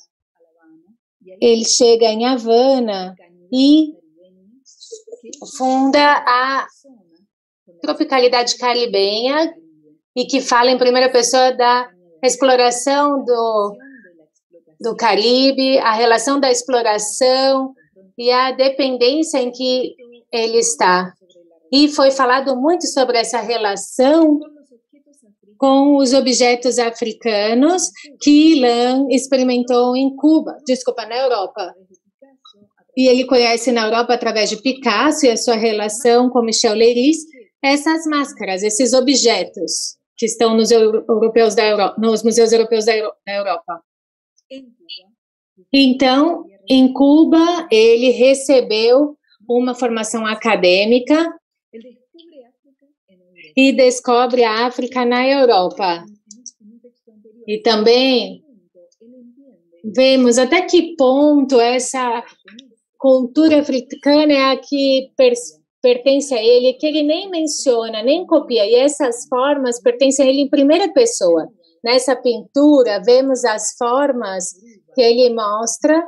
ele chega em Havana e funda a tropicalidade caribenha e que fala em primeira pessoa da exploração do Caribe, a relação da exploração e a dependência em que ele está. E foi falado muito sobre essa relação com os objetos africanos que Ilan experimentou na Europa. E ele conhece na Europa, através de Picasso e a sua relação com Michel Leiris, essas máscaras, esses objetos que estão nos museus europeus da Europa. Então, em Cuba, ele recebeu uma formação acadêmica e descobre a África na Europa. E também vemos até que ponto essa cultura africana é a que pertence a ele, que ele nem menciona, nem copia, e essas formas pertencem a ele em primeira pessoa. Nessa pintura, vemos as formas que ele mostra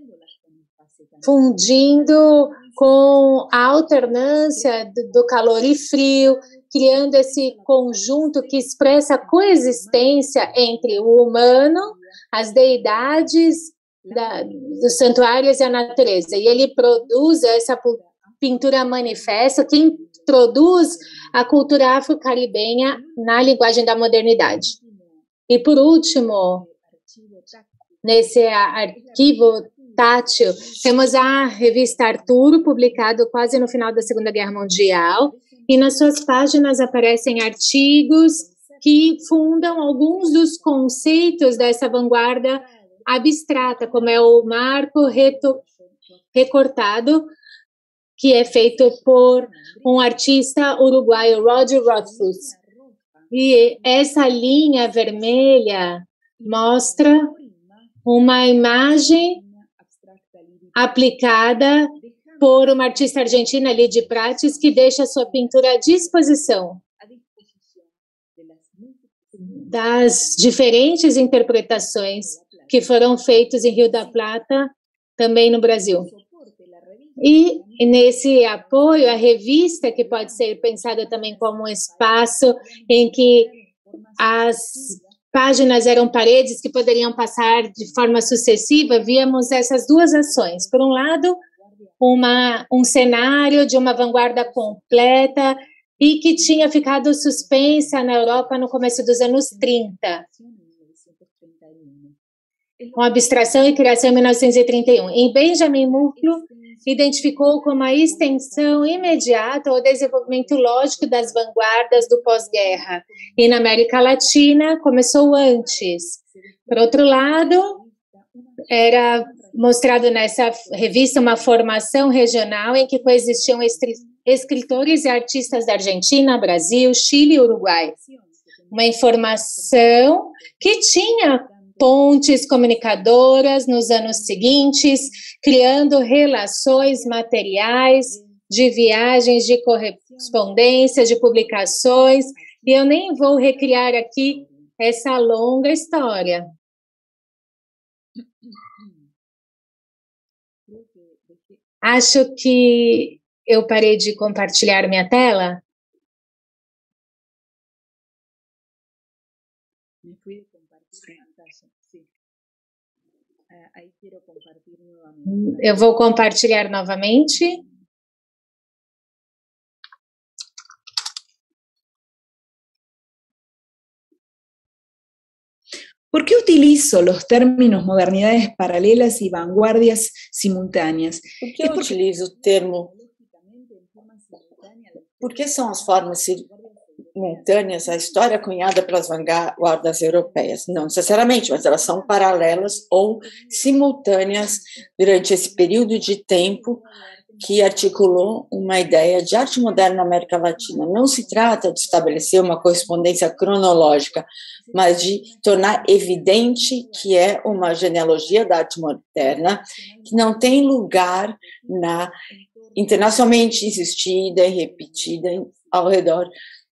fundindo com a alternância do calor e frio, criando esse conjunto que expressa a coexistência entre o humano, as deidades dos santuários e a natureza. E ele produz essa pintura manifesto que introduz a cultura afro-caribenha na linguagem da modernidade. E, por último, nesse arquivo tátil, temos a revista Arturo, publicado quase no final da Segunda Guerra Mundial, e nas suas páginas aparecem artigos que fundam alguns dos conceitos dessa vanguarda abstrata, como é o marco recortado, que é feito por um artista uruguaio, Roger Rothfuss. E essa linha vermelha mostra uma imagem aplicada por uma artista argentina, Lidy Prates, que deixa sua pintura à disposição das diferentes interpretações que foram feitas em Rio da Plata, também no Brasil. E nesse apoio, a revista, que pode ser pensada também como um espaço em que as páginas eram paredes que poderiam passar de forma sucessiva, víamos essas duas ações. Por um lado, um cenário de uma vanguarda completa e que tinha ficado suspensa na Europa no começo dos anos 30, com abstração e criação em 1931. Em Benjamin Murklo, identificou como a extensão imediata o desenvolvimento lógico das vanguardas do pós-guerra. E na América Latina, começou antes. Por outro lado, era mostrado nessa revista uma formação regional em que coexistiam escritores e artistas da Argentina, Brasil, Chile e Uruguai. Uma informação que tinha pontes comunicadoras nos anos seguintes, criando relações materiais de viagens, de correspondências, de publicações, e eu nem vou recriar aqui essa longa história. Acho que eu parei de compartilhar minha tela. Eu vou compartilhar novamente. ¿Por qué utilizo los términos modernidades paralelas y vanguardias simultáneas? Por que eu utilizo o termo? Porque são as formas simultâneas, a história cunhada pelas vanguardas europeias? Não necessariamente, mas elas são paralelas ou simultâneas durante esse período de tempo que articulou uma ideia de arte moderna na América Latina. Não se trata de estabelecer uma correspondência cronológica, mas de tornar evidente que é uma genealogia da arte moderna que não tem lugar internacionalmente existida e repetida ao redor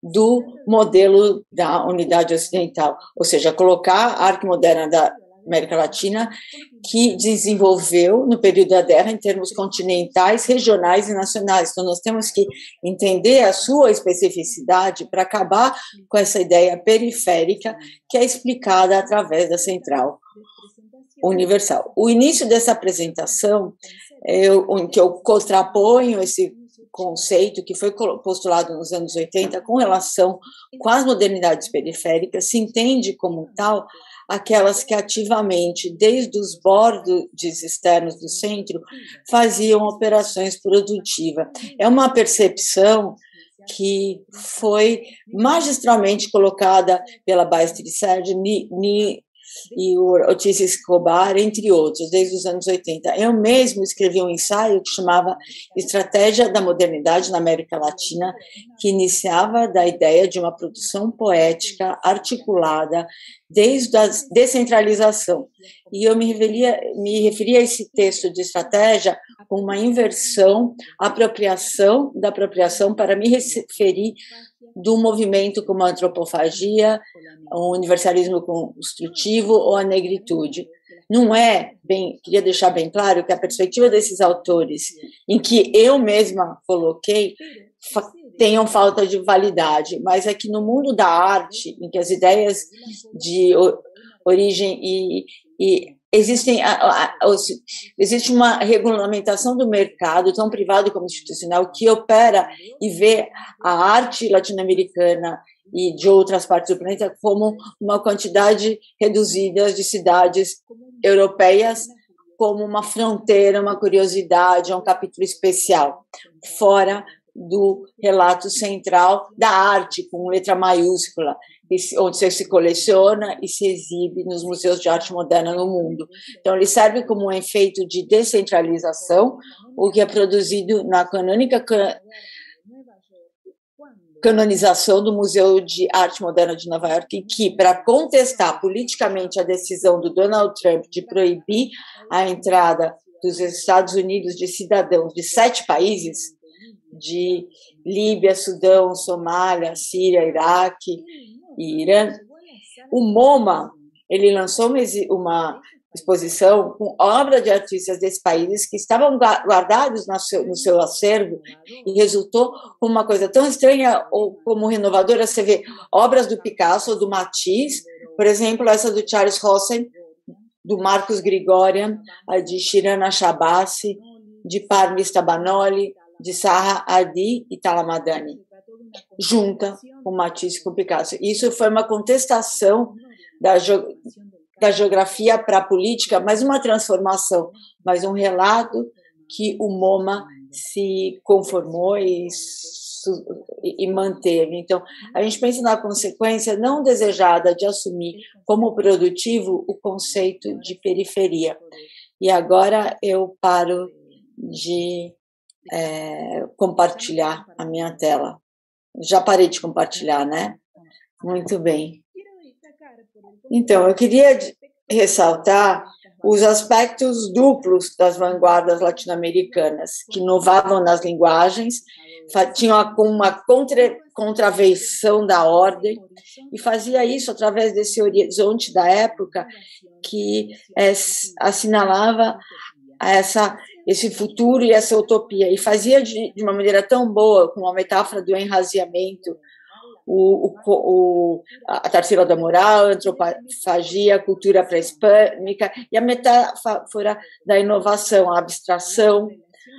do modelo da unidade ocidental, ou seja, colocar a arte moderna da América Latina, que desenvolveu no período da guerra em termos continentais, regionais e nacionais. Então, nós temos que entender a sua especificidade para acabar com essa ideia periférica que é explicada através da central universal. O início dessa apresentação, em que eu contraponho esse conceito que foi postulado nos anos 80 com relação com as modernidades periféricas, se entende como tal aquelas que ativamente, desde os bordes externos do centro, faziam operações produtivas. É uma percepção que foi magistralmente colocada pela Baez Tricert e o Ortiz Escobar, entre outros, desde os anos 80. Eu mesmo escrevi um ensaio que chamava Estratégia da Modernidade na América Latina, que iniciava da ideia de uma produção poética articulada desde a descentralização. E eu me referia a esse texto de estratégia como uma inversão, apropriação da apropriação, para me referir do movimento como a antropofagia, o universalismo construtivo ou a negritude. Não é bem, queria deixar bem claro que a perspectiva desses autores, em que eu mesma coloquei, tenham falta de validade, mas é que no mundo da arte, em que as ideias de origem e existe uma regulamentação do mercado, tão privado como institucional, que opera e vê a arte latino-americana e de outras partes do planeta como uma quantidade reduzida de cidades europeias, como uma fronteira, uma curiosidade, um capítulo especial, fora do relato central da arte, com letra maiúscula, onde se coleciona e se exibe nos museus de arte moderna no mundo. Então, ele serve como um efeito de descentralização, o que é produzido na canônica canonização do Museu de Arte Moderna de Nova York, que, para contestar politicamente a decisão do Donald Trump de proibir a entrada dos Estados Unidos de cidadãos de 7 países, de Líbia, Sudão, Somália, Síria, Iraque e Irã, o MoMA, ele lançou uma exposição com obras de artistas desses países que estavam guardados no seu acervo, e resultou como uma coisa tão estranha ou como renovadora. Você vê obras do Picasso, do Matisse, por exemplo, essa do Charles Rosen, do Marcos Grigorian, a de Shirana Shabassi, de Parmis Tabanoli, de Zaha Hadid e Talamadani, junta com Matisse e com Picasso. Isso foi uma contestação da geografia para a política, mas uma transformação, mas um relato que o MoMA se conformou e manteve. Então, a gente pensa na consequência não desejada de assumir como produtivo o conceito de periferia. E agora eu paro de compartilhar a minha tela. Já parei de compartilhar, né? Muito bem. Então, eu queria ressaltar os aspectos duplos das vanguardas latino-americanas, que inovavam nas linguagens, tinham uma contravenção da ordem, e fazia isso através desse horizonte da época que assinalava esse futuro e essa utopia, e fazia de uma maneira tão boa, com a metáfora do enraziamento, a Tarsila da moral, a antropofagia, a cultura pré-hispânica, e a metáfora da inovação, a abstração,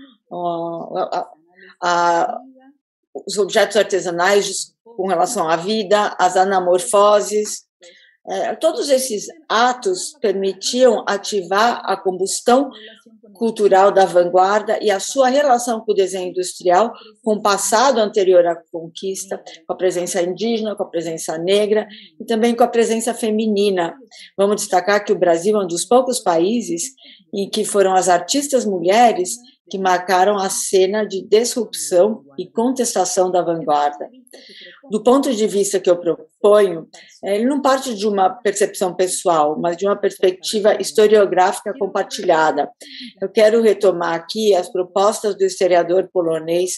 os objetos artesanais com relação à vida, as anamorfoses. Todos esses atos permitiam ativar a combustão cultural da vanguarda e a sua relação com o desenho industrial, com o passado anterior à conquista, com a presença indígena, com a presença negra e também com a presença feminina. Vamos destacar que o Brasil é um dos poucos países em que foram as artistas mulheres que marcaram a cena de disrupção e contestação da vanguarda. Do ponto de vista que eu proponho, ele não parte de uma percepção pessoal, mas de uma perspectiva historiográfica compartilhada. Eu quero retomar aqui as propostas do historiador polonês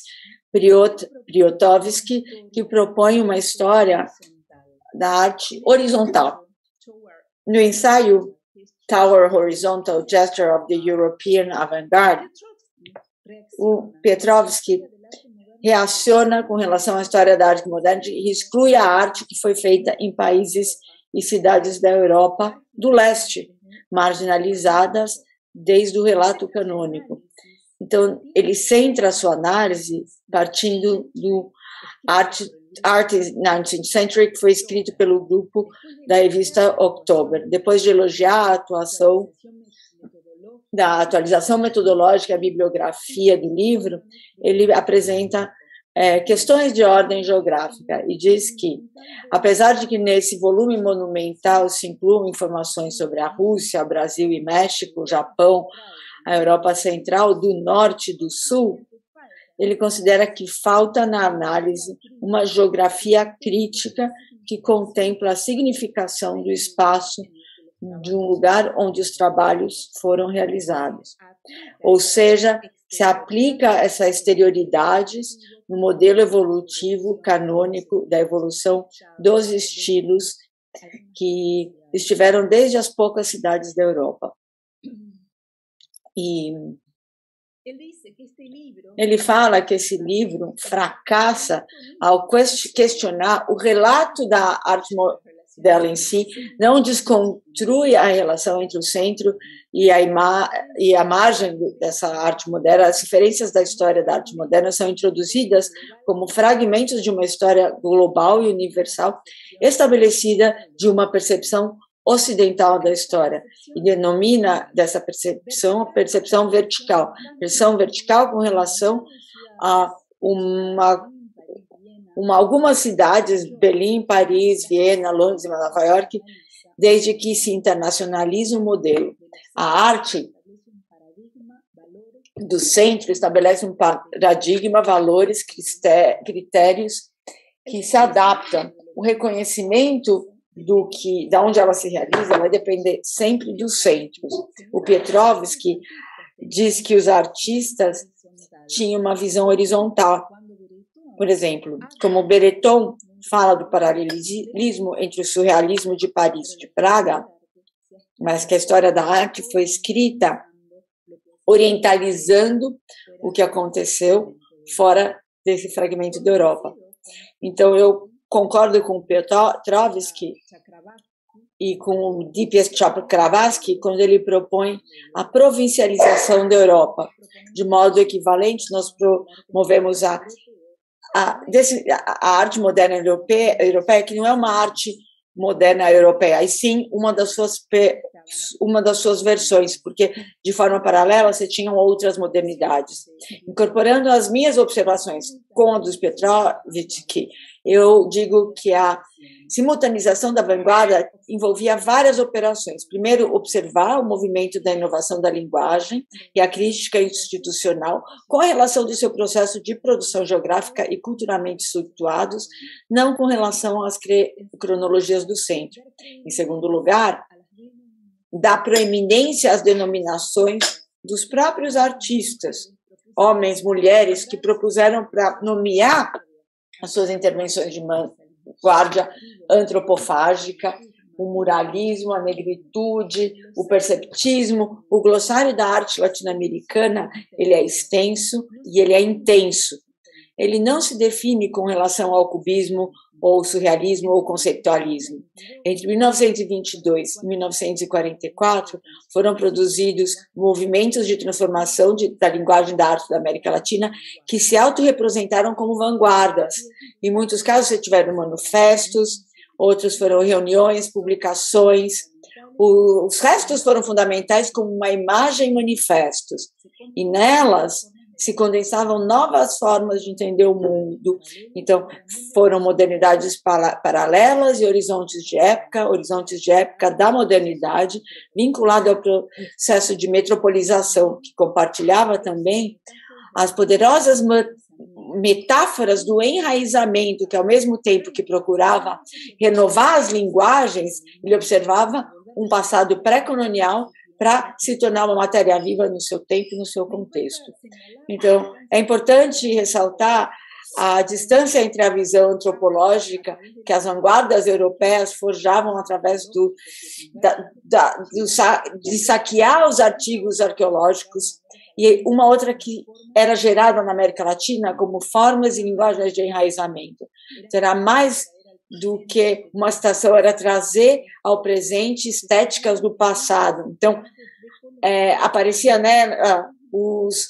Briotovsky, que propõe uma história da arte horizontal. No ensaio Tower Horizontal Gesture of the European Avant-Garde, o Petrovsky reaciona com relação à história da arte moderna e exclui a arte que foi feita em países e cidades da Europa do leste, marginalizadas desde o relato canônico. Então, ele centra a sua análise partindo do Art in 19th Century, que foi escrito pelo grupo da revista October. Depois de elogiar a atuação da atualização metodológica, a bibliografia do livro, ele apresenta questões de ordem geográfica e diz que, apesar de que nesse volume monumental se incluam informações sobre a Rússia, Brasil e México, Japão, a Europa Central, do Norte e do Sul, ele considera que falta na análise uma geografia crítica que contempla a significação do espaço de um lugar onde os trabalhos foram realizados. Ou seja, se aplica essas exterioridades no modelo evolutivo canônico da evolução dos estilos que estiveram desde as poucas cidades da Europa. E ele fala que esse livro fracassa ao questionar o relato da arte dela em si, não desconstrui a relação entre o centro e a margem dessa arte moderna. As referências da história da arte moderna são introduzidas como fragmentos de uma história global e universal, estabelecida de uma percepção ocidental da história, e denomina dessa percepção a percepção vertical. Percepção vertical com relação a algumas cidades, Berlim, Paris, Viena, Londres e Nova York, desde que se internacionaliza o modelo. A arte do centro estabelece um paradigma, valores, critérios que se adaptam. O reconhecimento da onde ela se realiza vai depender sempre dos centros. O Petrovsky diz que os artistas tinham uma visão horizontal. Por exemplo, como Breton fala do paralelismo entre o surrealismo de Paris e de Praga, mas que a história da arte foi escrita orientalizando o que aconteceu fora desse fragmento da Europa. Então, eu concordo com o Petrovsky e com o D.P.S. Chakravarty quando ele propõe a provincialização da Europa. De modo equivalente, nós promovemos a arte moderna europeia, que não é uma arte moderna europeia, e sim uma das suas versões, porque de forma paralela você tinha outras modernidades. Incorporando as minhas observações com a dos Petrovsky, eu digo que a simultanização da vanguarda envolvia várias operações. Primeiro, observar o movimento da inovação da linguagem e a crítica institucional com a relação do seu processo de produção geográfica e culturalmente estruturados, não com relação às cronologias do centro. Em segundo lugar, dá proeminência às denominações dos próprios artistas, homens, mulheres, que propuseram para nomear as suas intervenções de vanguarda antropofágica, o muralismo, a negritude, o perceptismo. O glossário da arte latino-americana, ele é extenso e ele é intenso. Ele não se define com relação ao cubismo, ou surrealismo, ou conceitualismo. Entre 1922 e 1944, foram produzidos movimentos de transformação da linguagem da arte da América Latina que se autorrepresentaram como vanguardas. Em muitos casos, você tiveram manifestos, outros foram reuniões, publicações. Os restos foram fundamentais como uma imagem manifestos. E nelas se condensavam novas formas de entender o mundo. Então, foram modernidades paralelas e horizontes de época da modernidade, vinculado ao processo de metropolização, que compartilhava também as poderosas metáforas do enraizamento, que ao mesmo tempo que procurava renovar as linguagens, ele observava um passado pré-colonial para se tornar uma matéria viva no seu tempo e no seu contexto. Então, é importante ressaltar a distância entre a visão antropológica que as vanguardas europeias forjavam através de saquear os artigos arqueológicos, e uma outra que era gerada na América Latina como formas e linguagens de enraizamento. Será mais do que uma citação, era trazer ao presente estéticas do passado. Então, aparecia, né, os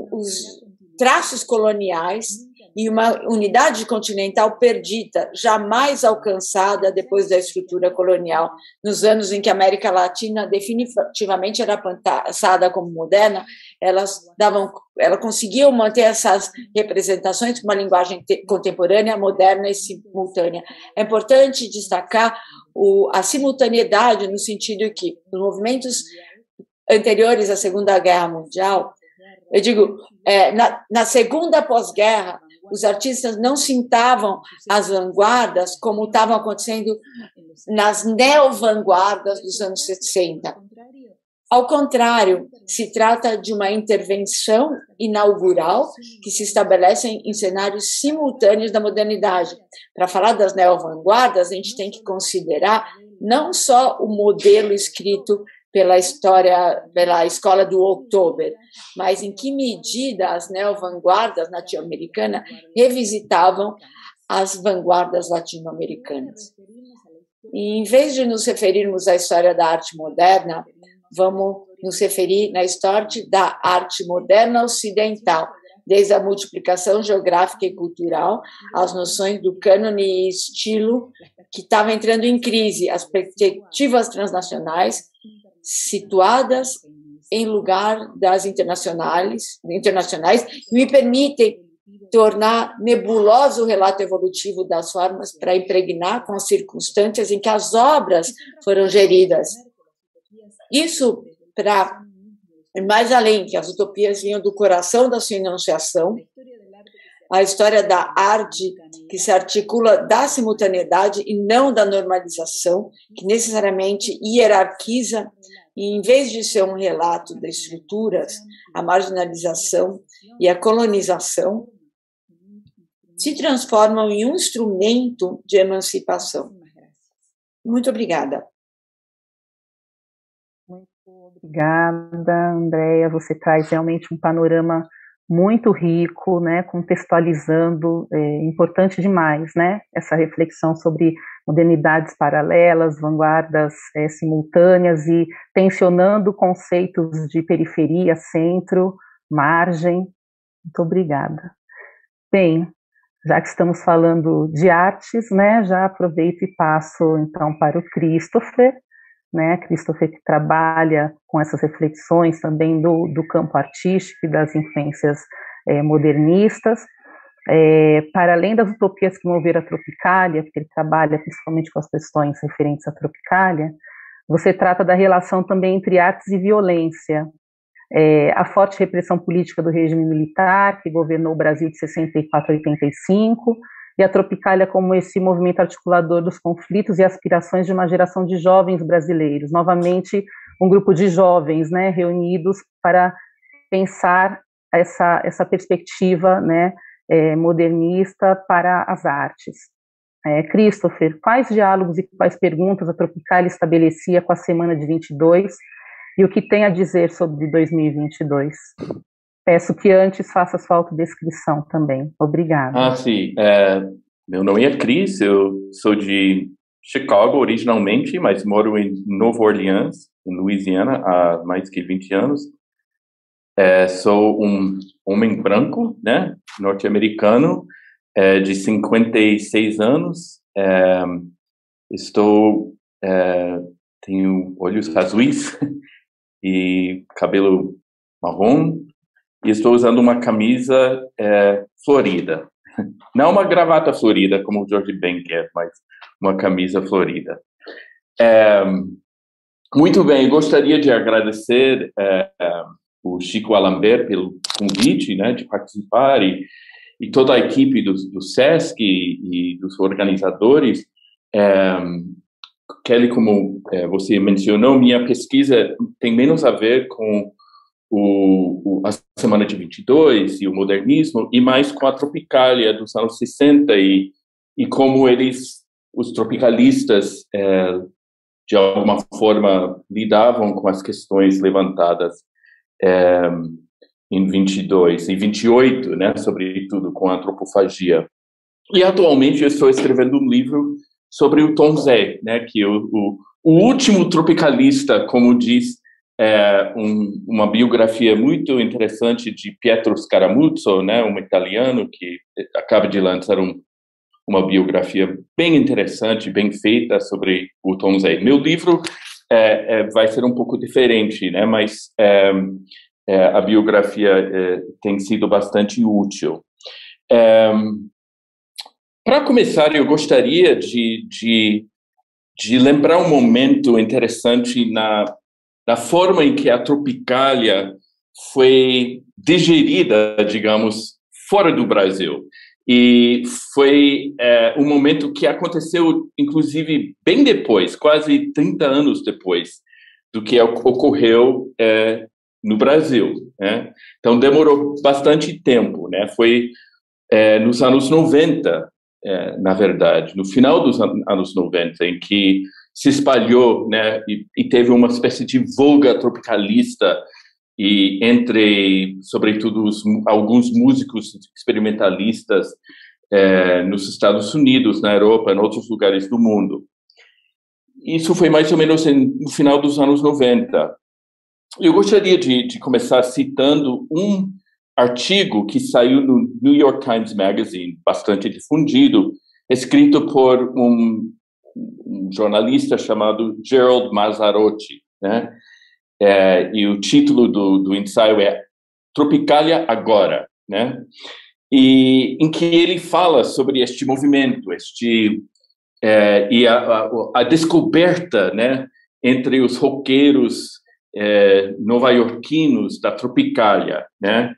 traços coloniais e uma unidade continental perdida, jamais alcançada depois da estrutura colonial. Nos anos em que a América Latina definitivamente era pensada como moderna, elas conseguiam manter essas representações com uma linguagem contemporânea, moderna e simultânea. É importante destacar a simultaneidade no sentido que os movimentos anteriores à Segunda Guerra Mundial, eu digo, na segunda pós-guerra, os artistas não sintavam as vanguardas como estavam acontecendo nas neo-vanguardas dos anos 60. Ao contrário, se trata de uma intervenção inaugural que se estabelece em cenários simultâneos da modernidade. Para falar das neo-vanguardas, a gente tem que considerar não só o modelo escrito pela escola do Oktober, mas em que medida as neo-vanguardas latino-americanas revisitavam as vanguardas latino-americanas. E, em vez de nos referirmos à história da arte moderna, vamos nos referir na história da arte moderna ocidental, desde a multiplicação geográfica e cultural, as noções do cânone e estilo, que estavam entrando em crise, as perspectivas transnacionais, situadas em lugar das internacionais, me permitem tornar nebuloso o relato evolutivo das formas para impregnar com as circunstâncias em que as obras foram geridas. Isso para mais além, que as utopias vinham do coração da sua enunciação, a história da arte que se articula da simultaneidade e não da normalização, que necessariamente hierarquiza, e em vez de ser um relato das estruturas, a marginalização e a colonização se transformam em um instrumento de emancipação. Muito obrigada. Muito obrigada, Andréia. Você traz realmente um panorama muito rico, né, contextualizando, importante demais, né, essa reflexão sobre modernidades paralelas, vanguardas simultâneas e tensionando conceitos de periferia, centro, margem. Muito obrigada. Bem, já que estamos falando de artes, né, já aproveito e passo então para o Christopher, né, Christopher que trabalha com essas reflexões também do campo artístico e das influências modernistas, para além das utopias que moveram a Tropicália, porque ele trabalha principalmente com as questões referentes à Tropicália, você trata da relação também entre artes e violência, a forte repressão política do regime militar, que governou o Brasil de 64 a 85, e a Tropicália como esse movimento articulador dos conflitos e aspirações de uma geração de jovens brasileiros, novamente um grupo de jovens, né, reunidos para pensar essa perspectiva, né, modernista para as artes. Christopher, quais diálogos e quais perguntas a Tropicália estabelecia com a Semana de 22 e o que tem a dizer sobre 2022? Peço que antes faça sua autodescrição também. Obrigada. Sim. Meu nome é Chris, eu sou de Chicago originalmente, mas moro em Nova Orleans, em Louisiana, há mais que 20 anos. Sou um homem branco, né, norte-americano, de 56 anos. Tenho olhos azuis e cabelo marrom. E estou usando uma camisa florida. Não uma gravata florida, como o George Ben quer, mas uma camisa florida. Muito bem, gostaria de agradecer o Chico Alambert pelo convite, né, de participar, e toda a equipe do SESC e dos organizadores. Kelly, como você mencionou, minha pesquisa tem menos a ver com a Semana de 22 e o modernismo, e mais com a Tropicália dos anos 60 e como os tropicalistas, de alguma forma, lidavam com as questões levantadas em 22 e 28, né, sobretudo com a antropofagia. E atualmente eu estou escrevendo um livro sobre o Tom Zé, né, que o último tropicalista, como diz uma biografia muito interessante de Pietro Scaramuzzo, né, um italiano que acaba de lançar uma biografia bem interessante, bem feita sobre o Tom Zé. Meu livro vai ser um pouco diferente, né, mas a biografia tem sido bastante útil. Para começar, eu gostaria de lembrar um momento interessante na forma em que a Tropicália foi digerida, digamos, fora do Brasil. E foi um momento que aconteceu, inclusive, bem depois, quase 30 anos depois do que ocorreu no Brasil, né? Então, demorou bastante tempo, né? Foi nos anos 90, na verdade, no final dos anos 90, em que se espalhou, né, e teve uma espécie de voga tropicalista e entre, sobretudo, alguns músicos experimentalistas nos Estados Unidos, na Europa, em outros lugares do mundo. Isso foi mais ou menos no final dos anos 90. Eu gostaria de começar citando um artigo que saiu no New York Times Magazine, bastante difundido, escrito por um jornalista chamado Gerald Mazzarotti, né? E o título do ensaio é Tropicália Agora, né? E em que ele fala sobre este movimento, e a descoberta, né, entre os roqueiros nova-iorquinos da Tropicália, né,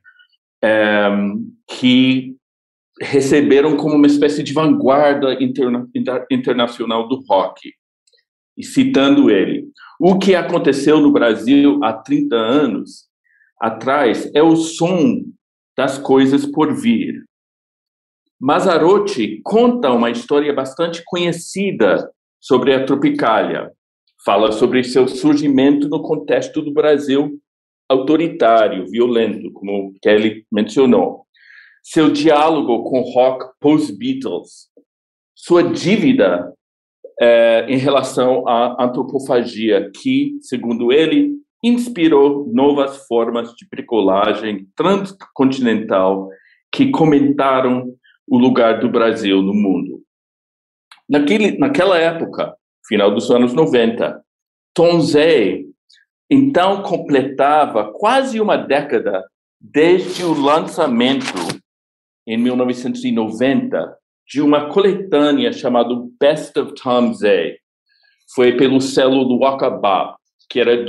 que receberam como uma espécie de vanguarda internacional do rock. E citando ele, o que aconteceu no Brasil há 30 anos atrás é o som das coisas por vir. Mazzarotti conta uma história bastante conhecida sobre a Tropicália. Fala sobre seu surgimento no contexto do Brasil autoritário, violento, como Kelly mencionou. Seu diálogo com o rock pós-Beatles. Sua dívida em relação à antropofagia, que, segundo ele, inspirou novas formas de bricolagem transcontinental que comentaram o lugar do Brasil no mundo. Naquela época, final dos anos 90, Tom Zé, então, completava quase uma década desde o lançamento, em 1990, de uma coletânea chamada Best of Tom Zé. Foi pelo selo do Waka Bop, que era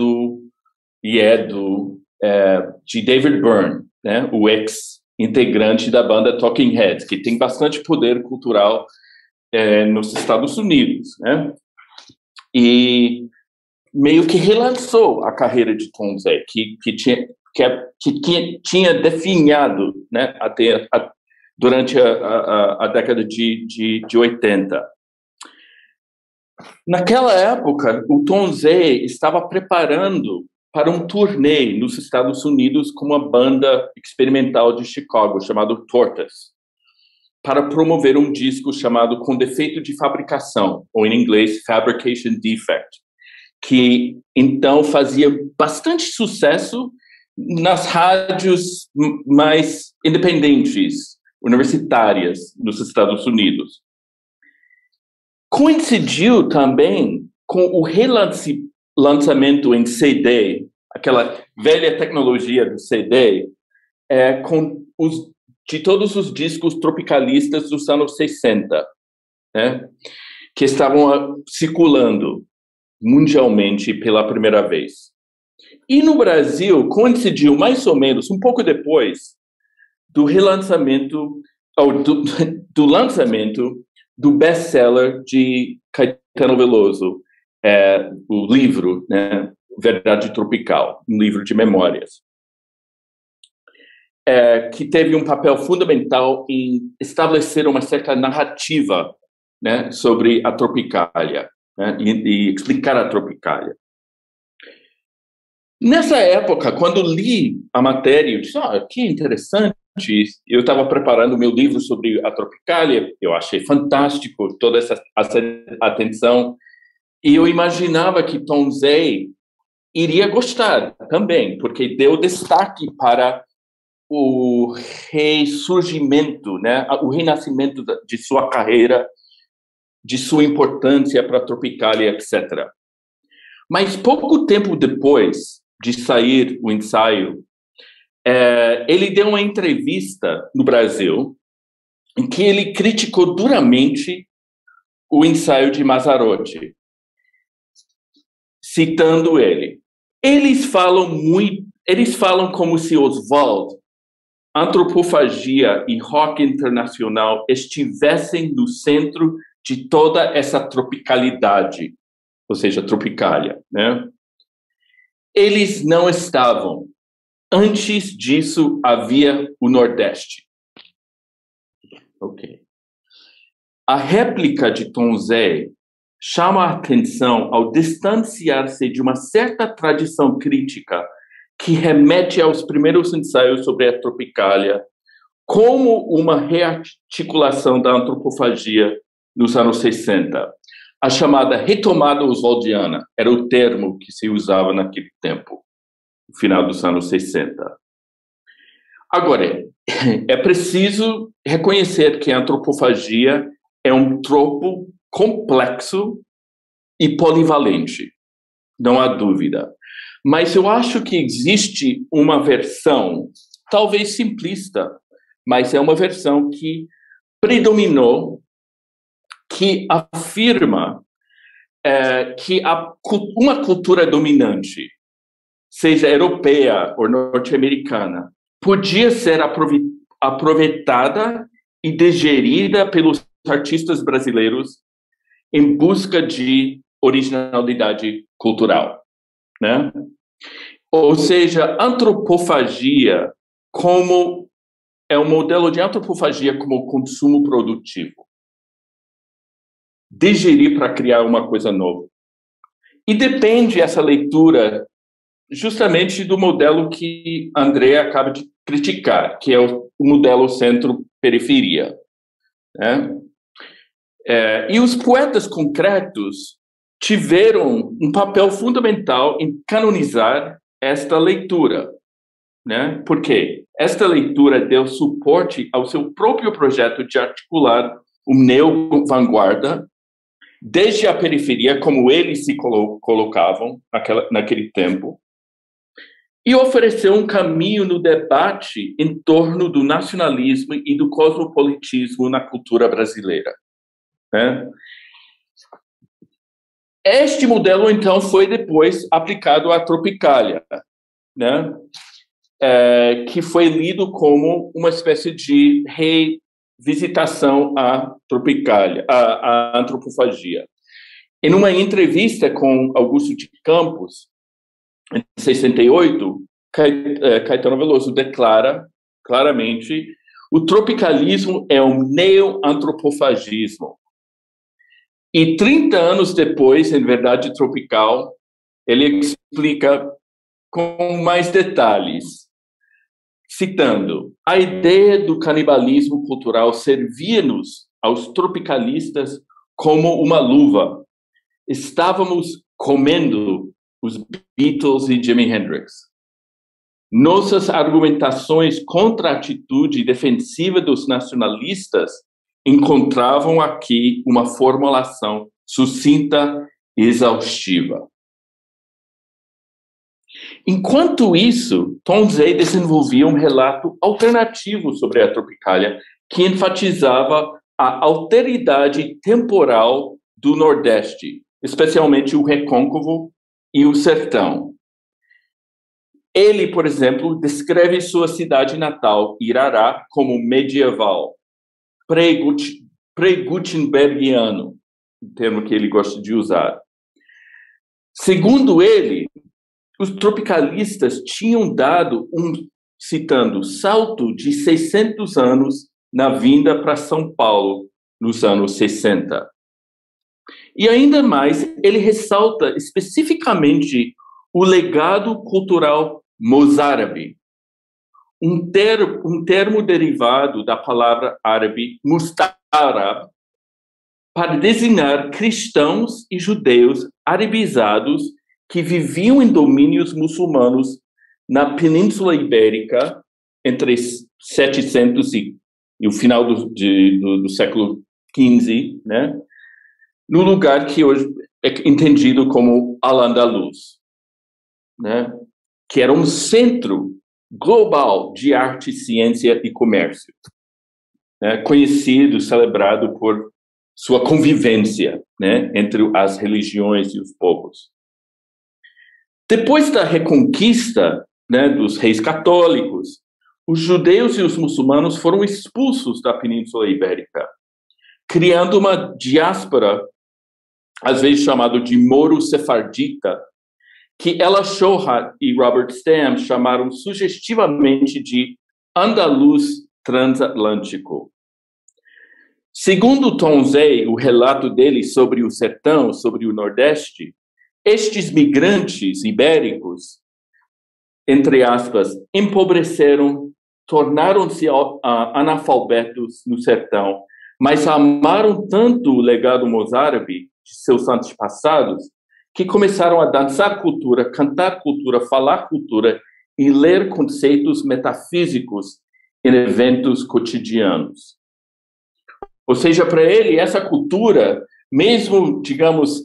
de David Byrne, né, o ex-integrante da banda Talking Heads, que tem bastante poder cultural nos Estados Unidos, né? E meio que relançou a carreira de Tom Zé, que tinha definhado, né, durante a década de 80. Naquela época, o Tom Zé estava preparando para um turnê nos Estados Unidos com uma banda experimental de Chicago, chamada Tortoise, para promover um disco chamado Com Defeito de Fabricação, ou em inglês, Fabrication Defect, que então fazia bastante sucesso nas rádios mais independentes, universitárias, nos Estados Unidos. Coincidiu também com o relançamento em CD, aquela velha tecnologia do CD, de todos os discos tropicalistas dos anos 60, né, que estavam circulando mundialmente pela primeira vez. E no Brasil, coincidiu mais ou menos, um pouco depois, do relançamento, do lançamento do best-seller de Caetano Veloso, o livro, né, Verdade Tropical, um livro de memórias, que teve um papel fundamental em estabelecer uma certa narrativa, né, sobre a Tropicália, né, e explicar a Tropicália. Nessa época, quando li a matéria, eu disse, que interessante, eu estava preparando meu livro sobre a Tropicália, eu achei fantástico toda essa atenção, e eu imaginava que Tom Zé iria gostar também, porque deu destaque para o ressurgimento, né, o renascimento de sua carreira, de sua importância para a Tropicália, etc. Mas pouco tempo depois de sair o ensaio, ele deu uma entrevista no Brasil em que ele criticou duramente o ensaio de Mazzarotti, citando ele. Eles falam como se Oswald, antropofagia e rock internacional estivessem no centro de toda essa tropicalidade, ou seja, Tropicália, né? Eles não estavam. Antes disso, havia o Nordeste. Ok. A réplica de Tom Zé chama a atenção ao distanciar-se de uma certa tradição crítica que remete aos primeiros ensaios sobre a Tropicália como uma rearticulação da antropofagia nos anos 60. A chamada retomada oswaldiana era o termo que se usava naquele tempo, no final dos anos 60. Agora, é preciso reconhecer que a antropofagia é um tropo complexo e polivalente, não há dúvida. Mas eu acho que existe uma versão, talvez simplista, mas é uma versão que predominou, que afirma que uma cultura dominante, seja europeia ou norte-americana, podia ser aproveitada e digerida pelos artistas brasileiros em busca de originalidade cultural, né? Ou seja, antropofagia é um modelo de antropofagia como consumo produtivo. Digerir para criar uma coisa nova. E depende essa leitura justamente do modelo que André acaba de criticar, que é o modelo centro-periferia, né? E os poetas concretos tiveram um papel fundamental em canonizar esta leitura, né? Porque esta leitura deu suporte ao seu próprio projeto de articular o neo-vanguarda desde a periferia, como eles se colocavam naquele tempo, e ofereceu um caminho no debate em torno do nacionalismo e do cosmopolitismo na cultura brasileira, né? Este modelo, então, foi depois aplicado à Tropicália, né? Que foi lido como uma espécie de revisitação à Tropicália, à antropofagia. Em uma entrevista com Augusto de Campos, em 68, Caetano Veloso declara claramente: o tropicalismo é um neo-antropofagismo. E 30 anos depois, em Verdade Tropical, ele explica com mais detalhes, citando: a ideia do canibalismo cultural servia-nos, aos tropicalistas, como uma luva. Estávamos comendo os Beatles e Jimi Hendrix. Nossas argumentações contra a atitude defensiva dos nacionalistas encontravam aqui uma formulação sucinta e exaustiva. Enquanto isso, Tom Zé desenvolvia um relato alternativo sobre a Tropicália que enfatizava a alteridade temporal do Nordeste, especialmente o Recôncavo e o Sertão. Ele, por exemplo, descreve sua cidade natal, Irará, como medieval, pré-gutenbergiano, um termo que ele gosta de usar. Segundo ele, os tropicalistas tinham dado citando, salto de 600 anos na vinda para São Paulo nos anos 60. E ainda mais, ele ressalta especificamente o legado cultural mozárabe, um termo derivado da palavra árabe mustarab, para designar cristãos e judeus arabizados que viviam em domínios muçulmanos na Península Ibérica entre 700 e o final do século XV, né? No lugar que hoje é entendido como Al-Andalus, né? Que era um centro global de arte, ciência e comércio, né? Conhecido, celebrado por sua convivência, né? Entre as religiões e os povos. Depois da reconquista, né, dos reis católicos, os judeus e os muçulmanos foram expulsos da Península Ibérica, criando uma diáspora, às vezes chamado de moro-sefardita, que Ella Shohat e Robert Stam chamaram sugestivamente de andaluz transatlântico. Segundo Tom Zey, o relato dele sobre o sertão, sobre o Nordeste, estes migrantes ibéricos, entre aspas, empobreceram, tornaram-se analfabetos no sertão, mas amaram tanto o legado mozárabe de seus antepassados que começaram a dançar cultura, cantar cultura, falar cultura e ler conceitos metafísicos em eventos cotidianos. Ou seja, para ele, essa cultura, mesmo, digamos,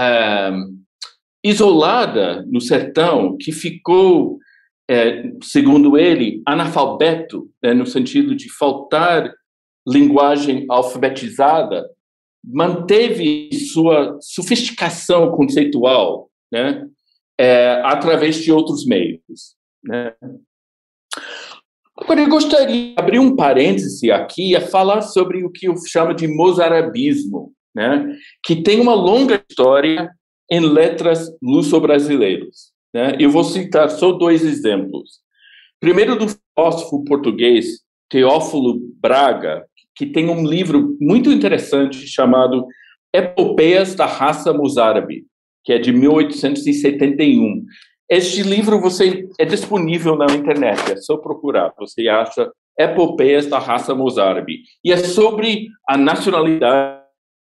isolada no sertão, que ficou, segundo ele, analfabeto, né, no sentido de faltar linguagem alfabetizada, manteve sua sofisticação conceitual, né, através de outros meios, né. Agora, eu gostaria de abrir um parêntese aqui a falar sobre o que eu chamo de mozarabismo, né, que tem uma longa história em letras luso-brasileiros, né. Eu vou citar só 2 exemplos. Primeiro, do filósofo português Teófilo Braga, que tem um livro muito interessante chamado Epopeias da Raça Mozárabe, que é de 1871. Este livro é disponível na internet, é só procurar. Você acha Epopeias da Raça Mozárabe. E é sobre a nacionalidade.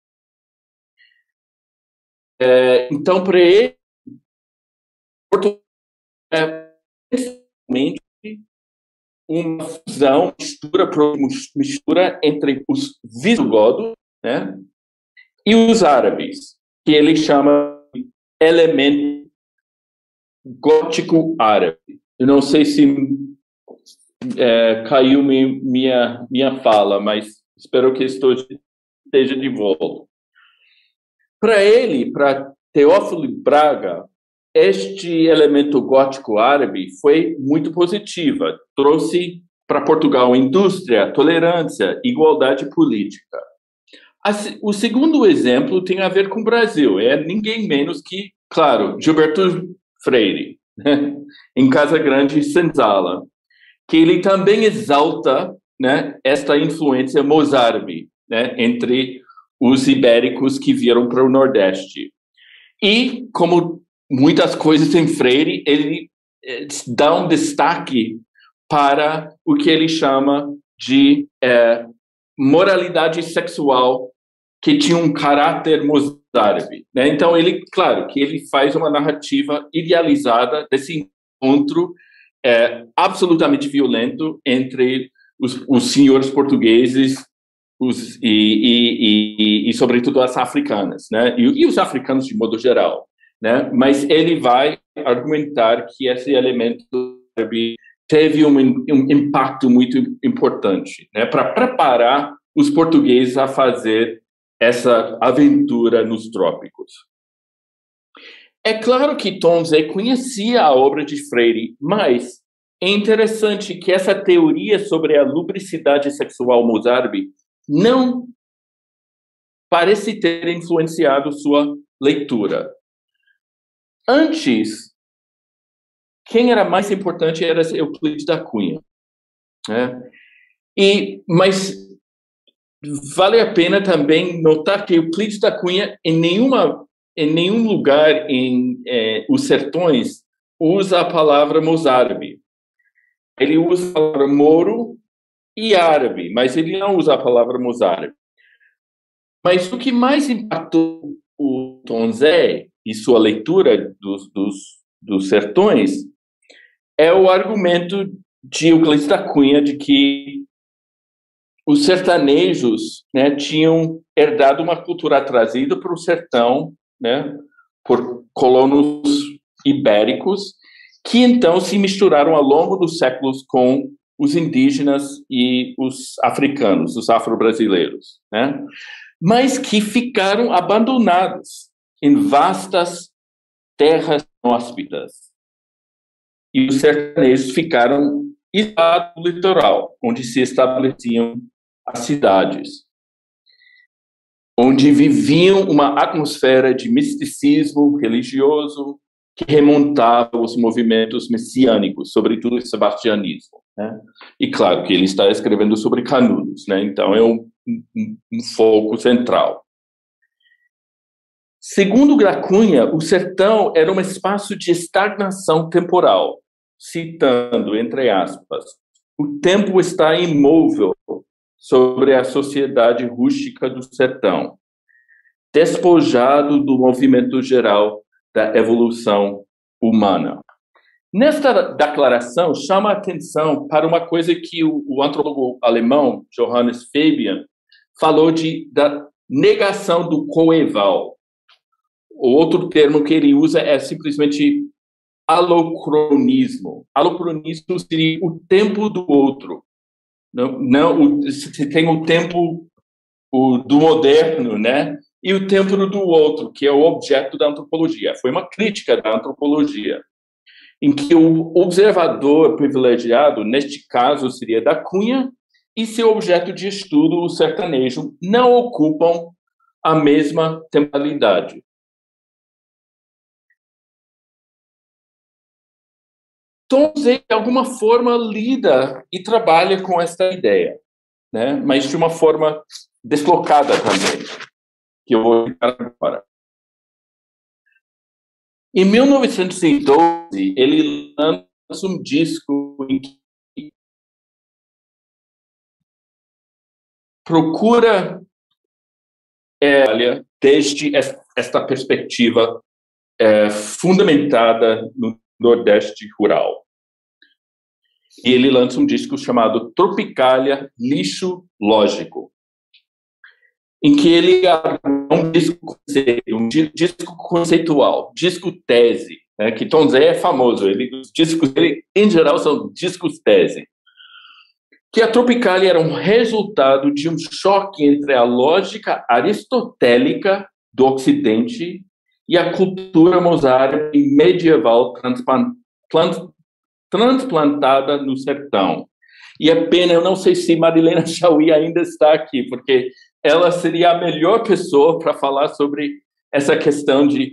Então, para ele, Portugal é essencialmente uma fusão, mistura entre os visigodos, né, e os árabes, que ele chama de elemento gótico árabe. Eu não sei se caiu minha fala, mas espero que esteja de volta. Para ele, para Teófilo Braga, este elemento gótico árabe foi muito positiva. Trouxe para Portugal indústria, tolerância, igualdade política. O segundo exemplo tem a ver com o Brasil. É ninguém menos que, claro, Gilberto Freire, né, em Casa Grande Senzala, que ele também exalta, né, esta influência mozárabe, né, entre os ibéricos que vieram para o Nordeste. E, como muitas coisas em Freire, ele dá um destaque para o que ele chama de moralidade sexual que tinha um caráter mozárabe, né? Então, claro, que ele faz uma narrativa idealizada desse encontro absolutamente violento entre os senhores portugueses e sobretudo, as africanas, né? E os africanos de modo geral, né? Mas ele vai argumentar que esse elemento teve um impacto muito importante, né? Para preparar os portugueses a fazer essa aventura nos trópicos. É claro que Tom Zé conhecia a obra de Freire, mas é interessante que essa teoria sobre a lubricidade sexual mozárabe não parece ter influenciado sua leitura. Antes, quem era mais importante era Euclides da Cunha, né? Mas vale a pena também notar que Euclides da Cunha, em nenhum lugar os sertões, usa a palavra mozárabe. Ele usa a palavra moro e árabe, mas ele não usa a palavra mozárabe. Mas o que mais impactou o Tom Zé e sua leitura dos sertões é o argumento de Euclides da Cunha de que os sertanejos, né, tinham herdado uma cultura trazida para o sertão, né, por colonos ibéricos, que então se misturaram ao longo dos séculos com os indígenas e os africanos, os afro-brasileiros, né, mas que ficaram abandonados em vastas terras inóspitas. E os sertanejos ficaram isolados do litoral, onde se estabeleciam as cidades, onde viviam uma atmosfera de misticismo religioso que remontava os movimentos messiânicos, sobretudo o sebastianismo, né? E claro que ele está escrevendo sobre Canudos, né? Então é um foco central. Segundo da Cunha, o sertão era um espaço de estagnação temporal, citando, entre aspas, o tempo está imóvel sobre a sociedade rústica do sertão, despojado do movimento geral da evolução humana. Nesta declaração, chama a atenção para uma coisa que o antropólogo alemão Johannes Fabian falou da negação do coeval. O outro termo que ele usa é simplesmente alocronismo. Alocronismo seria o tempo do outro. Você tem o tempo do moderno, né? E o tempo do outro, que é o objeto da antropologia. Foi uma crítica da antropologia, em que o observador privilegiado, neste caso, seria da Cunha, e seu objeto de estudo, o sertanejo, não ocupam a mesma temporalidade. Tom Zé, de alguma forma, lida e trabalha com esta ideia, né? Mas de uma forma deslocada também, que eu vou explicar agora. Em 1912, ele lança um disco em que procura desde esta perspectiva fundamentada no Nordeste rural. E ele lança um disco chamado Tropicália, Lixo Lógico, em que ele é um disco conceitual, disco tese, né, que Tom Zé é famoso, os discos dele, em geral, são discos tese, que a Tropicália era um resultado de um choque entre a lógica aristotélica do Ocidente e a cultura mozárabe medieval transplantada no sertão. E é pena, eu não sei se Marilena Chauí ainda está aqui, porque ela seria a melhor pessoa para falar sobre essa questão de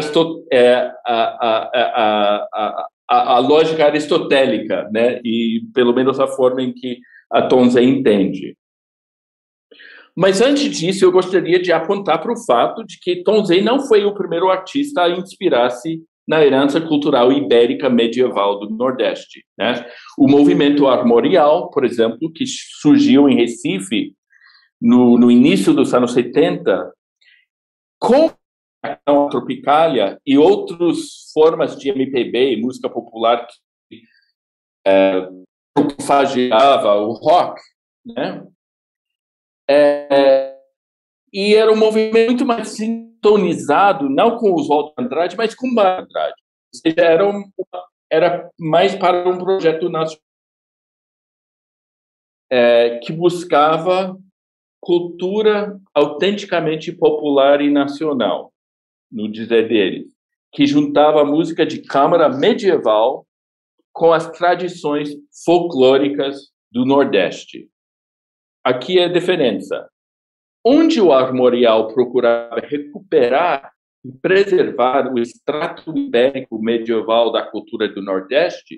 a lógica aristotélica, né? E pelo menos a forma em que a Tom Zé entende. Mas antes disso, eu gostaria de apontar para o fato de que Tom Zé não foi o primeiro artista a inspirar-se na herança cultural ibérica medieval do Nordeste, né? O movimento armorial, por exemplo, que surgiu em Recife no início dos anos 70, com a Tropicália e outras formas de MPB, música popular que propagiava o rock, né? E era um movimento muito mais sintonizado, não com Oswaldo Andrade, mas com Mário Andrade. Ou seja, era mais para um projeto nacional que buscava cultura autenticamente popular e nacional, no dizer deles, que juntava a música de câmara medieval com as tradições folclóricas do Nordeste. Aqui é a diferença. Onde o armorial procurava recuperar e preservar o extrato ibérico medieval da cultura do Nordeste,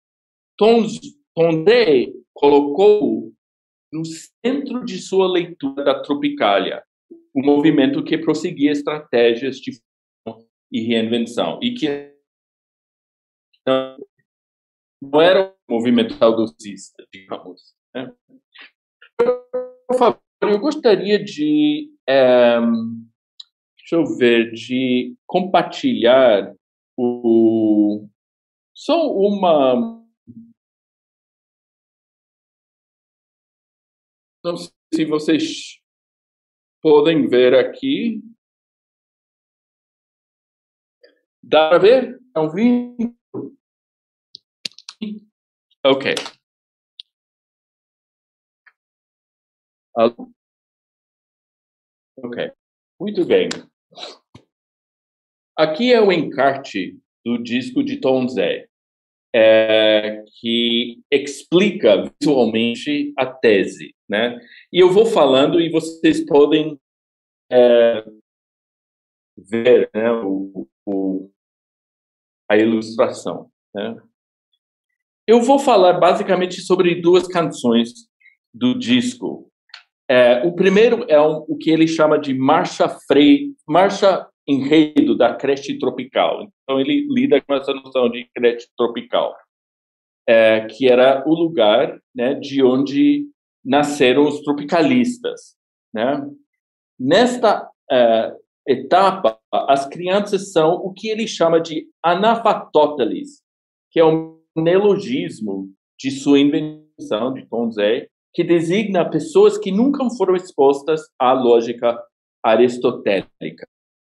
Tonzé colocou no centro de sua leitura da Tropicália um movimento que prosseguia estratégias de formação e reinvenção, e que não era um movimento saudosista, digamos. Né? Por favor, eu gostaria de, de compartilhar só uma... Não sei se vocês podem ver aqui. Dá para ver? Estão vendo? Ok. Ok. Muito bem. Aqui é o encarte do disco de Tonzé, que explica visualmente a tese, né? E eu vou falando e vocês podem ver, né, a ilustração, né? Eu vou falar basicamente sobre duas canções do disco. O primeiro é o que ele chama de marcha enredo da creche tropical. Então ele lida com essa noção de creche tropical, que era o lugar, né, de onde nasceram os tropicalistas, né? Nesta etapa, as crianças são o que ele chama de anafatóteles, que é um neologismo de sua invenção, de Tonzé, que designa pessoas que nunca foram expostas à lógica aristotélica.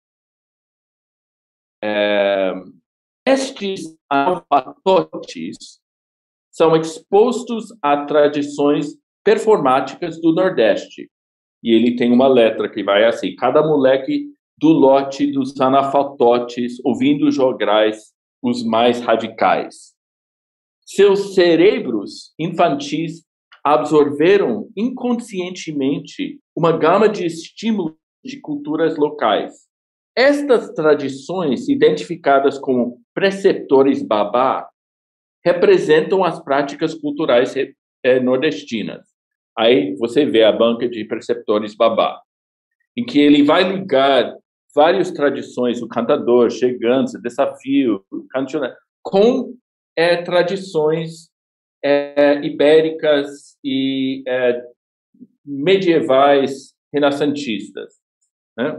Estes anafatótes são expostos a tradições performáticas do Nordeste. E ele tem uma letra que vai assim: cada moleque do lote dos anafatótes, ouvindo jograis os mais radicais. Seus cérebros infantis absorveram inconscientemente uma gama de estímulos de culturas locais. Estas tradições, identificadas como preceptores babá, representam as práticas culturais nordestinas. Aí você vê a banca de preceptores babá, em que ele vai ligar várias tradições, o cantador, chegança, desafio, cancioneiro, com tradições ibéricas e medievais renascentistas, né?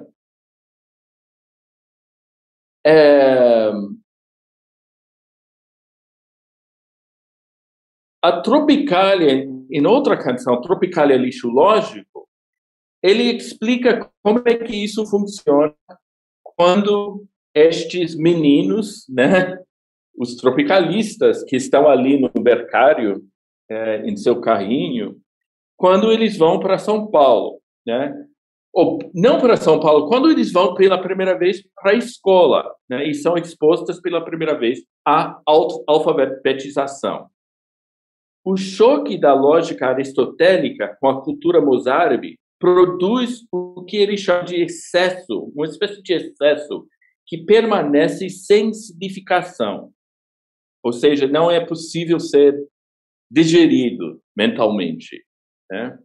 A Tropicália, em outra canção, Tropicália Lixo Lógico, ele explica como é que isso funciona quando estes meninos, né, os tropicalistas que estão ali no Bercário, em seu carrinho, quando eles vão para São Paulo, né? Ou não para São Paulo, quando eles vão pela primeira vez para a escola, né? E são expostas pela primeira vez à alfabetização. O choque da lógica aristotélica com a cultura mozárabe produz o que ele chama de excesso, uma espécie de excesso que permanece sem significação. Ou seja, não é possível ser digerido mentalmente, né?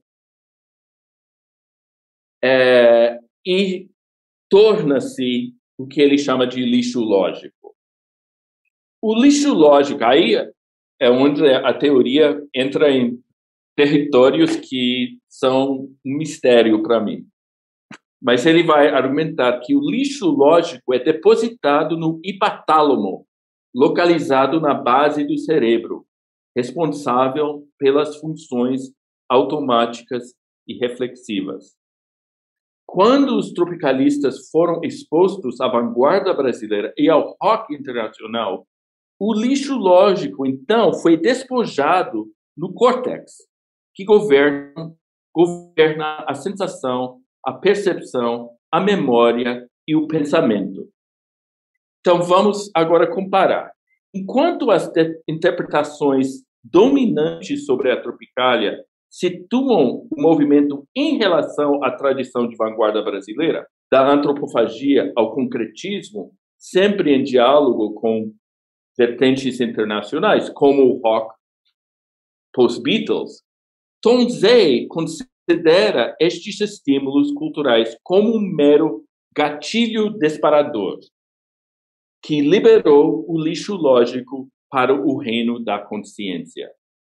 E torna-se o que ele chama de lixo lógico. O lixo lógico, aí é onde a teoria entra em territórios que são um mistério para mim. Mas ele vai argumentar que o lixo lógico é depositado no hipotálamo, localizado na base do cérebro, responsável pelas funções automáticas e reflexivas. Quando os tropicalistas foram expostos à vanguarda brasileira e ao rock internacional, o lixo lógico, então, foi despojado no córtex, que governa a sensação, a percepção, a memória e o pensamento. Então, vamos agora comparar. Enquanto as interpretações dominantes sobre a Tropicália situam o movimento em relação à tradição de vanguarda brasileira, da antropofagia ao concretismo, sempre em diálogo com vertentes internacionais, como o rock post-Beatles, Tom Zé considera estes estímulos culturais como um mero gatilho disparador, que liberou o lixo lógico para o reino da consciência.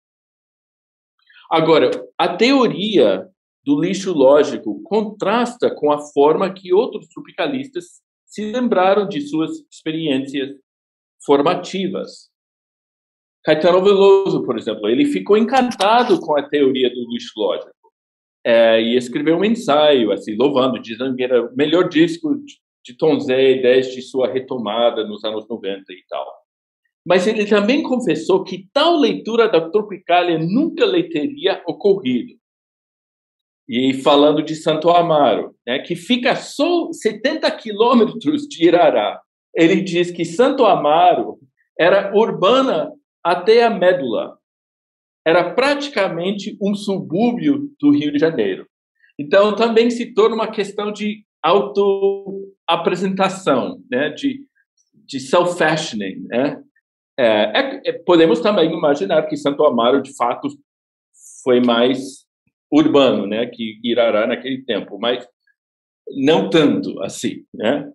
Agora, a teoria do lixo lógico contrasta com a forma que outros tropicalistas se lembraram de suas experiências formativas. Caetano Veloso, por exemplo, ele ficou encantado com a teoria do lixo lógico e escreveu um ensaio, assim, louvando, dizendo que era o melhor disco de Tom Zé desde sua retomada nos anos 90 e tal. Mas ele também confessou que tal leitura da Tropicália nunca lhe teria ocorrido. E falando de Santo Amaro, né, que fica só 70 quilômetros de Irará, ele diz que Santo Amaro era urbana até a médula. Era praticamente um subúrbio do Rio de Janeiro. Então, também se torna uma questão de autoapresentação, né, de self-fashioning, né? Podemos também imaginar que Santo Amaro, de fato, foi mais urbano, né, que Irará naquele tempo, mas não tanto assim, né?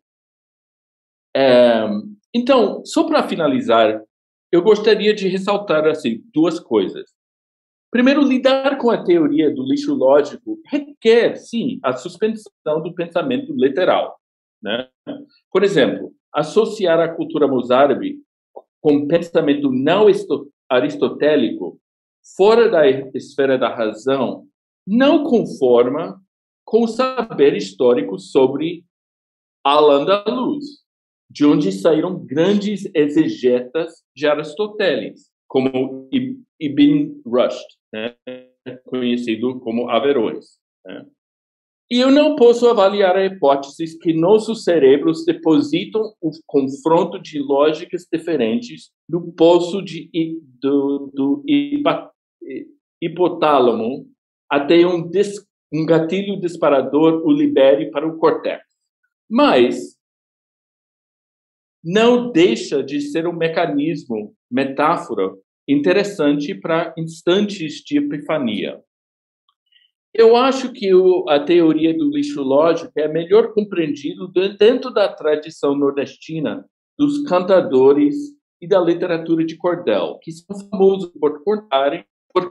Então, só para finalizar, eu gostaria de ressaltar assim duas coisas. Primeiro, lidar com a teoria do lixo lógico requer, sim, a suspensão do pensamento literal, né? Por exemplo, associar a cultura mozárabe com pensamento não aristotélico, fora da esfera da razão, não conforma com o saber histórico sobre Al-Andalus, de onde saíram grandes exegetas de Aristóteles, como Ibn Rushd, né, conhecido como Averroes, né? E eu não posso avaliar a hipótese que nossos cérebros depositam o confronto de lógicas diferentes no poço do hipotálamo até um gatilho disparador o libere para o córtex. Mas não deixa de ser um mecanismo, metáfora, interessante para instantes de epifania. Eu acho que a teoria do lixo lógico é melhor compreendido dentro da tradição nordestina dos cantadores e da literatura de cordel, que são famosos por contarem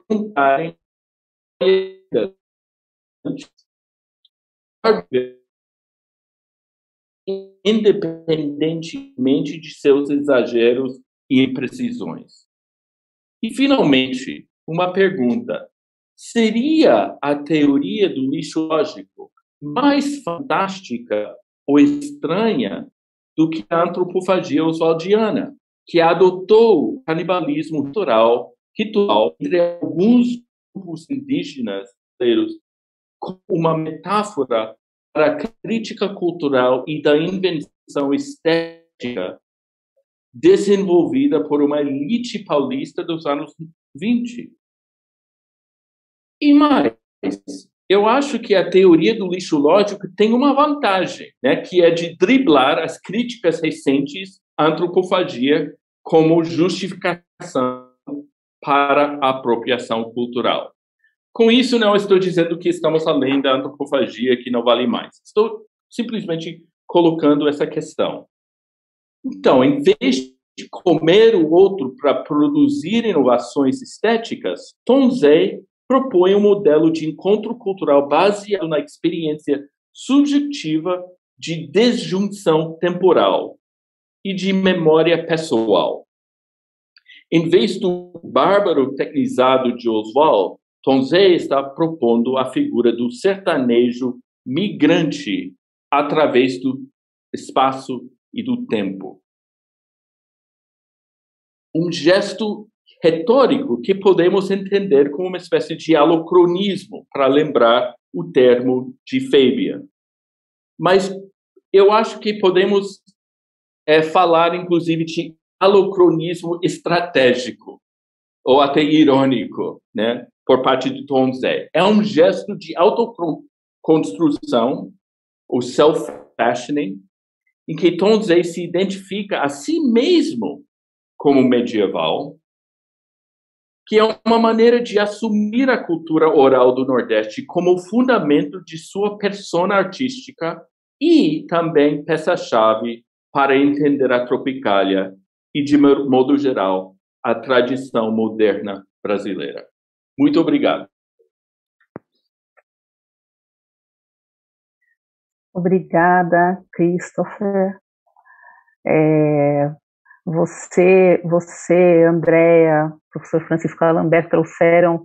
independentemente de seus exageros e imprecisões. E, finalmente, uma pergunta. Seria a teoria do lixo lógico mais fantástica ou estranha do que a antropofagia oswaldiana, que adotou o canibalismo ritual entre alguns grupos indígenas como uma metáfora para a crítica cultural e da invenção estética desenvolvida por uma elite paulista dos anos 20. E mais, eu acho que a teoria do lixo lógico tem uma vantagem, né, que é de driblar as críticas recentes à antropofagia como justificação para a apropriação cultural. Com isso, não estou dizendo que estamos além da antropofagia, que não vale mais. Estou simplesmente colocando essa questão. Então, em vez de comer o outro para produzir inovações estéticas, Tom Zé propõe um modelo de encontro cultural baseado na experiência subjetiva de desjunção temporal e de memória pessoal. Em vez do bárbaro tecnizado de Oswald, Tom Zé está propondo a figura do sertanejo migrante através do espaço e do tempo. Um gesto retórico que podemos entender como uma espécie de alocronismo, para lembrar o termo de Fabian. Mas eu acho que podemos falar, inclusive, de alocronismo estratégico, ou até irônico, né, por parte de Tom Zé. É um gesto de autoconstrução, o self fashioning, em que Tom Zé se identifica a si mesmo como medieval, que é uma maneira de assumir a cultura oral do Nordeste como fundamento de sua persona artística e também peça-chave para entender a Tropicália e, de modo geral, a tradição moderna brasileira. Muito obrigado. Obrigada, Christopher. Você, Andréa, professor Francisco Alambert, trouxeram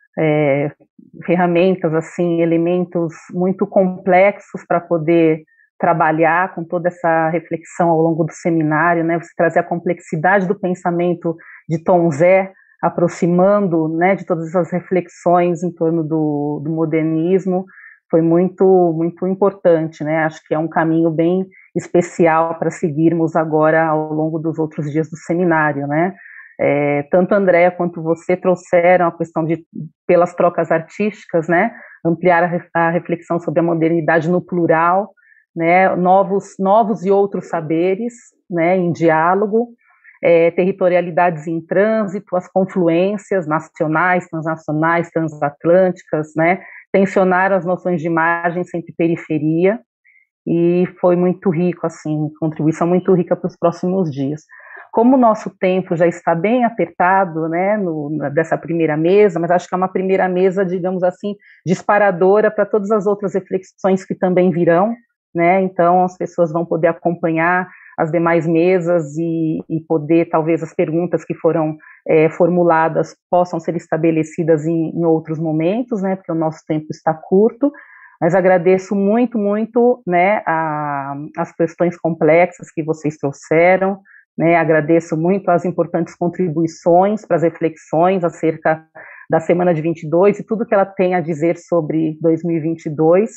ferramentas, assim, elementos muito complexos para poder trabalhar com toda essa reflexão ao longo do seminário, né? Você trazer a complexidade do pensamento de Tom Zé, aproximando, né, de todas essas reflexões em torno do modernismo, foi muito, muito importante, né? Acho que é um caminho bem especial para seguirmos agora ao longo dos outros dias do seminário, né? Tanto a Andréa quanto você trouxeram a questão de, pelas trocas artísticas, né, ampliar a reflexão sobre a modernidade no plural, né, novos e outros saberes, né, em diálogo, territorialidades em trânsito, as confluências nacionais, transnacionais, transatlânticas, né, tensionar as noções de imagem sempre periferia, e foi muito rico, assim, contribuição muito rica para os próximos dias. Como o nosso tempo já está bem apertado, né, dessa primeira mesa, mas acho que é uma primeira mesa, digamos assim, disparadora para todas as outras reflexões que também virão, né, então as pessoas vão poder acompanhar as demais mesas e poder, talvez, as perguntas que foram formuladas possam ser estabelecidas em outros momentos, né, porque o nosso tempo está curto, mas agradeço muito, muito, né, as questões complexas que vocês trouxeram, né, agradeço muito as importantes contribuições para as reflexões acerca da Semana de 22 e tudo que ela tem a dizer sobre 2022,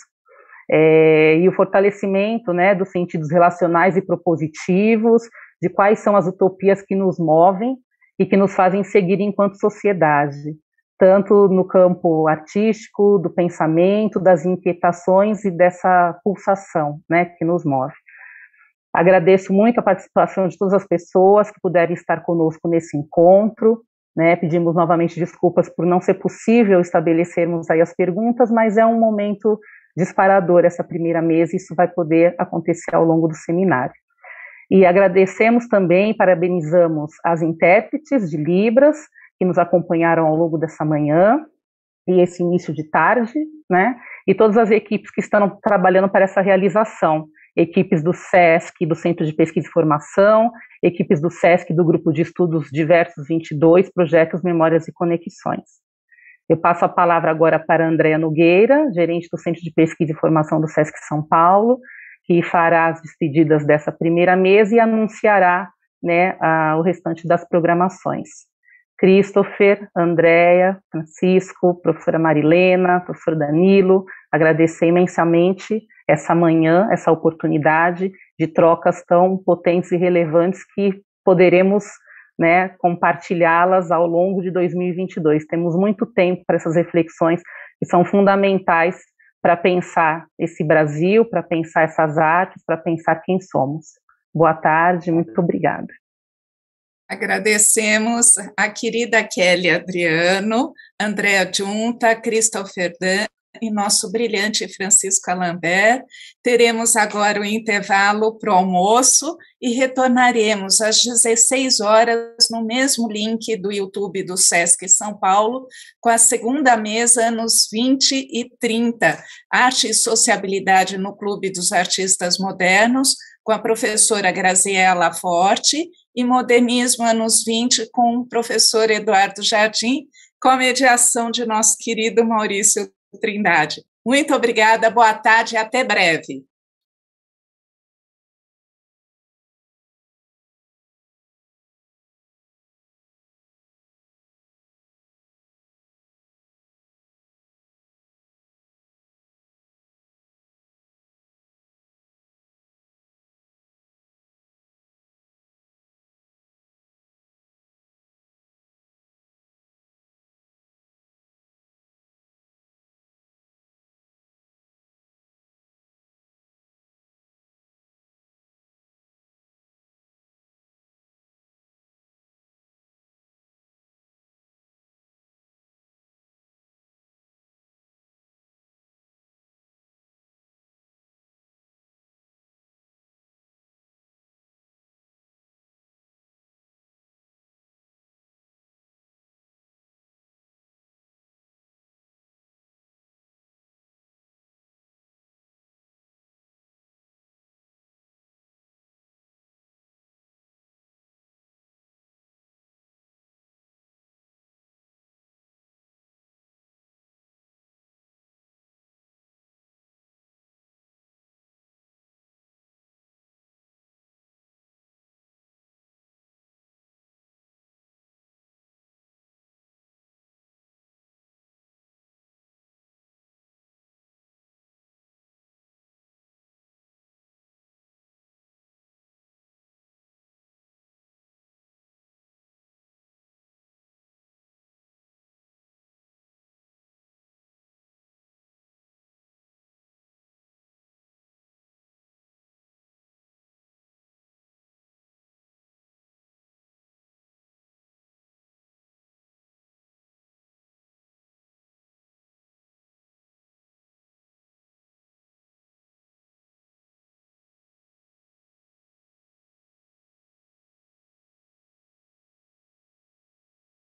e o fortalecimento, né, dos sentidos relacionais e propositivos, de quais são as utopias que nos movem e que nos fazem seguir enquanto sociedade, tanto no campo artístico, do pensamento, das inquietações e dessa pulsação, né, que nos move. Agradeço muito a participação de todas as pessoas que puderem estar conosco nesse encontro, né, pedimos novamente desculpas por não ser possível estabelecermos aí as perguntas, mas é um momento disparador essa primeira mesa, e isso vai poder acontecer ao longo do seminário. E agradecemos também, parabenizamos as intérpretes de Libras, que nos acompanharam ao longo dessa manhã, e esse início de tarde, né, e todas as equipes que estão trabalhando para essa realização, equipes do SESC, do Centro de Pesquisa e Formação, equipes do SESC, do Grupo de Estudos Diversos 22, Projetos, Memórias e Conexões. Eu passo a palavra agora para a Andréa Nogueira, gerente do Centro de Pesquisa e Formação do SESC São Paulo, que fará as despedidas dessa primeira mesa e anunciará, né, o restante das programações. Christopher, Andréa, Francisco, professora Marilena, professor Danilo, agradecer imensamente essa manhã, essa oportunidade de trocas tão potentes e relevantes que poderemos, né, compartilhá-las ao longo de 2022. Temos muito tempo para essas reflexões que são fundamentais para pensar esse Brasil, para pensar essas artes, para pensar quem somos. Boa tarde, muito obrigada. Agradecemos a querida Kelly Adriano, Andréa Junta, Christopher Dan e nosso brilhante Francisco Alambert. Teremos agora o intervalo para o almoço e retornaremos às 16 horas no mesmo link do YouTube do SESC São Paulo, com a segunda mesa nos 20 e 30, Arte e Sociabilidade no Clube dos Artistas Modernos, com a professora Graziela Forte, e Modernismo anos 20, com o professor Eduardo Jardim, com a mediação de nosso querido Maurício Trindade. Muito obrigada, boa tarde e até breve.